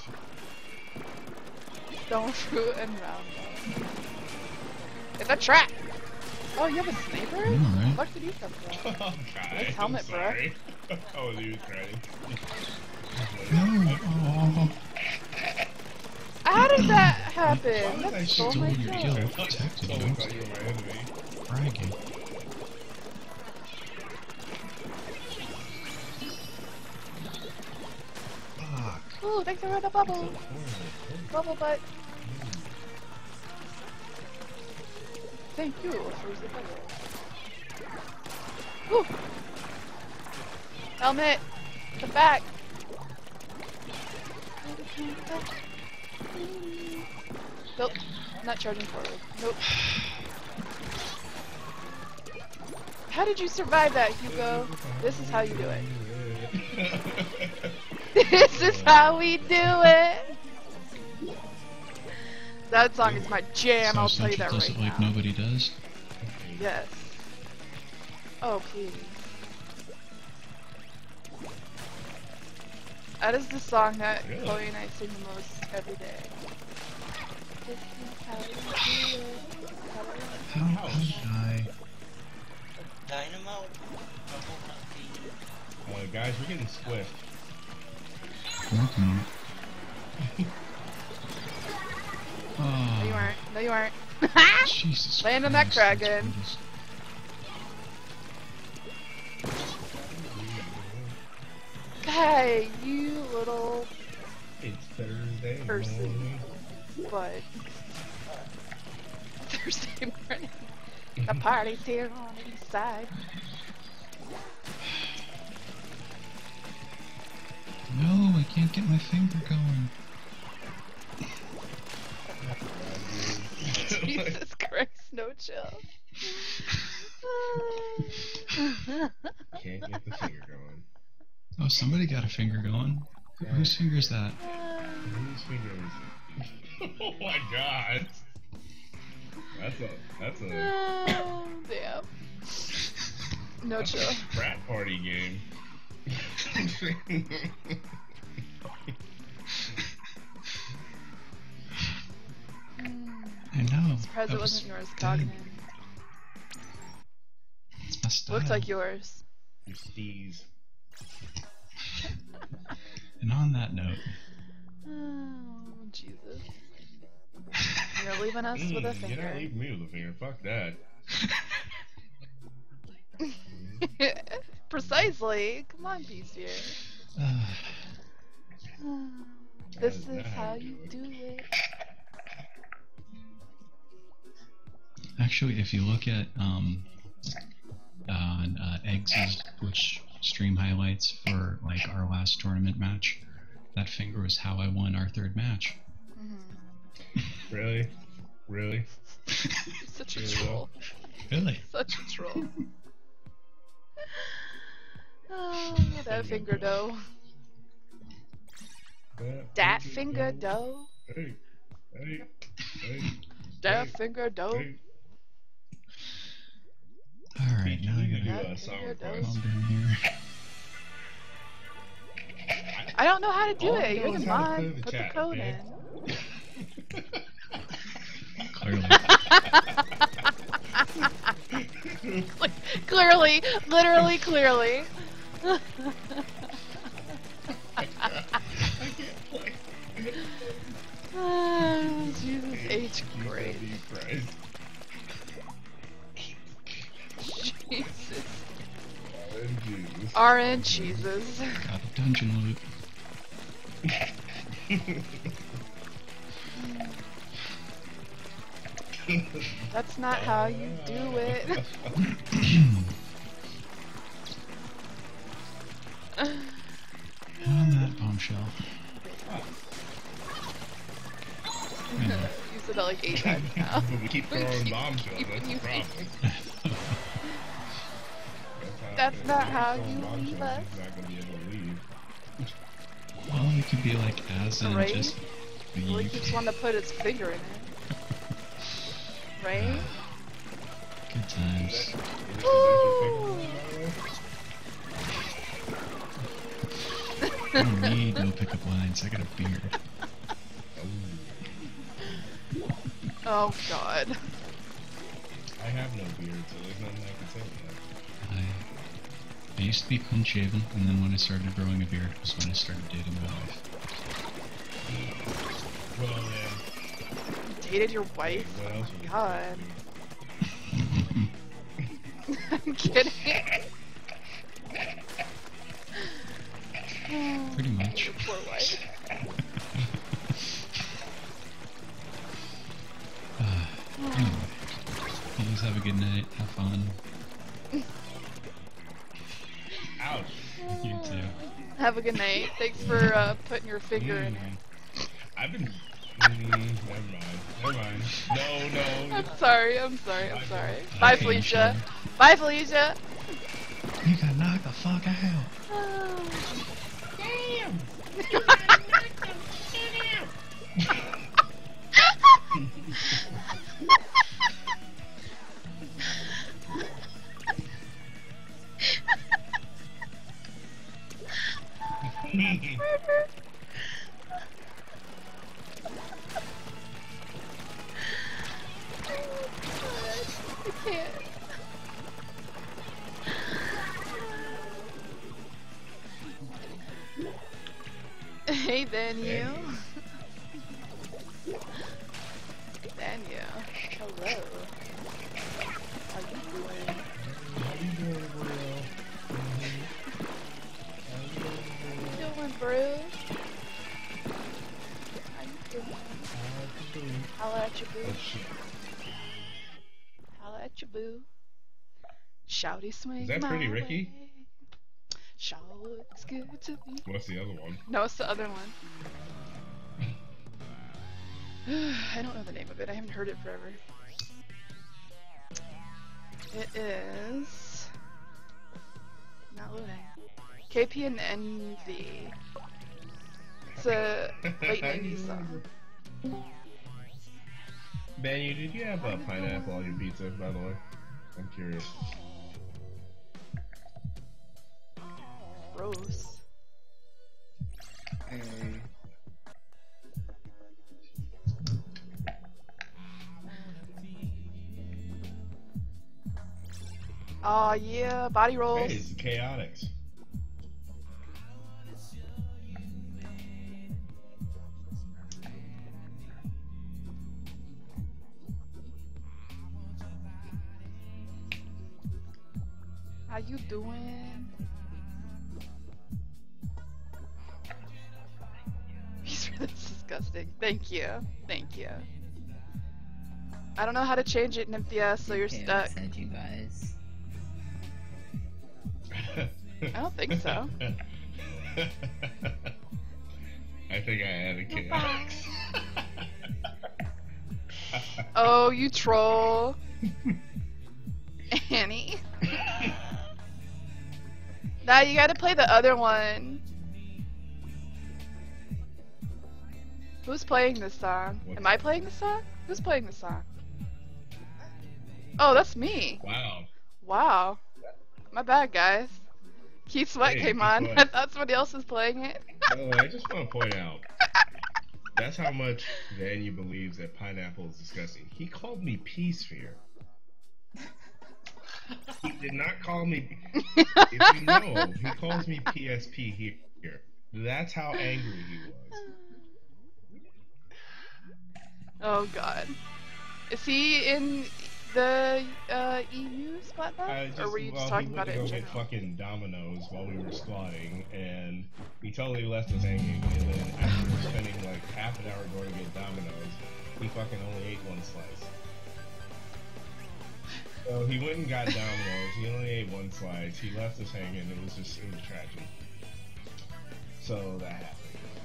Stone fruit and round ball. It's a trap! Oh, you have a sniper? I know, right? Where the fuck did you come from? oh, God. Nice helmet, I'm bro. sorry. oh, you crying. No! Oh! How did that happen? Why was I That's shooting so my your kill. kill? I thought- Protected, totally don't thought you were my enemy. Bragging. Fuck. Ooh, thanks for the bubble. So horrible. Bubble butt. Thank you for the bubble. Woo! Helmet! Come back! Nope. Not charging forward. Nope. How did you survive that, Hugo? This is how you do it. This is how we do it! That song is my jam, So I'll tell you Central that does right it like now. nobody does? Yes. Oh, please. That is the song that Really? Chloe and I sing the most every day. This is how we do it. How, how did I... Dynamo. Uh, guys, we're getting squiffed. Working on it. No, you Oh, weren't. No, you weren't. Jesus Land on that Christ, Kraken. that's Hey, you little It's Thursday Person. morning. butt. Thursday morning. The party's here on the east side. No, I can't get my finger going. Jesus Christ, no chill. Can't get the finger going. Oh, somebody got a finger going. Who- Whose finger's that? Whose finger is it? Oh my god. That's a that's a Oh, damn. No that's chill. a frat party game. I know. Surprised that it was wasn't yours, dead. Cogman. It's my style. Looked like yours. Your steez. And on that note, Oh, Jesus. You're leaving us with a Mm, You're not finger. leaving me with a finger. Fuck that. Precisely. Come on, Beastier. uh, This is is not how how you you do it. actually, if you look at um, uh, uh, Eggs' Twitch stream highlights for like our last tournament match, that finger was how I won our third match. Mhm. Really? Really? Such a Really troll. Really? Such a troll. Oh, that finger dough. Dat finger dough. Hey, hey, hey, Dat Hey. finger dough. hey. Alright, now I You do gotta a song Finger dough. request. calm down here. I don't know how to do All I it. know You're the is how to mod. clear the Put the chat, code man. Clearly. in. Clearly, literally, clearly. Oh, Jesus H. Great. Christ. Jesus. And Jesus. R N cheeses. Got a dungeon loot. That's not how you do it. On that bombshell. I know. You said that like eight times now. But we keep throwing keep bombshells, keeping that's the you problem. That's not how Throwing you bombshells, leave us. He's not gonna be able to leave. Well, it could be like as in Right? just Well, he leave. keeps wanting to put his finger in it. Right? Good times. Is that Ooh. your I don't need no pickup lines. I got a beard. Oh god. I have no beard, so there's nothing I can say to that. I, I used to be clean shaven, and then when I started growing a beard was when I started dating my wife. Well, then, You dated your wife? what Oh else my would you god. say? I'm kidding. Pretty much. Your poor wife. guys have a good night. Have fun. Ouch. You too. Have a good night. Thanks for uh, putting your finger in it. Mm. I've been. Mm, never mind. Never mind. No, no. I'm sorry. I'm sorry. I'm sorry. Okay, Bye, Felicia. sure. Bye, Felicia. You got knocked the fuck out. Damn! I can't. Hey, Daniel. Daniel. Hello. How you doing? How you doing, bro? How you doing, bro? How you doing? Holla at your boo. Oh, shit. Holla at your boo. Shouty swing. Is that Pretty my Ricky? way. Sure looks good to me. What's the other one? No, it's the other one. I don't know the name of it. I haven't heard it forever. It is not loading. K P and Envy. It's a late nineties song. Benny, did you have a pineapple on your pizza, by the way? I'm curious. Gross. Hey. Aw, yeah, body rolls. Hey, it's the Chaotix. How you doing? That's disgusting. Thank you. Thank you. I don't know how to change it, Nymphia, so you're Okay, stuck. said you guys. I don't think so. I think I had a Chaotix. Oh, you troll. Annie. Now you gotta play the other one. Who's playing this song? What's Am I playing this song? Who's playing this song? Oh, that's me. Wow. Wow. My bad, guys. Keith Sweat Hey, came Keith on. Sweat. I thought somebody else was playing it. By the way, I just want to point out, that's how much Vanny believes that pineapple is disgusting. He called me pea sphere. He did not call me. If you know, he calls me P S P here. That's how angry he was. Oh god. Is he in the uh, E U Splat I map? just, Or were you just well, talking he about went it to in go get general? fucking Dominoes while we were squatting, and he totally left us hanging. And then after spending like half an hour going to get Dominoes, he fucking only ate one slice. So he went and got Dominoes. He only ate one slice. He left us hanging. It was just, it was tragic. So that happened.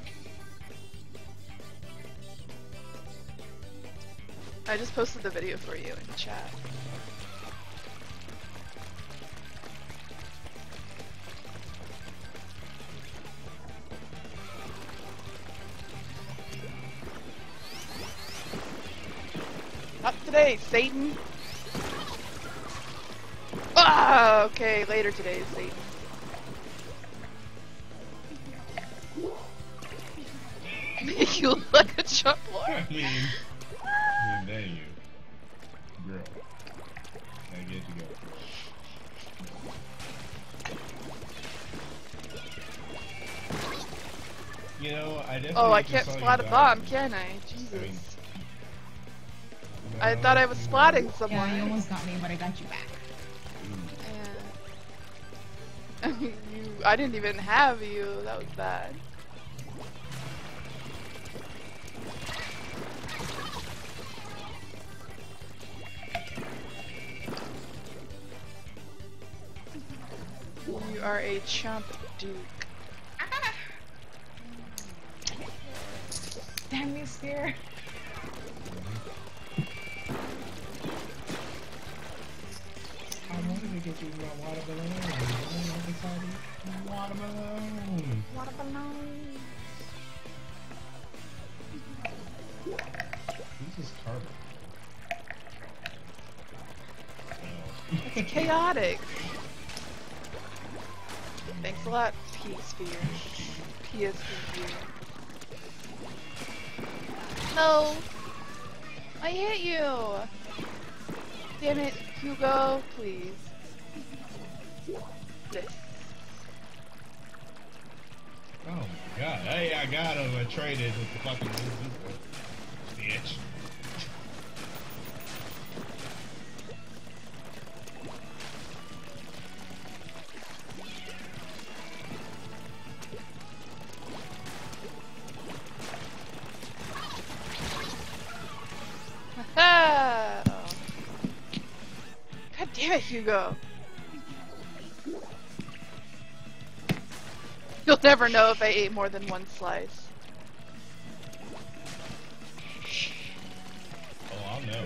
I just posted the video for you in the chat. Not today, Satan! Ah, okay, later today, Satan. Make you look like a chump lord. I mean, I mean, there you, girl. I get you go. You know, I definitely. Oh, I just can't saw you splat a die. bomb, can I? Jesus. I mean, I no, thought I was you- splatting someone. Yeah, you almost got me, but I got you back. Yeah. I mean, you. I didn't even have you. That was bad. are a chump duke. Damn you, Spear. I wanted to get you a watermelon. Watermelon. Watermelon. Who's this carbon? It's chaotic. Thanks a lot, P-Sphere. P S V. No! I hit you! Damn it, Hugo, please. This. Oh my god. Hey, I got him. I traded with the fucking bitch. Ah! God damn it, Hugo! You'll never know if I ate more than one slice. Oh, I'll know.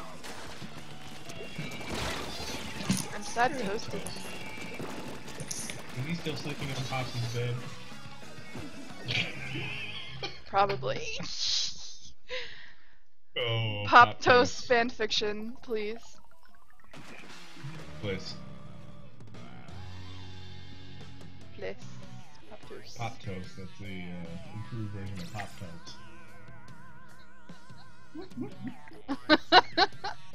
I'm sad toasted. Is he still sleeping in Pops' bed? Probably. Oh, Pop toast fanfiction, please. Please. Please. Pop toast. Pop toast. That's the uh, improved version of Pop toast.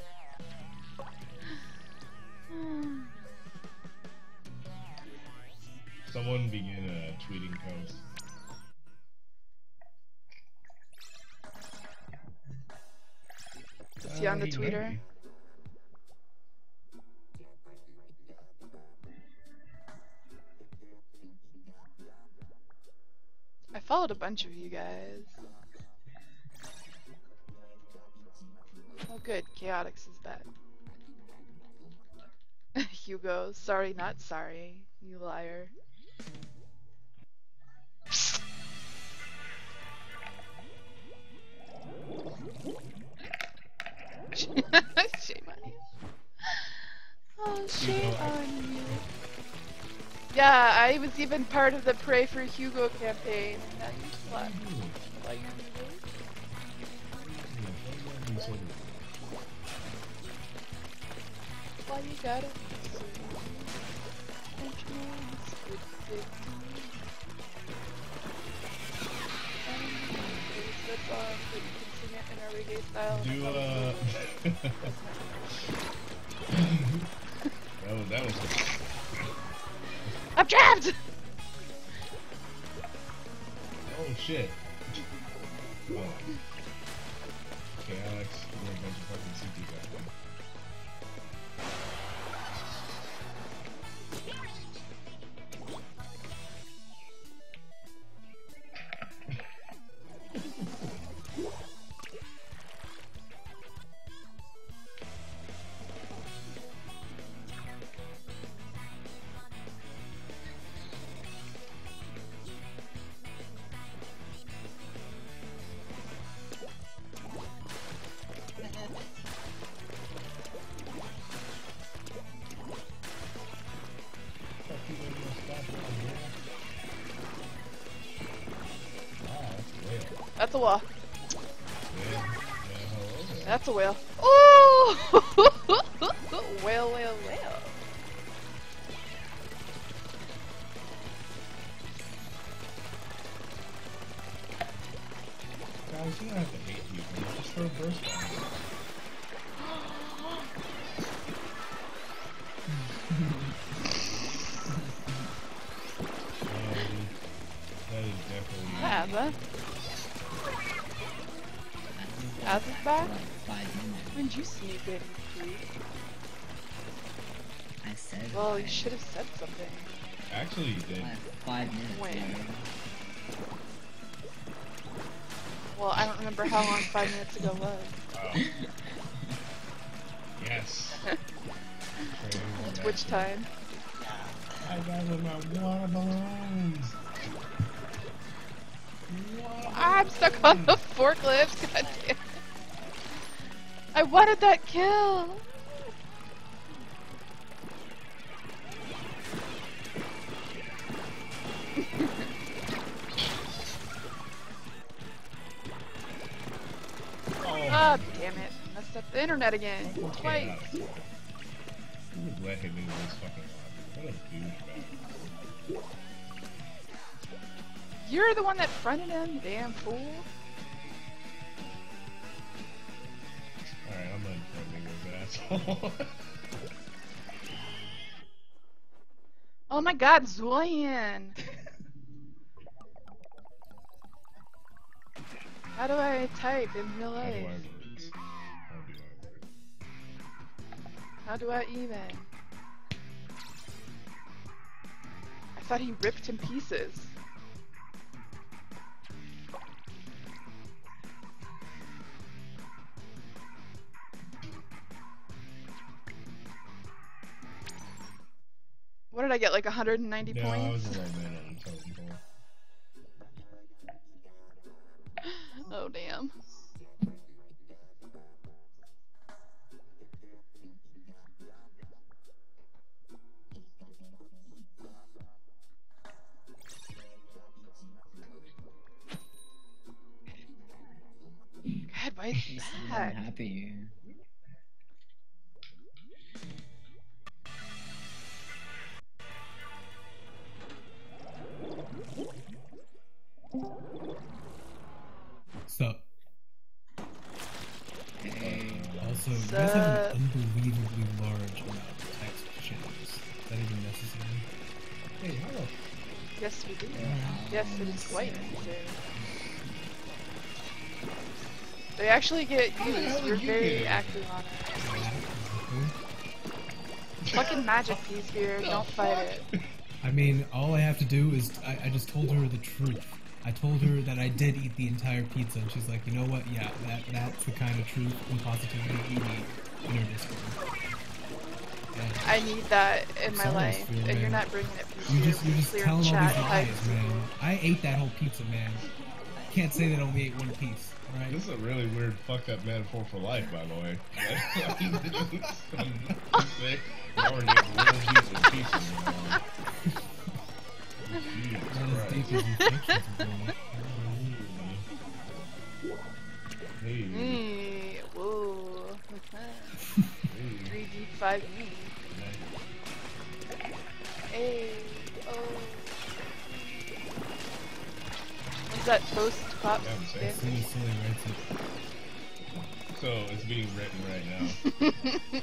Someone begin uh, tweeting toast. Is he on the Uh, he tweeter? might be. I followed a bunch of you guys. Oh good, Chaotix is back. Hugo, sorry not sorry, you liar. Shame on you. Oh, shame on you. Yeah, I was even part of the Pray for Hugo campaign. Now you slut. Why you Why you gotta be so That's um, that you can sing it in our reggae style. Do uh. oh, that was. I'm trapped! Oh shit. Oh. Okay, Alex, you're a bunch of fucking C T guys. That's a whale. That's a whale. Oh! Whale, whale, whale. Guys, you don't have to hate people. Just throw burst bombs. um, that is definitely. Hi, Azza. Azza's back? When did you sneak in, please? I said. Well, you should have said something. Actually, you did. Like five minutes When? ago. Well, I don't remember how long five minutes ago was. Oh. Yes. Twitch time. I got with my water balloons. Water I'm stuck on the forklift. God damn it. I wanted that kill. Oh, damn it. Messed up the internet again. Twice. Who would let him into this fucking lobby? What a douchebag. You're the one that fronted him, you damn fool. Alright, I'm unfriending this asshole. Oh my god, Zoyan! How do I type in real How do I life? words? How do I words? How do I even? I thought he ripped in pieces. What did I get, like one hundred ninety No, I was points? a little bit on the totem pole. Oh damn. God, why is You seem that? unhappy. So, Hey. also, you Sup? guys have an unbelievably large amount of text channels. Is that even necessary? Hey, hello. Yes, we do. Yes, it is quite necessary. They actually get How the hell used. did You're you very get it? active on it. Fucking magic piece here. Don't fight it. I mean, all I have to do is I, I just told her the truth. I told her that I did eat the entire pizza, and she's like, you know what? Yeah, that that's the kind of truth and positivity you need in your Discord. And I need that in my Sounds life, good, and man. you're not bringing it. Piece you here. just you're just Clear telling all chat, these type lies, man. I ate that whole pizza, man. Can't say that I only ate one piece, right? This is a really weird fucked up metaphor for life, by the way. I'm sick. You already have little pieces of pieces. Jesus Not as deep Christ. as you think she's going. Hey. Me. Whoa. Hey. three D, five E. Hey. Oh. What's that post pop? Yeah, I'm saying. As soon as Sully writes it. So it's being written right now.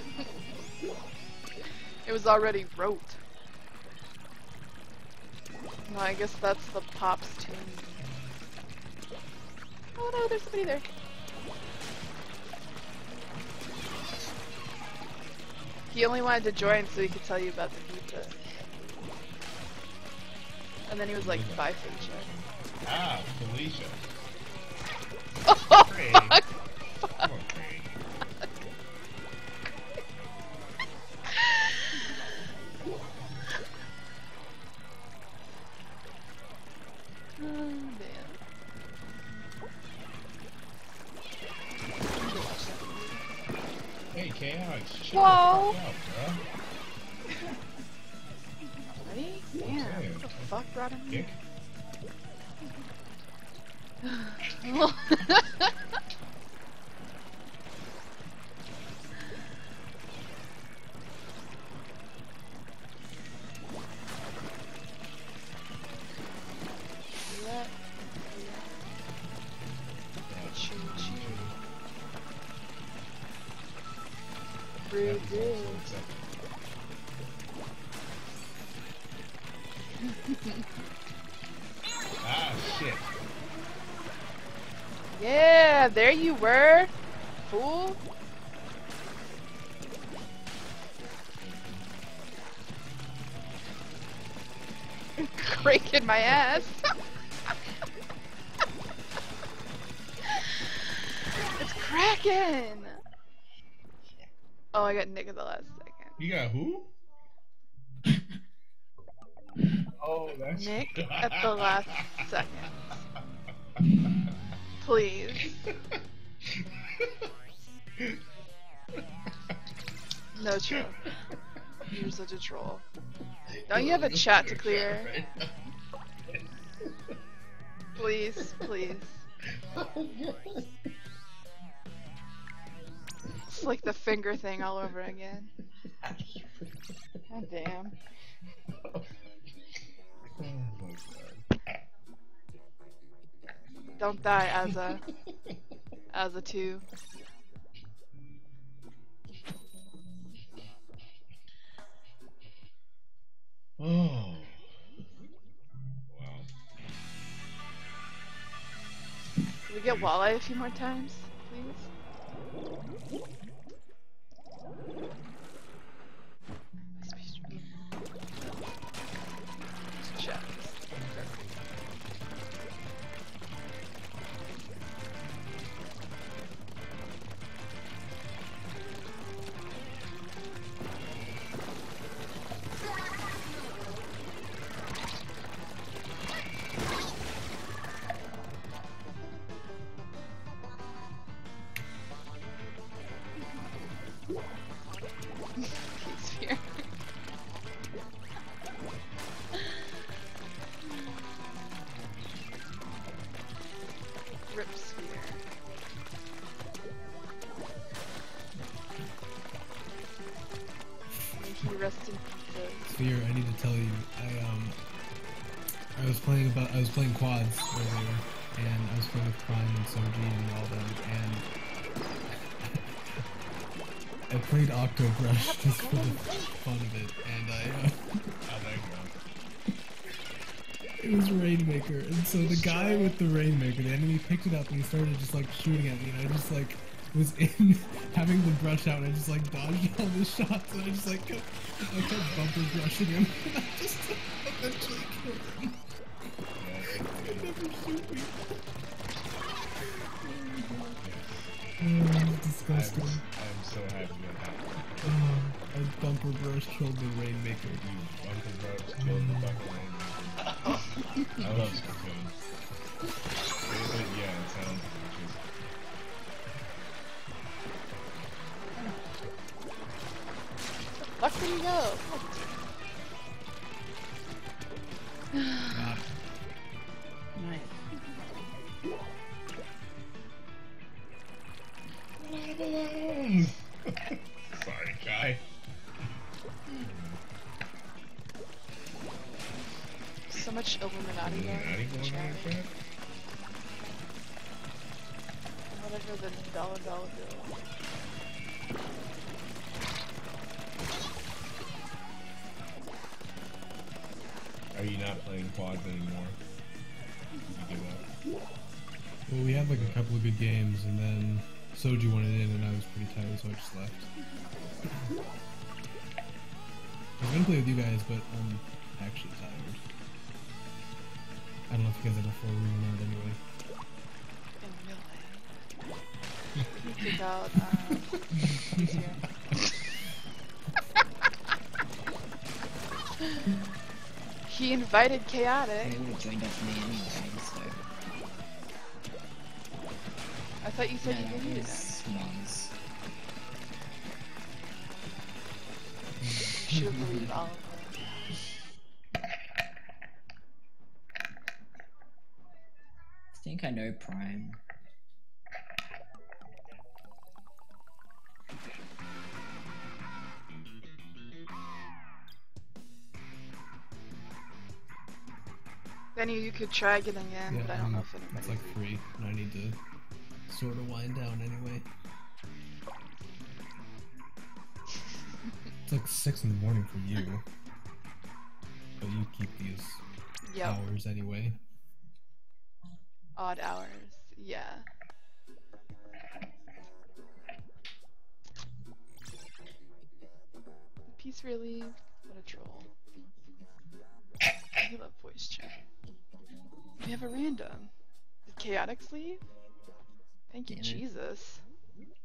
It was already wrote. No, I guess that's the Pops tune. Oh no, there's somebody there. He only wanted to join so he could tell you about the pizza. And then he was like, bye, Felicia. Ah, Felicia. Oh, Craig. fuck. Come on, Craig. Oh, man. Hey, Chaos. Shut Whoa. the fuck up, bro. Ready? Damn, what the fuck brought him here? Kick. That- Choo choo. Brew brew. Ah, shit. Yeah, there you were, fool. Cranking my ass. It's cracking. Oh, I got Nick at the last second. You got who? Oh, that's Nick at the last second. Please. No troll. You're such a troll. Don't you have a chat to clear? Please, please. It's like the finger thing all over again. God damn. Oh my god. Don't die, Azza. Azza two. Oh. Wow. Can we get walleye a few more times, please? Check. Sphere. Rip sphere. May he rest in peace. Sphere, I need to tell you, I um, I was playing about, I was playing quads earlier, and I was playing with Prime and Soji and all them, and I played Octobrush just for the fun of it, and I, uh, How'd that go? it was Rainmaker, and so the guy with the Rainmaker, the enemy picked it up and he started just like shooting at me, and I just like was in having the brush out, and I just like dodged all the shots, and I just like kept, I kept bumper brushing him, and I just eventually killed him. He never shoot me. Oh, it's disgusting. I'm, I'm so happy that happened. Oh, I bumper brush killed the Rainmaker. You bunker brush killed the bunker rain. I love Splatoon. It, yeah, it sounds just... Fuck, where you go? God. Nice. Sorry, Kai. So much Illuminati there. Illuminati going on in the chat? Whatever the dollar dollar bill. Are you not playing quads anymore? Did you give up? Well, we had like a couple of good games, and then Soji wanted in, and I was pretty tired, so I just left. I was gonna play with you guys, but I'm actually tired. I don't know if you guys have a full room or not anyway. In real life. Take out, um, he's here. He invited Chaotic. They would have joined up me anyway, so. I thought you said No, you that didn't do was that. Mons. Should have believed all of them. I think I know Prime. Benny, you could try getting in, Yeah, but I don't um, know if anybody's it's like free, and I need to sort of wind down anyway. It's like six in the morning for you, but you keep these Yep. hours anyway. Odd hours, yeah. Peace relief. What a troll. I love voice chat. We have a random. Did Chaotix leave? Thank you, Damn it. Jesus.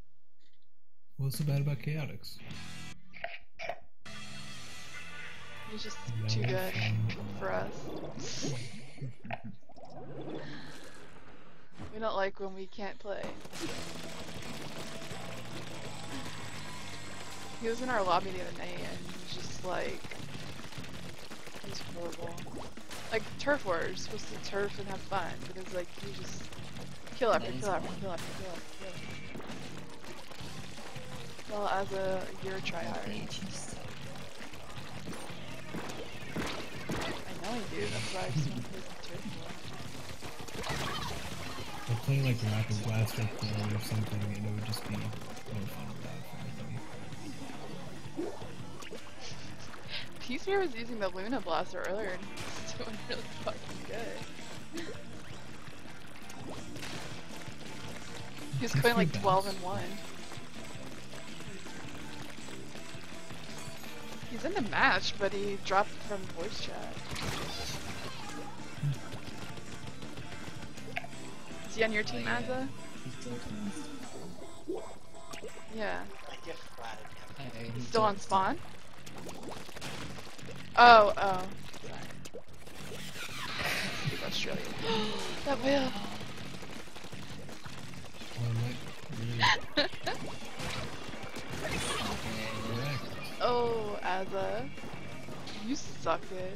What's so bad about Chaotix? He's just No too good fun for us. We don't like when we can't play. He was in our lobby the other night and he was just like, he was horrible. Like turf wars, you're supposed to turf and have fun, but it's like you just kill after kill after kill after kill after kill. Well, as a you're a tryhard. I know you do. That's why I just want to play some turf war. I'd play like Rapid Blaster Pro or something, and it would just be more fun without everything. Peacemaker was using the Luna Blaster earlier and he's doing really fucking good. He was going like twelve and one. He's in the match, but he dropped from voice chat. Is he on your team, Azza? Yeah. I just splatted him. He's still on spawn? Oh, oh. Sorry. Speak Australia. That whale! Oh, Azza. You suck it.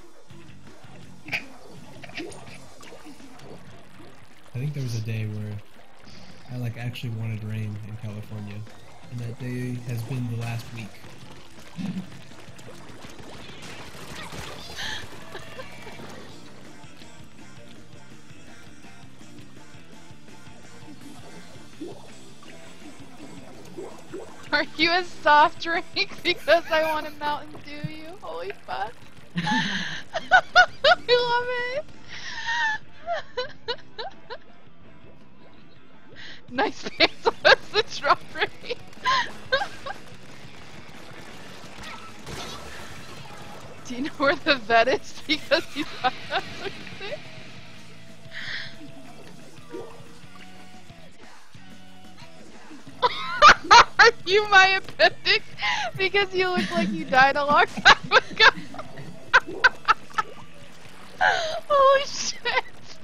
I think there was a day where I like actually wanted rain in California, and that day has been the last week. Are you a soft drink because I want to Mountain Dew you? Holy fuck. I love it. Nice pants. What's the drop rate? Do you know where the vet is? Because he's not that sick. Are you my appendix? Because you look like you died a long time ago. Holy shit.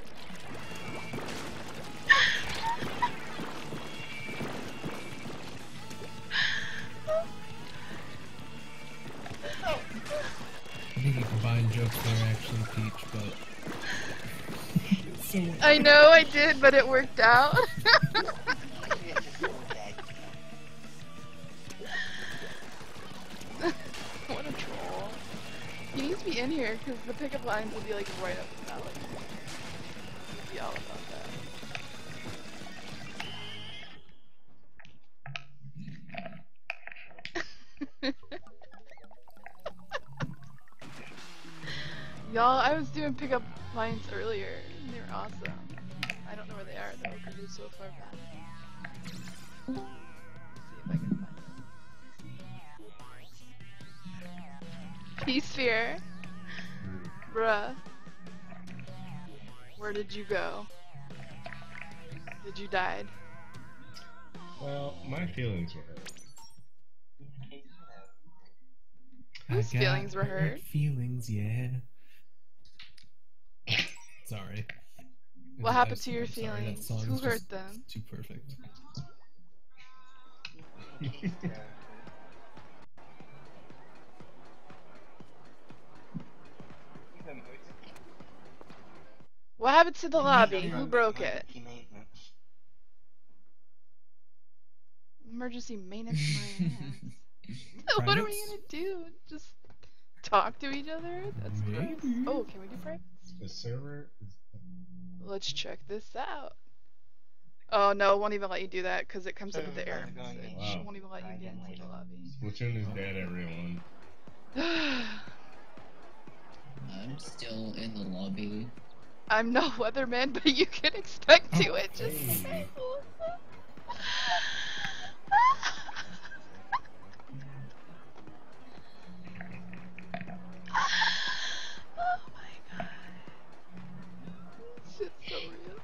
I think you combined jokes there actually, Peach, but... so... I know I did, but it worked out. What a troll. He needs to be in here because the pickup lines will be like right up his alley. He'd be all about that. Y'all, I was doing pickup lines earlier and they were awesome. I don't know where they are though because they're so far back. Let's see if I can find them. P-Sphere. Bruh. Where did you go? Did you die? Well, my feelings were hurt. Whose I got feelings were hurt? Feelings, yeah. Sorry. What I- happened I- to your I'm sorry, that feelings? song Who is hurt just them? Too perfect. What happened to the lobby? Who broke it? Emergency maintenance my ass. What are we Privates? gonna do? Just talk to each other? That's gross. Oh, can we do privates? The server is... Let's check this out. Oh no, it won't even let you do that because it comes up with the Server's error not going message. Wow. It won't even let you get into the lobby. Splatoon is dead, everyone. I'm still in the lobby. I'm no weatherman, but you can expect to it. Just. Hey. Oh my god. This shit's so real.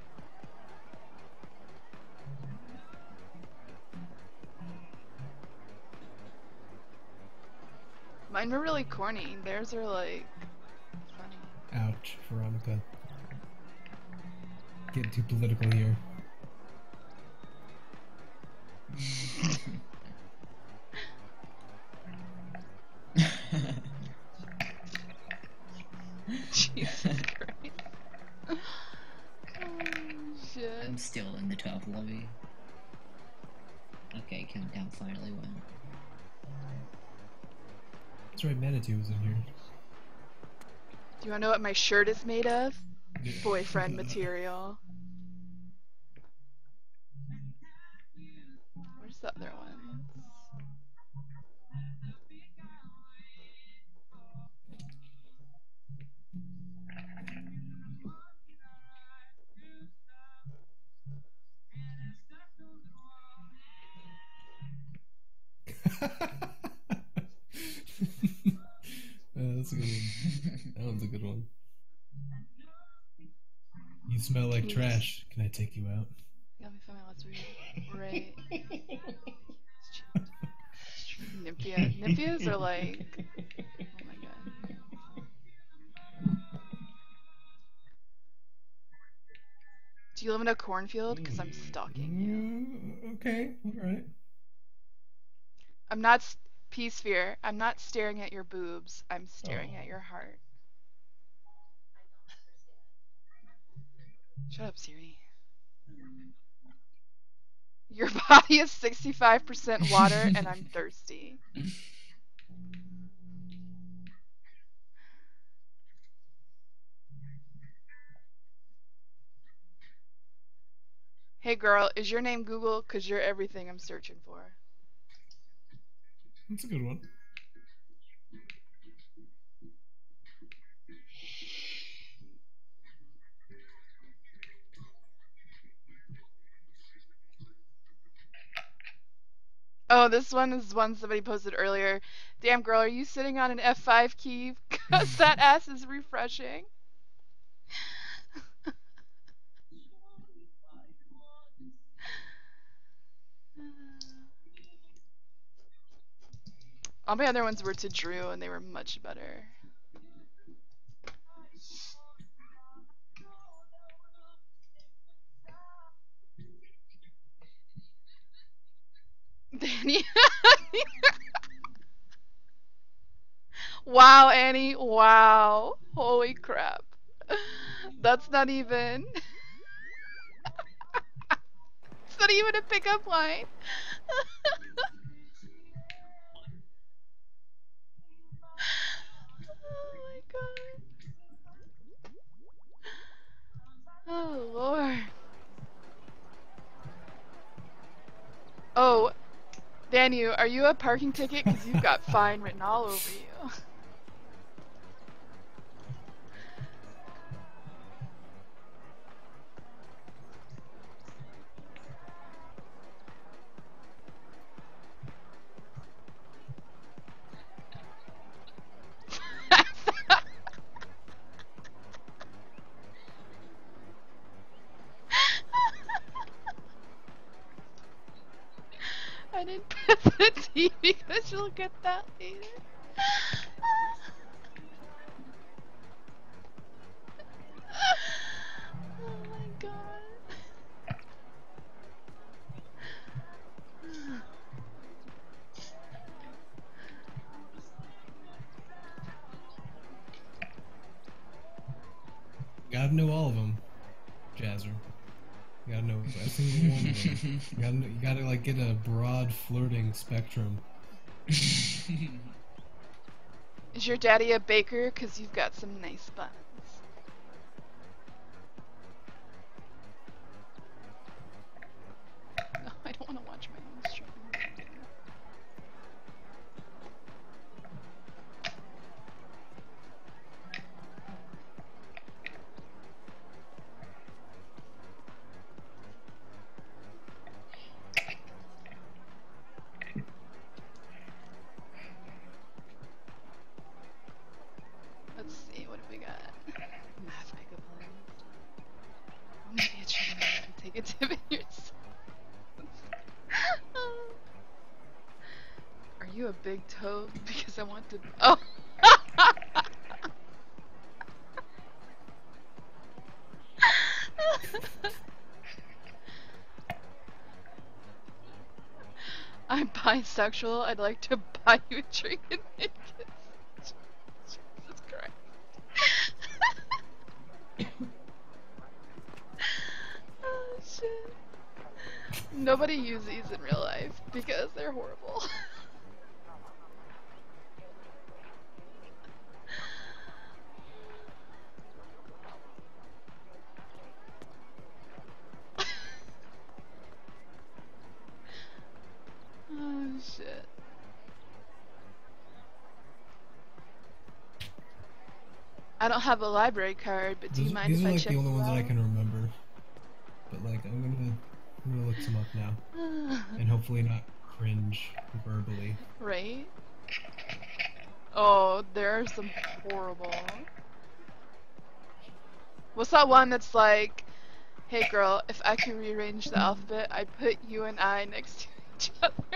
Mine were really corny. Theirs are like funny. Ouch, Veronica. Getting too political here. Jesus Christ. Oh, shit. I'm still in the top lobby. Okay, countdown finally went. That's right, Manitou was in here. Do you want to know what my shirt is made of? Boyfriend material. Where's the other ones? Uh, that's a good one. That one's a good one. You smell like Yes. trash. Can I take you out? Yeah, let me find my last read. Right. Nymphia. Nymphias are like. Oh my god. Do you live in a cornfield? Because I'm stalking you. Mm, okay, alright. I'm not. s- Peace Sphere. I'm not staring at your boobs. I'm staring Oh. at your heart. Shut up, Siri. Your body is sixty-five percent water, and I'm thirsty. Hey girl, is your name Google? Because you're everything I'm searching for. That's a good one. Oh, this one is one somebody posted earlier. Damn girl, are you sitting on an F five key? Because that ass is refreshing. All my other ones were to Drew, and they were much better. Danny. Wow, Annie. Wow. Holy crap. That's not even. It's not even a pickup line. Oh my god. Oh lord. Oh, Danu, are you a parking ticket? Because you've got fine written all over you. I didn't put the T V because you'll get that later. Oh my god. Gotta know all of them, Jazzer. You gotta know every single one of them. You gotta, know- you gotta like get a broad flirting spectrum. Is your daddy a baker? Because you've got some nice buns. No, I don't want to watch my own stream. Let's see, what have we got? hoe because I want to. Oh. I'm bisexual. I'd like to buy you a drink and make it. Jesus Christ. Oh shit. Nobody uses these in real life because they're horrible. Oh shit. I don't have a library card, but do you These, mind these if are I like check the only you ones that I out? can remember. But like, I'm gonna, I'm gonna look some up now, and hopefully not cringe verbally. Right? Oh, there are some horrible. What's that one that's like, hey girl, if I could rearrange the alphabet, I'd put you and I next to each other.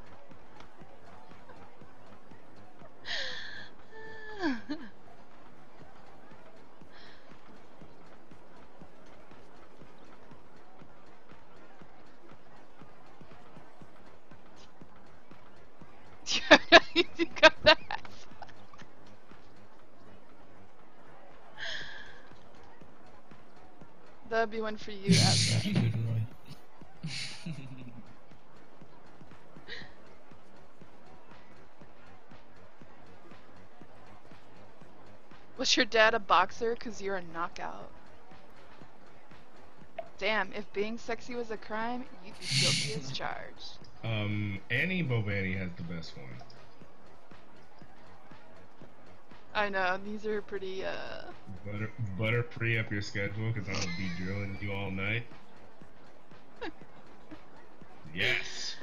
You got that. That'd be one for you, Asma. Was your dad a boxer? Cause you're a knockout. Damn, if being sexy was a crime, you'd be guilty as charged. Um, Annie Bovani has the best one. I know, these are pretty, uh... Butter, butter free up your schedule, because I'll be drilling you all night. Yes!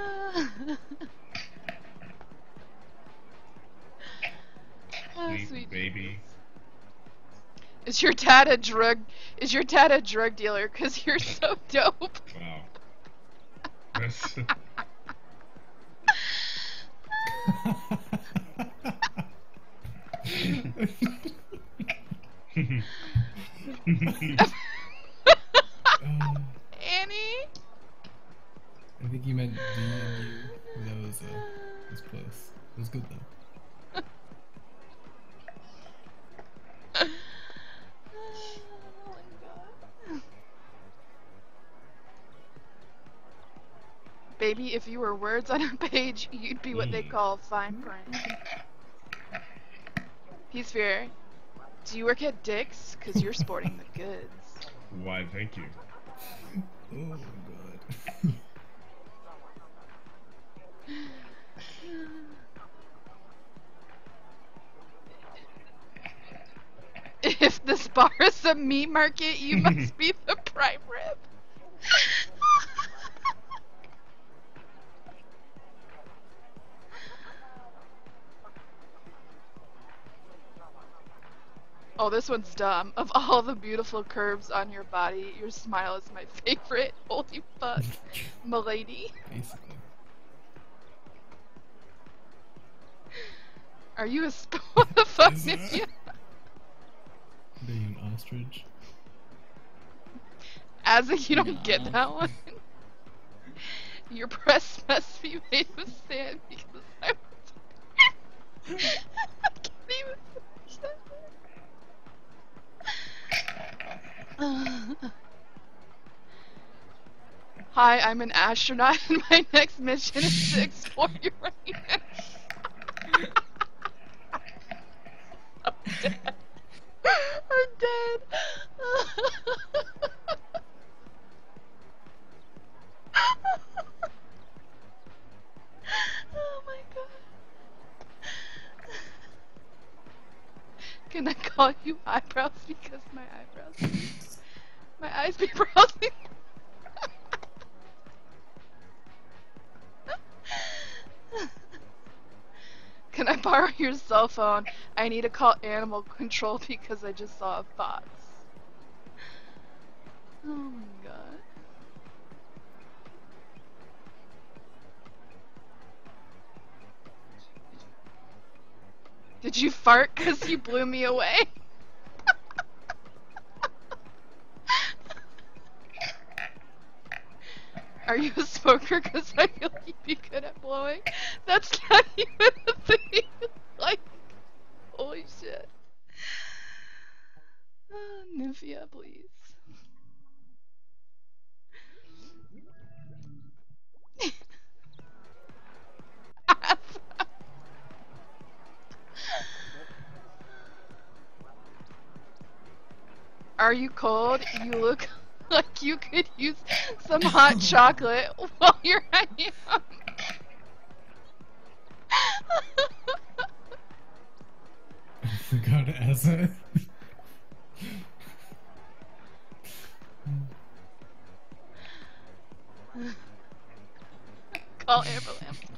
Oh, Sweet, sweet baby. Is your dad a drug? Is your dad a drug dealer? Cause you're so dope. Wow. That's... Annie. I think you meant D and U. That was, uh, that was close. It was good though. Baby, if you were words on a page, you'd be what they call fine print. Peace Fear, do you work at Dick's? Cause you're sporting the goods. Why, thank you. Oh my god. If this bar is a meat market, you must be the prime rib. Oh, this one's dumb. Of all the beautiful curves on your body, your smile is my favorite. Holy fuck. Milady. Basically. Are you a sp- what the fuck Is is that- you? Are you an ostrich? As if you don't No. get that one. Your breasts must be made of sand because I was... I can't even finish that. Hi, I'm an astronaut and my next mission is to explore Uranus. I'm dead. I'm dead. Oh my god. Can I call you eyebrows because my eyebrows my eyes be browsing? Can I borrow your cell phone? I need to call animal control because I just saw a fox. Oh my god. Did you fart because you blew me away? Are you a smoker? Because I feel like you'd be good at blowing. That's not even a thing. Like, holy shit. Oh, Nymphia, please. Are you cold? You look like you could use some hot chocolate while you're hanging out. I forgot Asa. Call ambulance, please.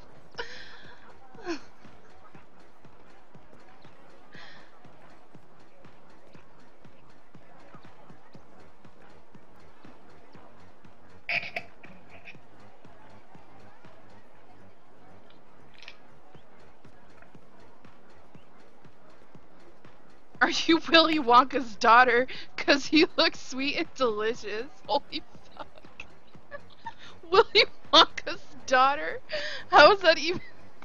Are you Willy Wonka's daughter? Cause you look sweet and delicious. Holy fuck. Willy Wonka's daughter? How is that even?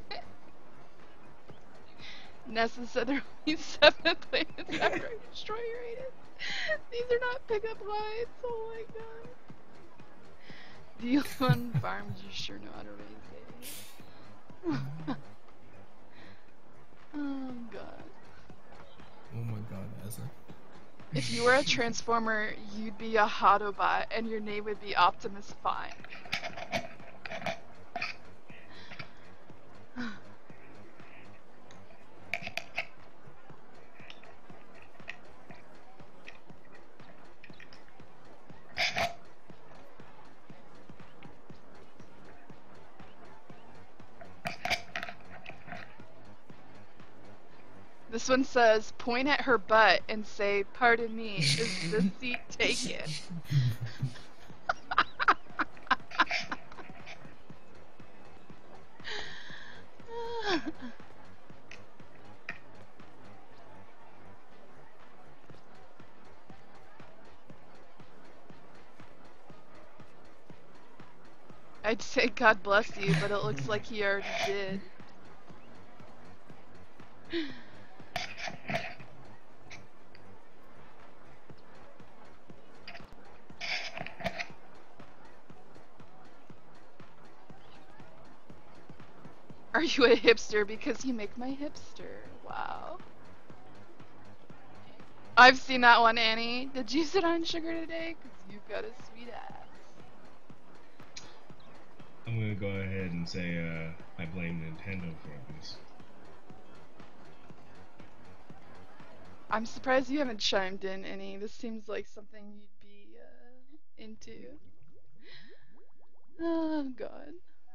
Nessa said there are only seven planets after I destroy Uranus. These are not pickup lines. Oh my god. Do you on farms? You sure know how to raise babies. Oh god. Oh my god, Asa. If you were a Transformer, you'd be a Autobot, and your name would be Optimus Prime. This one says, point at her butt and say, pardon me, is the seat taken? I'd say God bless you, but it looks like he already did. Are you a hipster because you make my hipster? Wow. I've seen that one, Annie. Did you sit on sugar today? Because you've got a sweet ass. I'm gonna go ahead and say uh, I blame Nintendo for this. I'm surprised you haven't chimed in any. This seems like something you'd be uh, into. Oh god.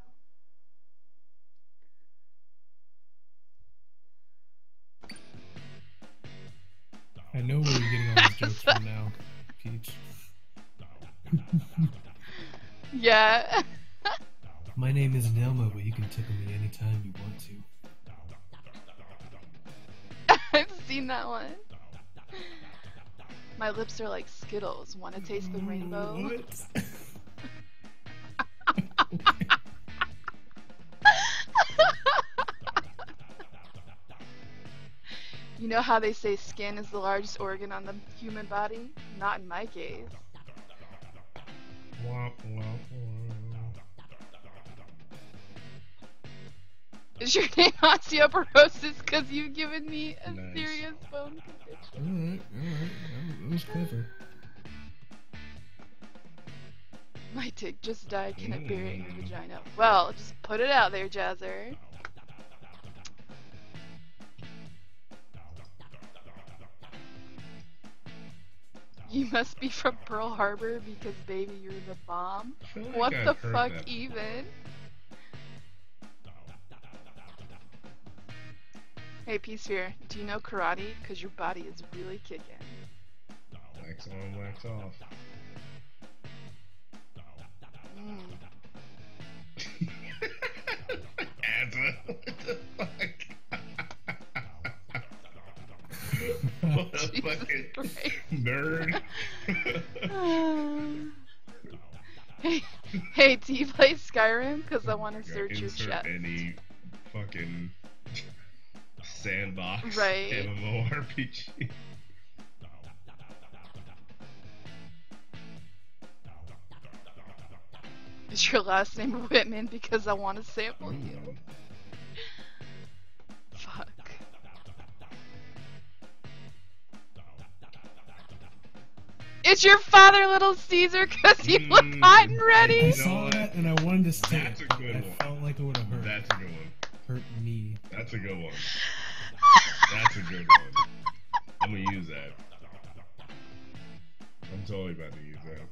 I know where you're getting all these jokes from now, Peach. Yeah. My name is Nelma, but you can tickle me anytime you want to. I've seen that one. My lips are like Skittles. Want to taste the rainbow? What? You know how they say skin is the largest organ on the human body? Not in my case. Womp, womp, womp. Is your name osteoporosis because you've given me a Nice. serious bone condition? Alright, alright. That was clever. My dick just died. Can I bury it in your vagina? Well, just put it out there, Jazzer. You must be from Pearl Harbor because, baby, you're the bomb. I feel like What I've the heard fuck, that. even? Hey, Peacefear, do you know karate? Because your body is really kicking. Wax on, wax off. Mm. Asa, what the fuck? What a fucking nerd. hey, hey, do you play Skyrim? Because I want to Yeah, search your insert chat. any fucking sandbox Right. MMORPG. Is your last name Whitman? Because I want to sample Mm. you. Fuck. It's your father, Little Caesar, because you look Mm. hot and I ready. saw that and I wanted to say That's it. a good I one. felt like it would have hurt. That's a good one. Hurt me. That's a good one. That's a good one. I'm gonna use that. I'm totally about to use that.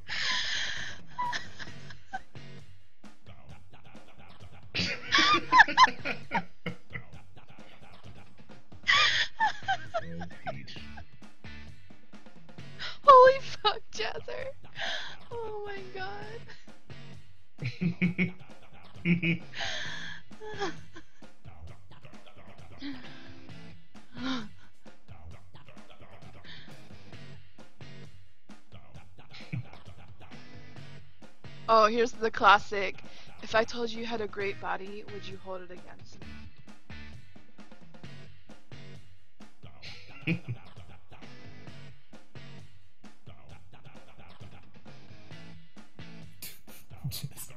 Oh, Peach. Holy fuck, Jazzer. Oh my god. Oh, here's the classic. If I told you you had a great body, would you hold it against me? Just-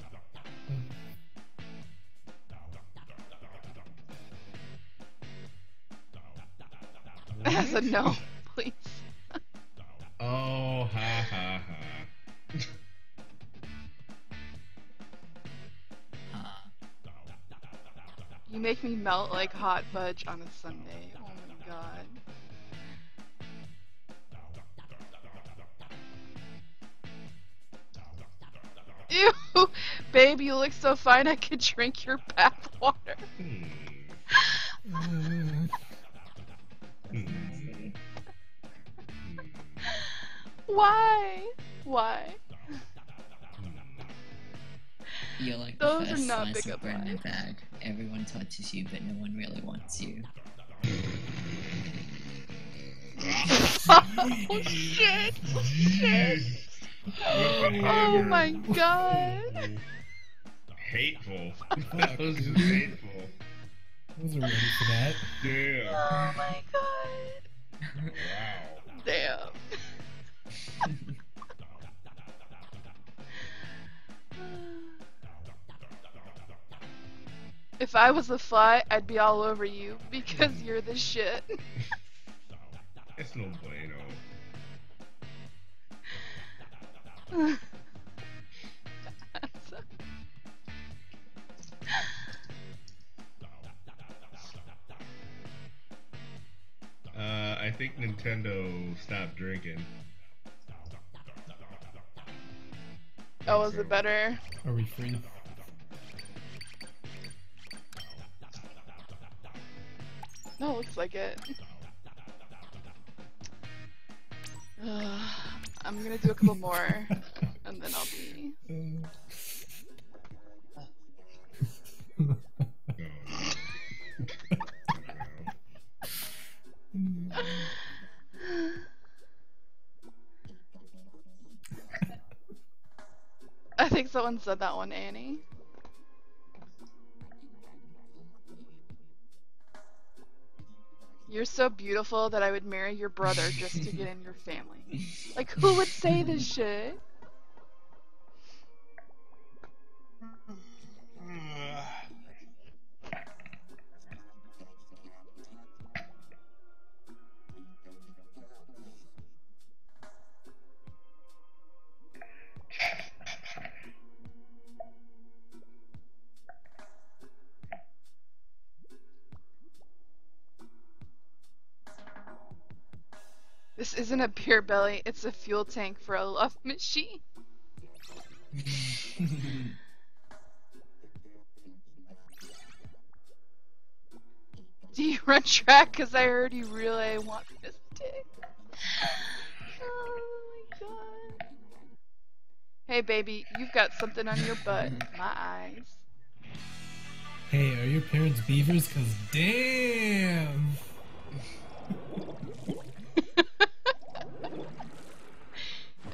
I said no, please. Oh, ha ha ha. You make me melt like hot fudge on a Sunday. Oh my god. Ew! Babe, you look so fine I could drink your bath water. Hmm. Mm. Hmm. Why? Why? You're like Those the are first not slice big of bread in a lines. bag. Everyone touches you, but no one really wants you. Oh shit! Shit! Oh my god! Hateful. That was just hateful. I wasn't ready for that. Damn. Oh my god! Wow. Damn. If I was a fly, I'd be all over you because you're the shit. It's no bueno. Uh, I think Nintendo stopped drinking. Oh, was it better? Are we free? No, looks like it. Uh, I'm gonna do a couple more, and then I'll be. No, no. I think someone said that one, Annie. You're so beautiful that I would marry your brother just to get in your family. Like, who would say this shit? This isn't a beer belly, it's a fuel tank for a love machine. Do you run track? Cause I heard you really want this dick. Oh my god. Hey baby, you've got something on your butt. My eyes. Hey, are your parents beavers? Cause damn!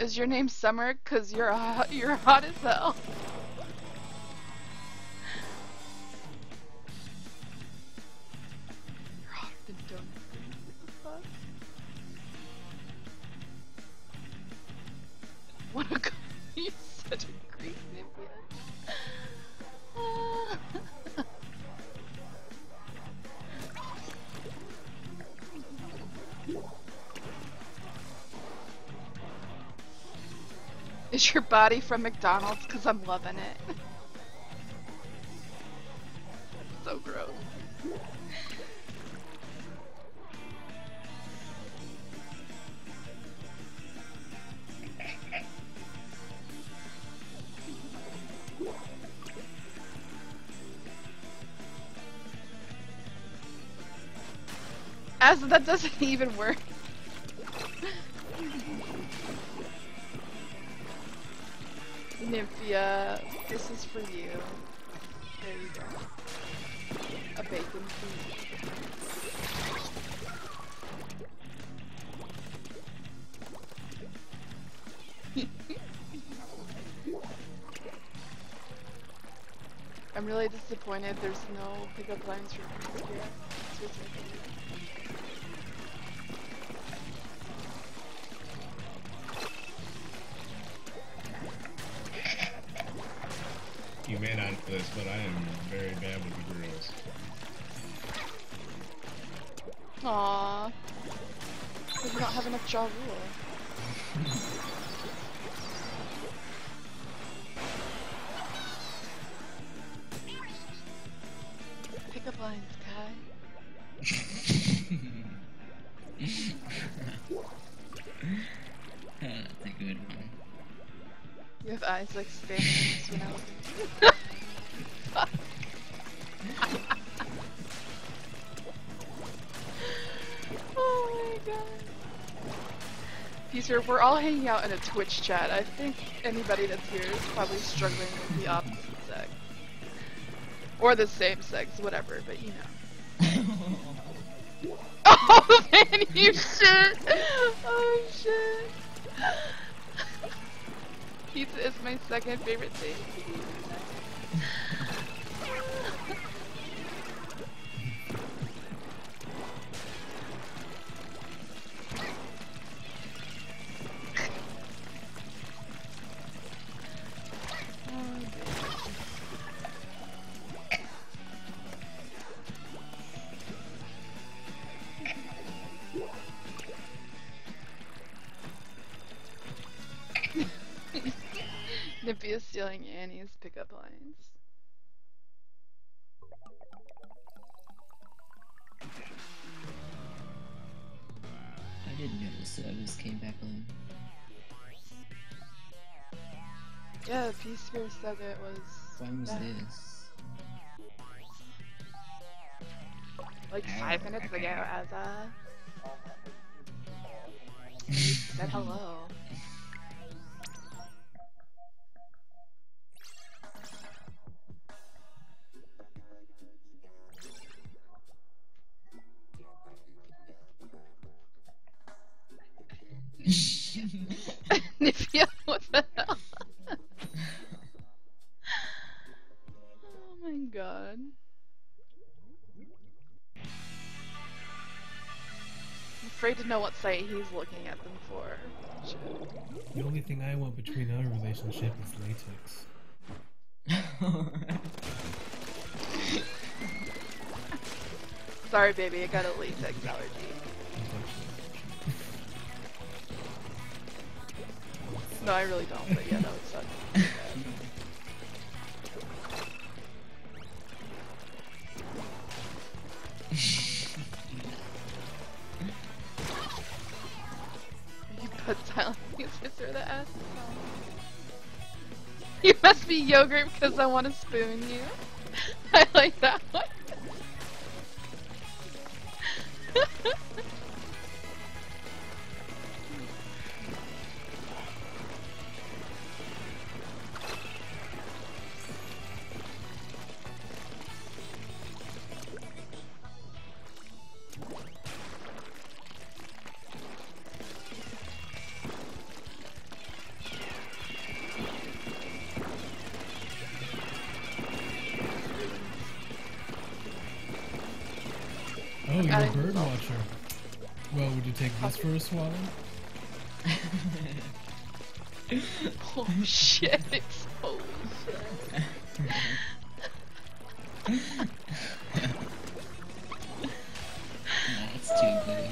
Is your name Summer? Cause you're hot, you're hot as hell. You're hotter than donuts. What the fuck? What a you're such a creep, Nymphia. Is your body from McDonald's? Cause I'm loving it. So gross. As that doesn't even work. Nymphia, this is for you. There you go. A bacon feed. I'm really disappointed there's no pickup lines for Nymphia. This was my favorite. You may not know this, but I am very bad with the girls. Aww. Because you don't have enough jaw rule. Pickup lines, Kai. That's a good one. You have eyes like Spanish when I was oh my god. Peter, we're all hanging out in a Twitch chat. I think anybody that's here is probably struggling with the opposite sex. Or the same sex, whatever, but you know. Oh man, you shit! Oh shit! Pizza is my second favorite thing. Nippy is stealing Annie's pickup lines. I didn't know the service came back on. Yeah, Peace Spear said it was... When was yeah. this? Like Oh, five minutes okay. ago, as a... said hello. Nifia, what the hell? Oh my god. I'm afraid to know what site he's looking at them for. Shit. The only thing I want between our relationship is latex. Sorry, baby, I got a latex allergy. No, I really don't, but yeah, that would suck. You put silent music through the ass. You must be yogurt because I want to spoon you. I like that one. Oh, you're a adding bird salt. watcher. Well, would you take this for a swallow? Oh shit! Holy shit! That's too good.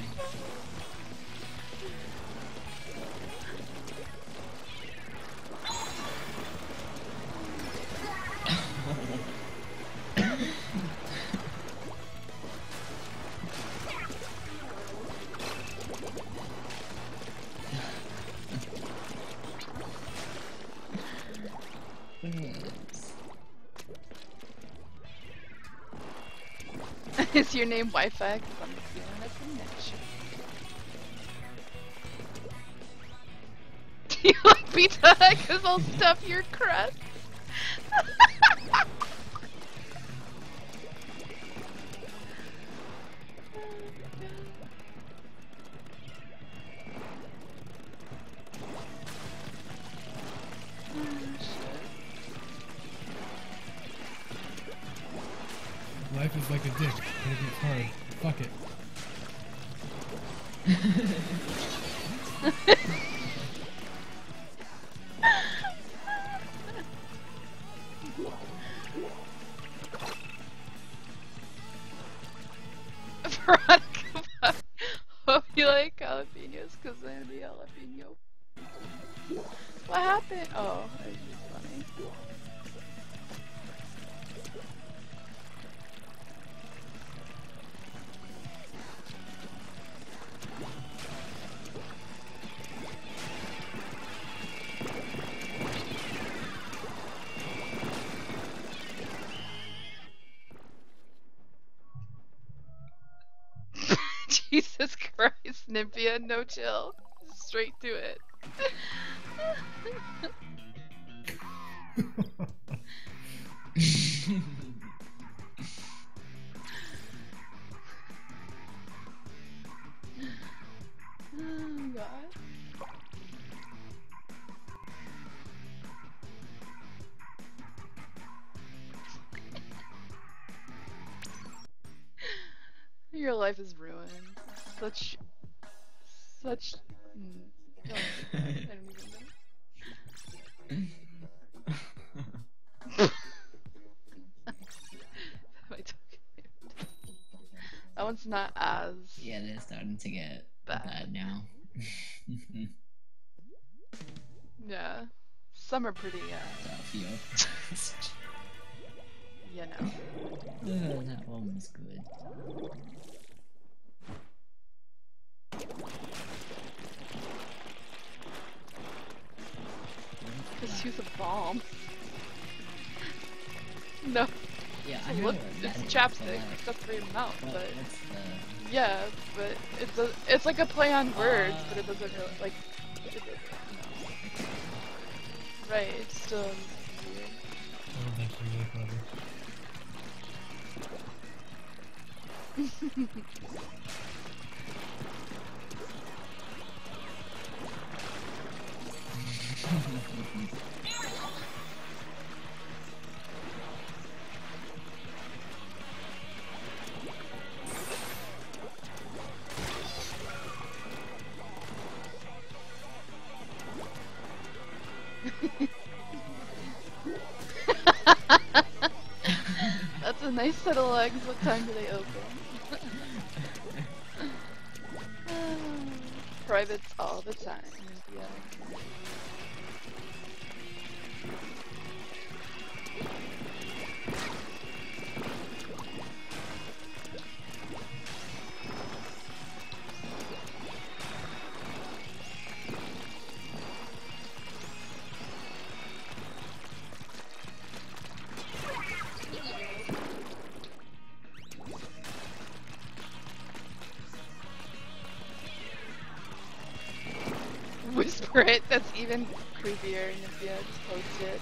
Is your name Wi-Fi? Because I'm feeling a connection. Do you like pizza? Because I'll stuff your crust. Life is like a dick, but it gets hard. Fuck it. Veronica, hope you like jalapenos because I'm gonna be jalapeno. What happened? Oh, that was just funny. Jesus Christ, Nympia, no chill. Straight to it. Oh god. Your life is ruined. Such, such. Mm, don't, I don't even know. Am I talking? That one's not as. Yeah, they're starting to get bad, bad now. Yeah, some are pretty. Uh, Tough, yo. you know. Oh, that one was good. Just use a bomb. No. Yeah, It's I a know lip, that it's is, chapstick. but, like, That's for your mouth, what- but what's the... yeah, but it's a, it's like a play on words, Uh, but it doesn't really like. It, it, no. Right, it's still weird. Oh, that's really clever. That's a nice set of legs. What time do they open? Privates all the time. Yeah. Whisper it, that's even creepier, and if yeah, just post it.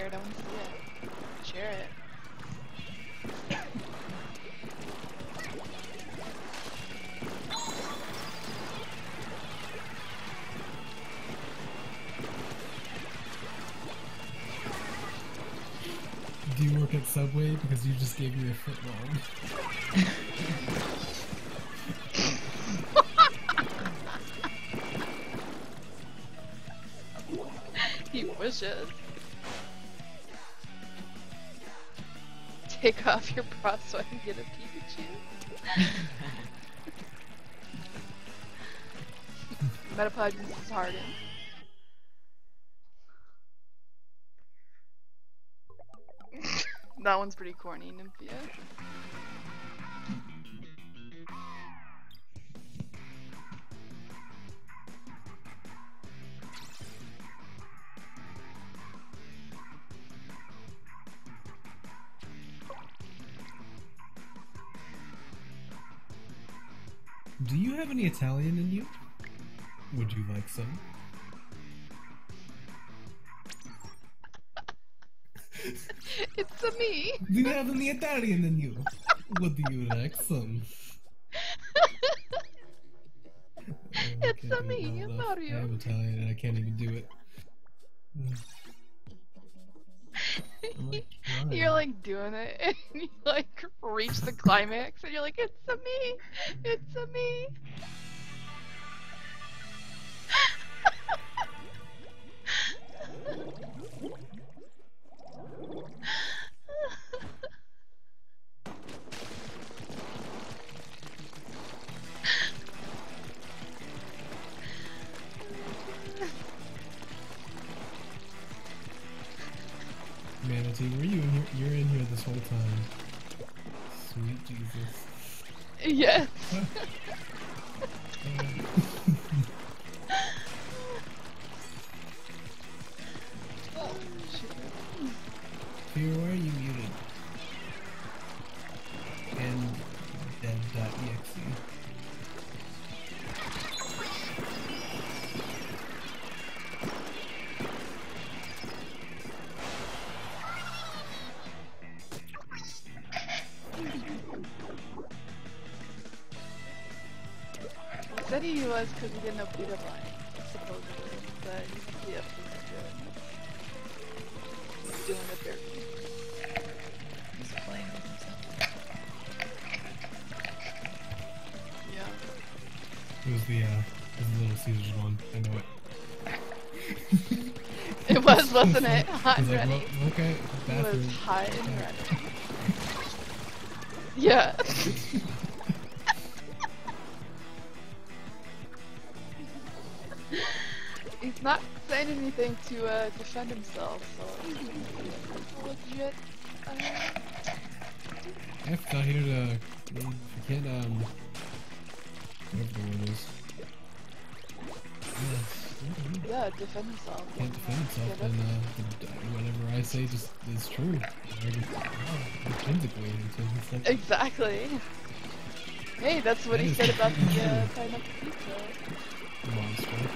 weird. I want to see it. Share it. Do you work at Subway? Because you just gave me a foot long. He wishes. Take off your bra so I can get a Pikachu. Metapod uses Harden. That one's pretty corny, Nymphia. Do you have any Italian in you? Would you like some? It's a me. Do you have any Italian in you? Would you like some? Oh, It's can't a do it me, well enough. Mario. I am Italian and I can't even do it. I'm like, why? You're like doing it and you like reach the climax and you're like, it's a me. It's a me. Manatee, were you in here? You're in here this whole time. Sweet Jesus. Yes. Here, why are you muted? And dev.exe. He said he was because he didn't know Peter Line, supposedly, but he's yeah, he's good. He's doing the therapy. He's playing with himself. Yeah. It was the, uh, it was the Little Caesars one. I know it. It was, wasn't it? Hot He's and like, ready. well, okay, It bathroom. was hot and ready. Yeah. He's not saying anything to uh, defend himself, so it's legit. Uh, F's not here to. If you can't, um. Whatever the word is. Yes. yeah, defend himself. Can't defend himself, then, uh, the- whatever I say just is true. Intrinsically, until he said. Exactly. Hey, that's what That he is said about the completely uh, true. pineapple pizza. Monster.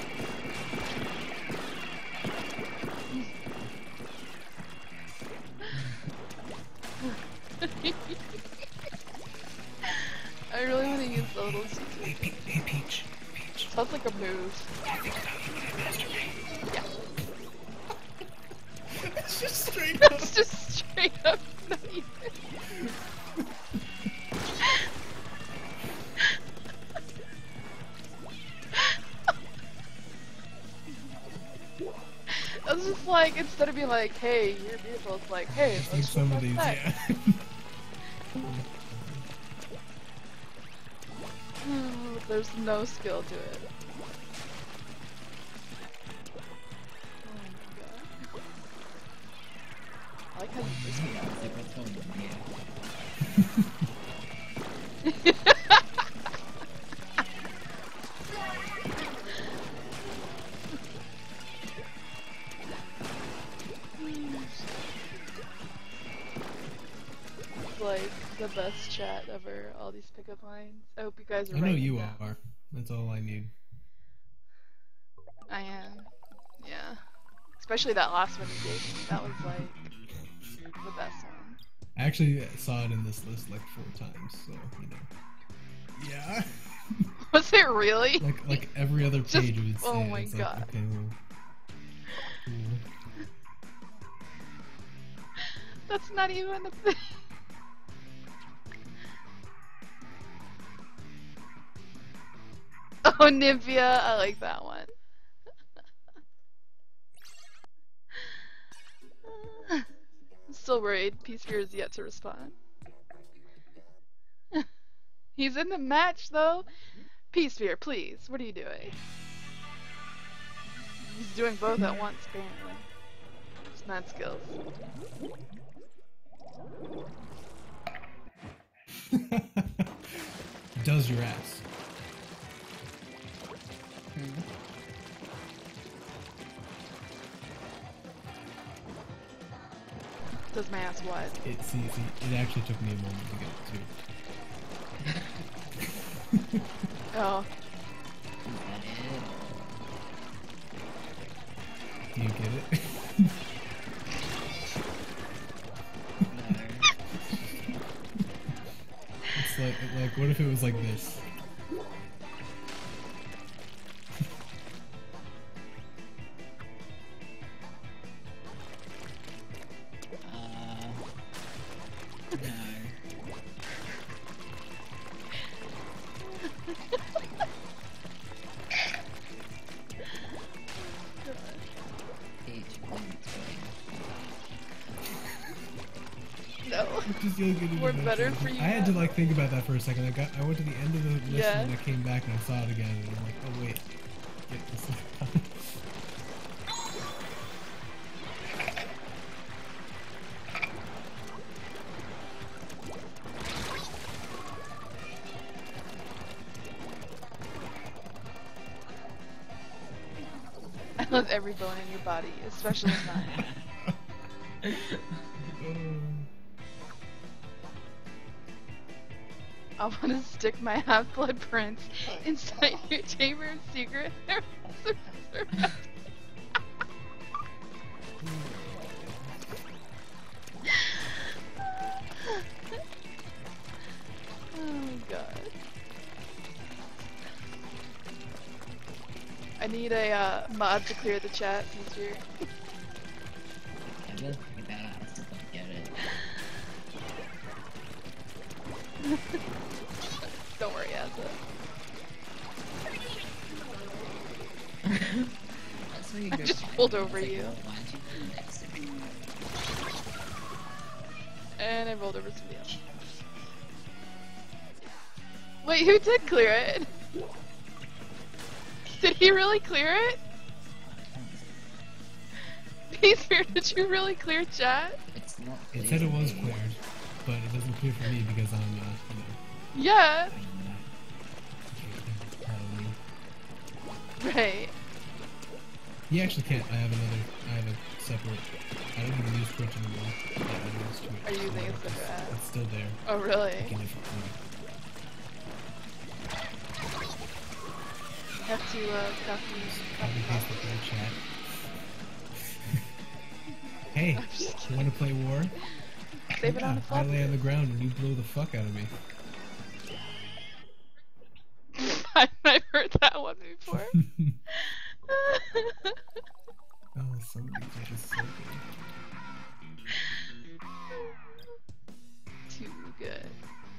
I really want to use the little Hey, Caesar. Pe- hey, Peach. Peach. Sounds like a move. I think about you when I masturbate. Yeah. It's just straight up. It's just straight up not even. I was just like, instead of being like, hey, you're beautiful, it's like, hey, I think let's some just of these, have yeah. sex. There's no skill to it. Oh my god. I like how you just me It's like I told him, yeah. It's like the best chat ever, all these pickup lines. I hope you guys are I know writing you down. are. That's all I need. I am. Yeah. Especially that last one you gave me. That was like the best one. I actually saw it in this list like four times, so you know. Yeah. Was it really? Like like every other Just- page it would say. oh it. my It's God. Like, okay, well, cool. That's not even a thing. Oh, Nivea, I like that one. I'm still worried. Peacefear is yet to respond. He's in the match, though. Peacefear, please. What are you doing? He's doing both at once, apparently. It's mad skills. Does your ass. Does my ass what? It see, see it actually took me a moment to get it too. Oh. Do you get it? It's like like what if it was like this? No. Just you'll get it We're eventually. better for you I had to now. like think about that for a second. I got I went to the end of the list Yeah. and then I came back and I saw it again and I'm like, oh wait, get this. I love every bone in your body, especially mine. I want to stick my half-blood prince inside your chamber of secret. Oh god. I need a uh, mod to clear the chat feature. I will figure that out. I still don't get it. Don't worry, Asa. That's where you I go just find pulled me. I was over like, you. well, why'd you go next to me? And I rolled over somebody else. Wait, who did clear it? Did he really clear it? Peacefear, did you really clear chat? It's not It clear said it to was me. cleared, but it doesn't clear for me because I'm uh, you know. Yeah. Probably. Right. You actually can't. I have another. I have a separate. I don't even use Twitch anymore. Yeah, I use Twitch. Are you using a It's- separate app? It's still there. Oh, really? I can never clear it. Have to uh, copy. Copy paste the whole chat. Hey, I'm just you want to play war? Save it Yeah, on the I flop. lay on the ground and you blow the fuck out of me. I've heard that one before. Oh, some of these are just so good. Too good.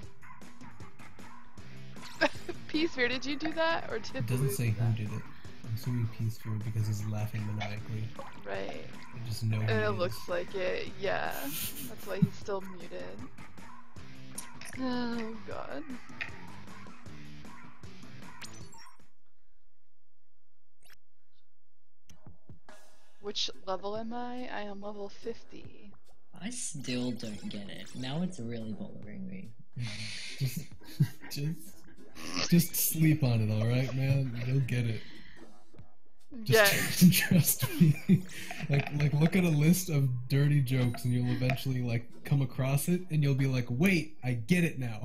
Peacefear, did you do that? Or did It the doesn't Luke say do who that? did it. I'm assuming Peacefear because he's laughing maniacally. Right. I just know who And he it is. looks like it, yeah. That's why he's still muted. Oh god. Which level am I? I am level fifty. I still don't get it. Now it's really bothering me. Just, just, just sleep on it, alright, man? You'll get it. Just Yeah. trust me. like, like, look at a list of dirty jokes, and you'll eventually like come across it, and you'll be like, "Wait, I get it now."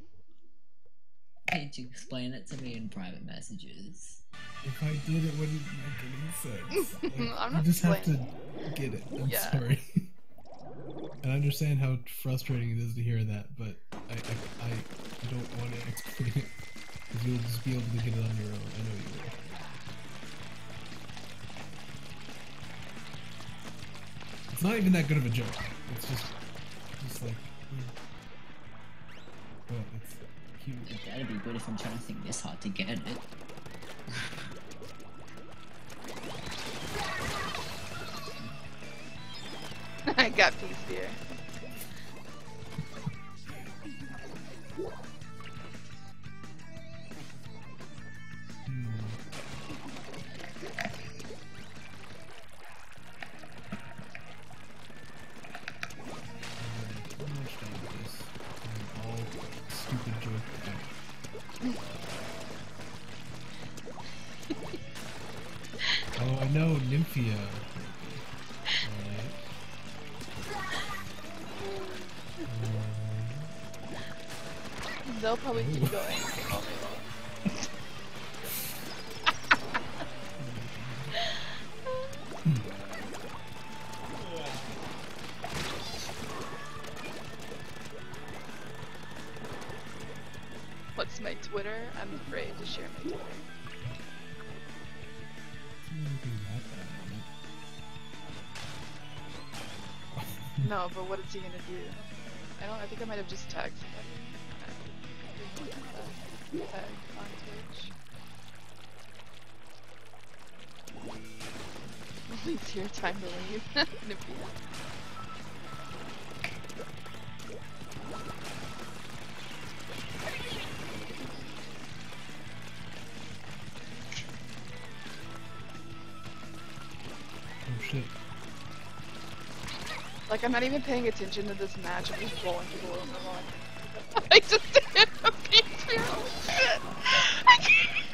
Can't you explain it to me in private messages? If I did, it wouldn't make any sense. Like, I'm you not just have to explaining. get it. I'm Yeah. sorry. And I understand how frustrating it is to hear that, but I I, I don't want to explain it because you'll just be able to get it on your own. I know you will. It's not even that good of a joke. It's just, just like, but it's cute. That'd be good if I'm trying to think this hard to get it. I got peace here. Oh, I know, Nymphia. They'll probably keep going. What's my Twitter? I'm afraid to share my Twitter. No, but what is he gonna do? I don't. I think I might have just tagged somebody. Tag on Twitch. It's here. Time to leave. Nymphia. Oh shit. Like, I'm not even paying attention to this match, I'm just rolling people over one. I just did a piece here, oh shit! I can't.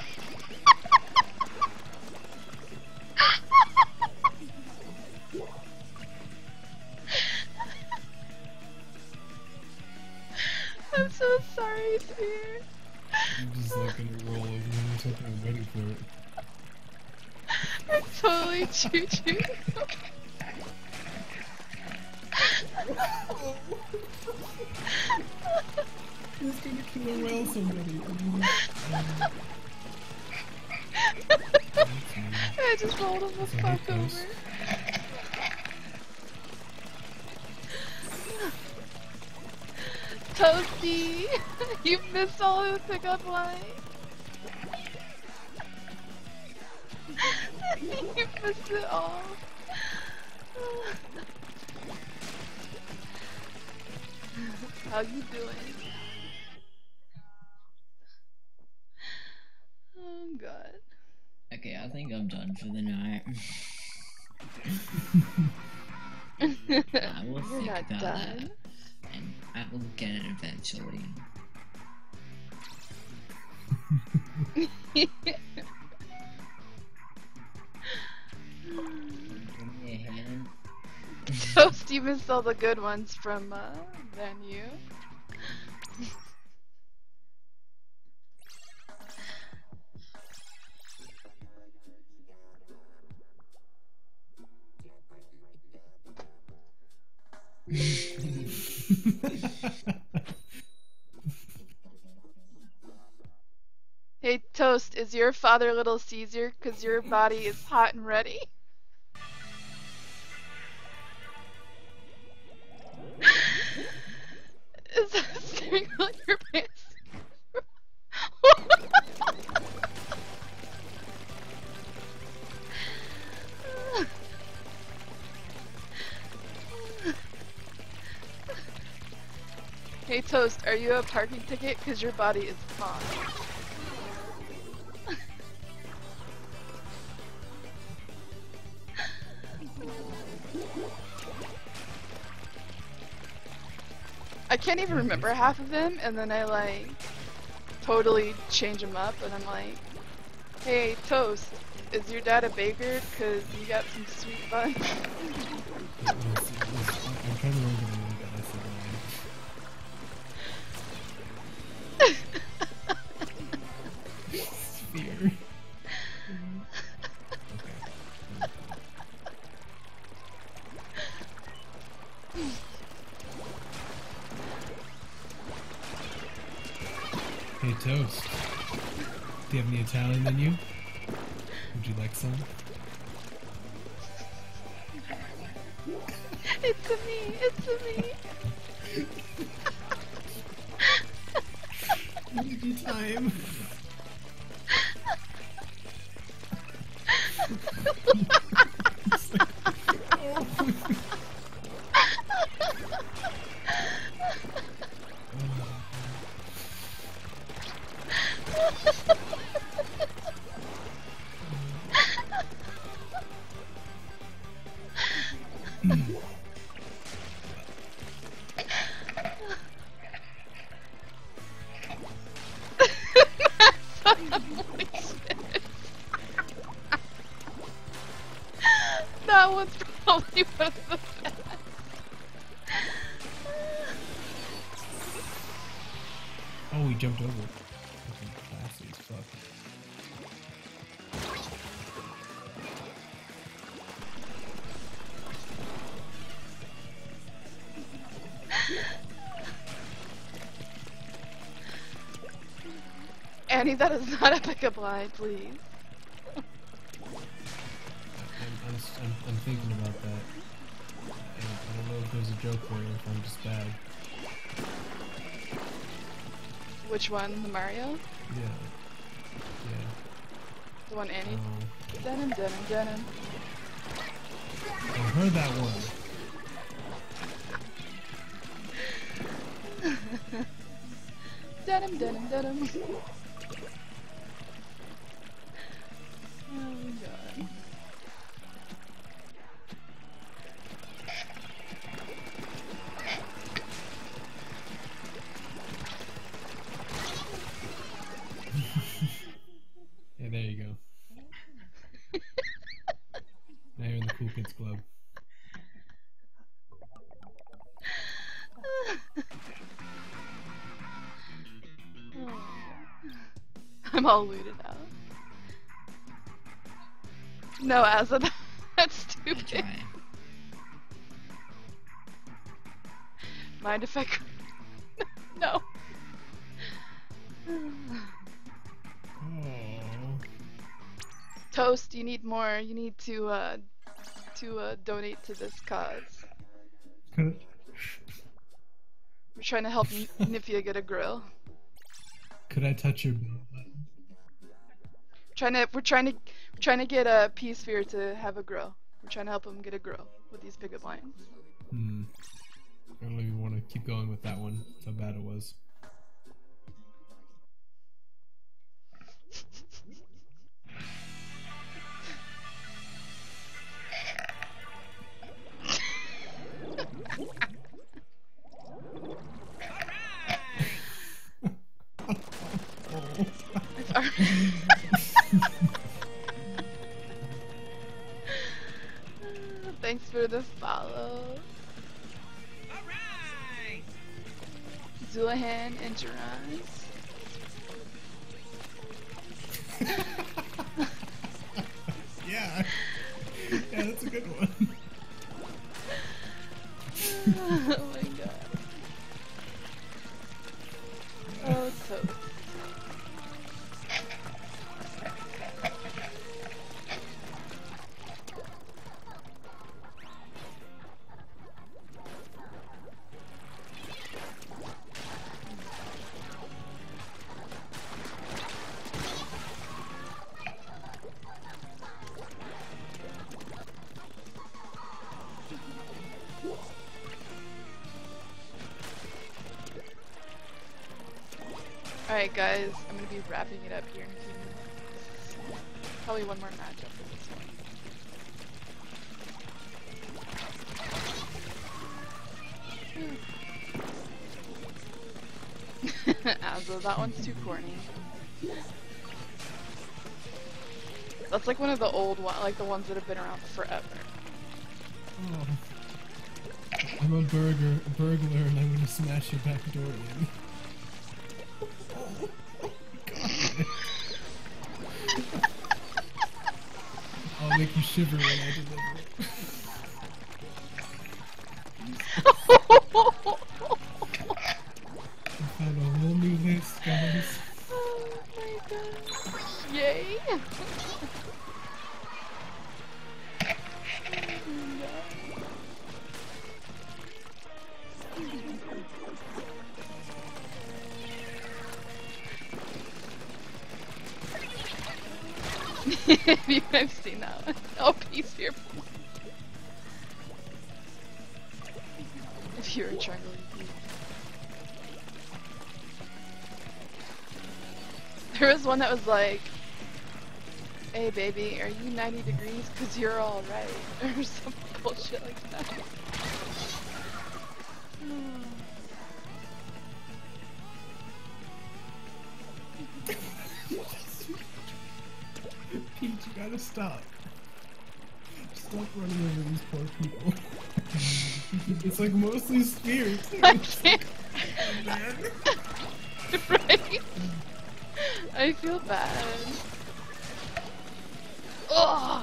I'm so sorry, Spear. I'm just like gonna roll over or something, I'm waiting for it. I'm totally choo-choo. It's gonna kill well somebody. I just rolled him the fuck over. Toasty! You missed all of the pickup line. You missed it all. How you doing? Oh god. Okay, I think I'm done for the night. I will You're think not about done. that, and I will get it eventually. Give me a hand. Toasty missed all the good ones from uh, venue. Hey Toast, is your father Little Caesar? Cause your body is hot and ready. Is that a string on your pants? Hey Toast, are you a parking ticket? Cause your body is hot. I can't even remember half of them, and then I like totally change them up, and I'm like, hey Toast, is your dad a baker? Cause you got some sweet buns. I'm trying to remember the name that I said wrong. Sphere. Italian menu. Would you like some? It's a me, it's a me. Give you time. It's like, oh. That one's probably one of the best. Oh, we jumped over. Fucking classy as fuck. Annie, that is not a pickup line, please. I'm, I'm, I'm, I'm thinking about that. I don't, I don't know if there's a joke there or if I'm just bad. Which one? The Mario? Yeah. Yeah. The one Annie? Oh. Denim, denim, denim. I heard that one. Denim, denim, denim. Oh my god. Yeah, there you go. Now you're in the Cool Kids Club. I'm all looted out. No, Asa, that's stupid. Mind if I... No. Oh. Toast, you need more. You need to, uh, to, uh, donate to this cause. We're trying to help Nifia get a grill. Could I touch your... Trying to, we're trying to, we're trying to get a uh, P-Sphere to have a grill. We're trying to help him get a grill with these pickup lines. Hmm. I don't even want to keep going with that one. That's how bad it was. Thanks for the follow. Alright! Zulahan and Jerons. Yeah. Yeah, that's a good one. Oh my god. Oh, Toast. Alright guys, I'm gonna be wrapping it up here in a few minutes. Probably one more match after this one. Azza, that one's too corny. That's like one of the old ones, like the ones that have been around forever. Oh. I'm a burger, a burglar, and I'm gonna smash your back door in. I'll make you shiver when I deliver it. I found a whole new list, guys. Oh my god. Yeah. I've seen that one. Oh, peace here. If you're a triangle, you There was one that was like, hey baby, are you ninety degrees? Cause you're alright. Or some bullshit like that. Peach, you gotta stop. Stop running over these poor people. It's like mostly spheres. I can't. Right? I feel bad. Oh!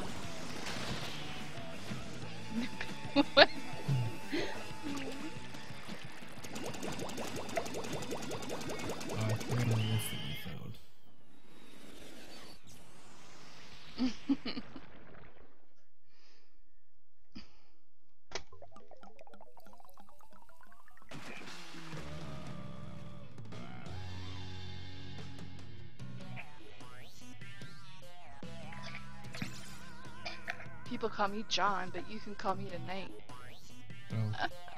What? Oh, I forgot on this that we found. People call me John, but you can call me tonight. Oh.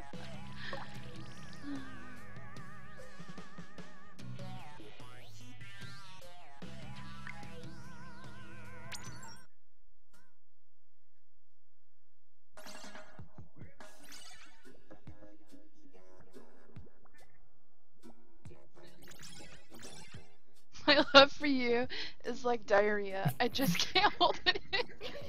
My love for you is like diarrhea. I just can't hold it in.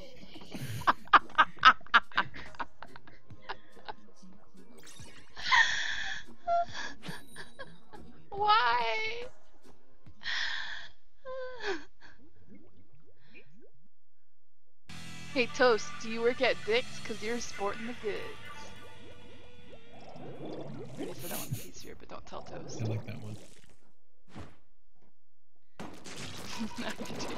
Why? Hey Toast, do you work at Dick's? Cause you're sporting the goods. I already said that one piece here, but don't tell Toast. I like that one. ninety-two.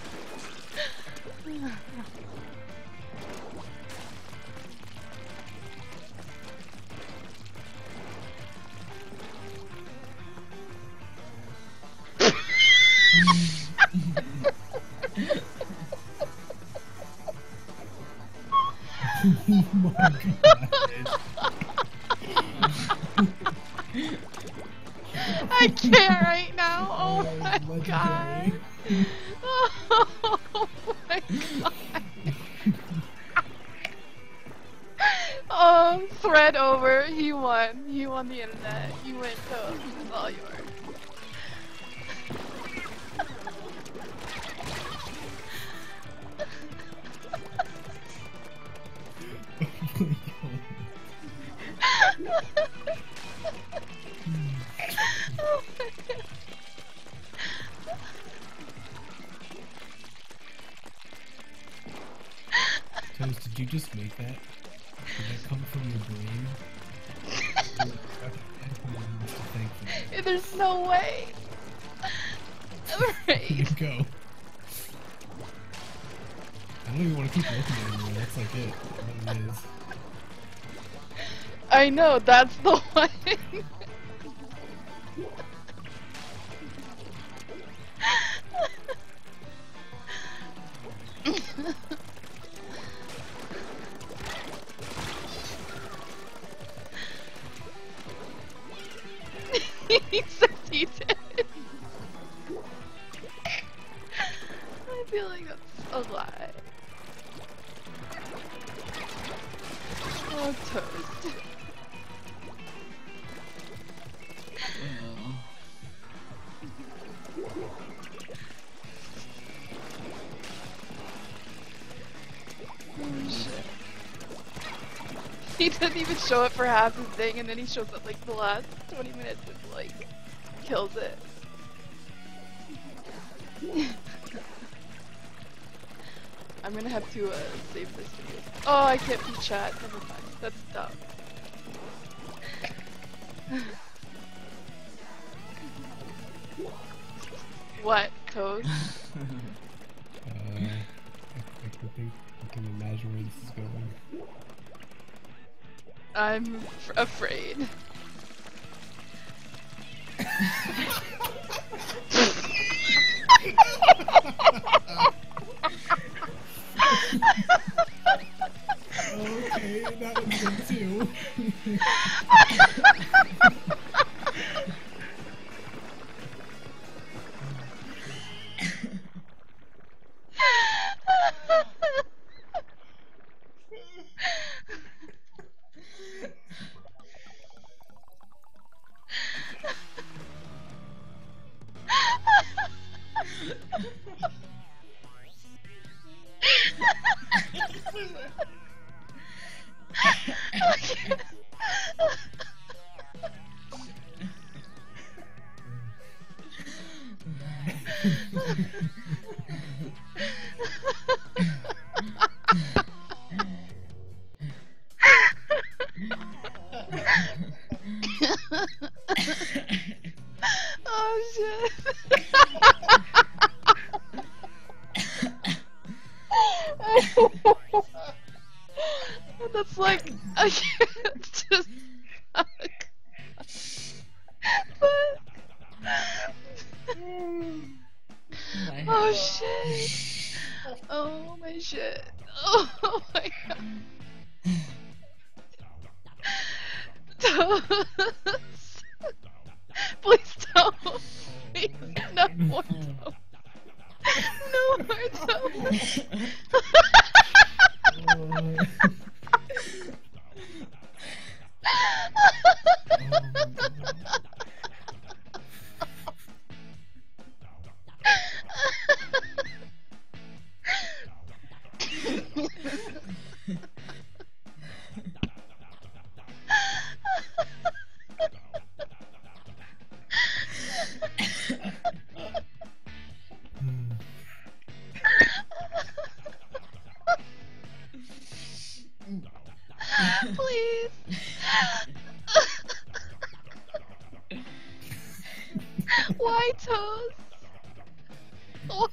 Oh my god. I can't right now. Oh my god. Oh my god. Oh, thread over. He won. He won the internet. You win, Toast. It's all yours. Toast, did you just make that? Did that come from your brain? There's no way. Right. Here you go. I don't even want to keep looking at it anymore. That's like it. What it is. I know, that's the one. He said he did. I feel like that's a lie. Oh, Toast. Oh shit. He doesn't even show up for half his thing, and then he shows up like the last twenty minutes and like kills it. I'm gonna have to uh, save this video. Oh, I can't be chat. Never mind. That's dumb. What, Toast? Uh, I think I can imagine where this is going. I'm f afraid. Okay, that one's good too. Oh shit. That's like I can't just fuck. Fuck. Oh shit. Oh my shit. Oh my god. Toast. Please don't. Please, no more toast. No more toast. Please. Why toast? Why?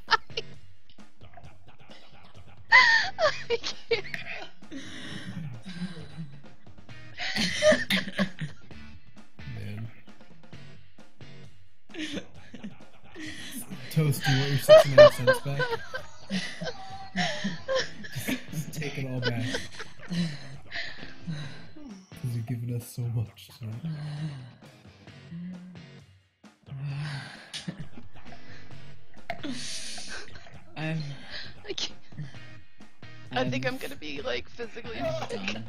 I can't. Man. Toast, do you want your sixty-nine cents back? Just, just take it all back. Because you've given us so much tonight. I'm, I can't. I I'm think I'm gonna be like physically sick. done.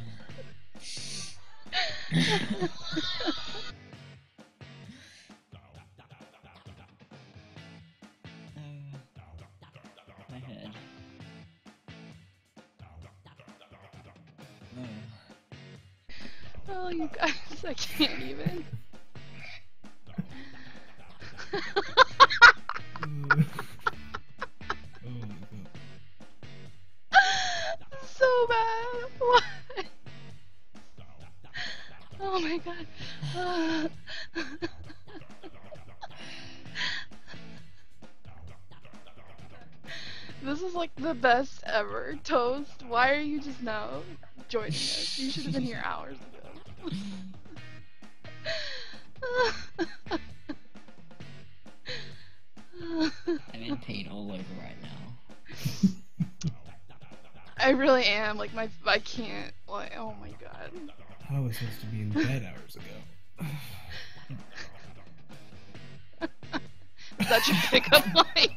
Uh, my head. Oh, you guys, I can't even. Oh my god. So bad. Why? Oh my god. Ah. This is like the best ever. Toast, why are you just now joining us? You should have been here hours ago. I'm in pain all over right now. I really am. Like my, I can't. Like, oh my god. I was supposed to be in bed hours ago. Such a pickup line.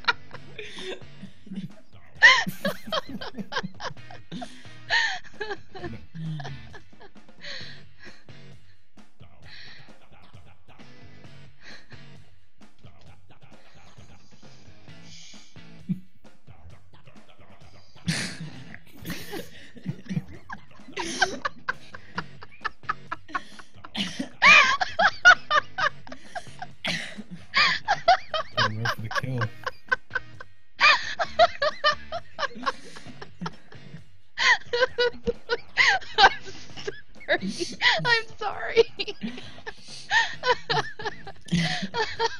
Going right for the kill. I'm sorry. I'm sorry.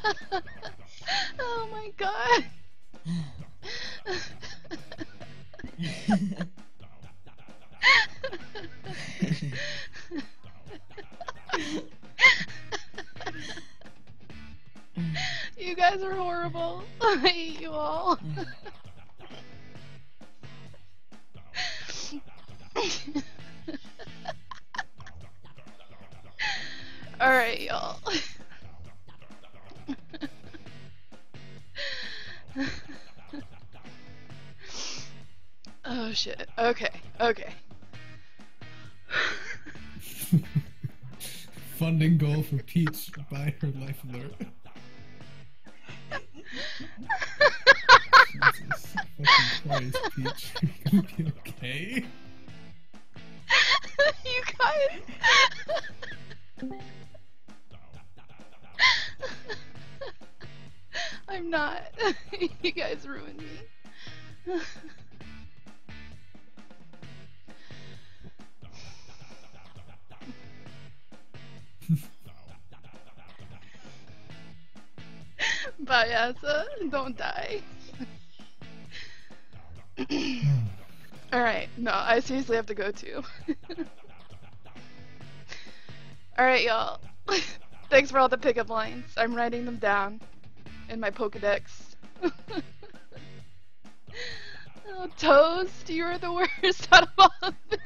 Oh my god. You guys are horrible. I hate you all. Alright, y'all. Oh shit. Okay, okay. Funding goal for Peach. Buy her life alert. Jesus fucking Christ, Peach. Are you gonna be okay? You guys. I'm not. You guys ruined me. Bye, Asa. Don't die. Alright, no, I seriously have to go too. Alright, y'all. Thanks for all the pickup lines. I'm writing them down in my Pokedex. Oh, Toast, you are the worst out of all of them.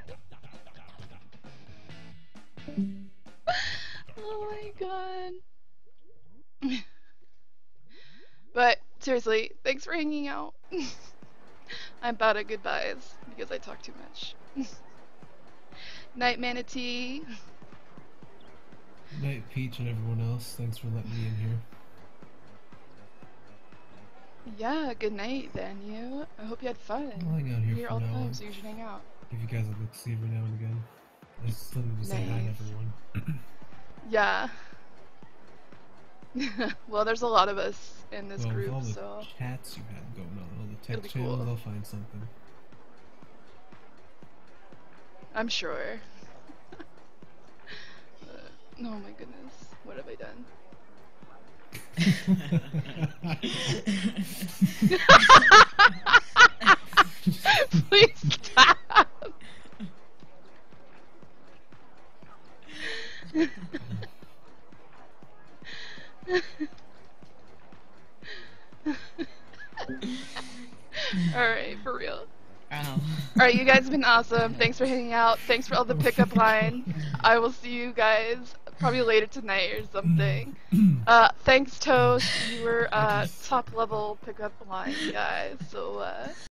Oh my god. But seriously, thanks for hanging out. I'm bad at goodbyes because I talk too much. Night, Manatee. Night, Peach, and everyone else. Thanks for letting me in here. Yeah, good night then, you. I hope you had fun. I'll hang out here You're for all the now time, on. so you should hang out. Give you guys a look see every now and again. I just still need to say hi to Nice. everyone. Yeah. Well, there's a lot of us in this Well, with group, all the so chats you had going on, all the It'll text be channels, cool. I'll find something. I'm sure. Uh, oh my goodness, what have I done? Please stop. Alright, for real. Ow. Alright, you guys have been awesome. Thanks for hanging out. Thanks for all the pickup lines. I will see you guys probably later tonight or something. Uh, thanks, Toast. You were uh, top level pickup line guys. So, uh,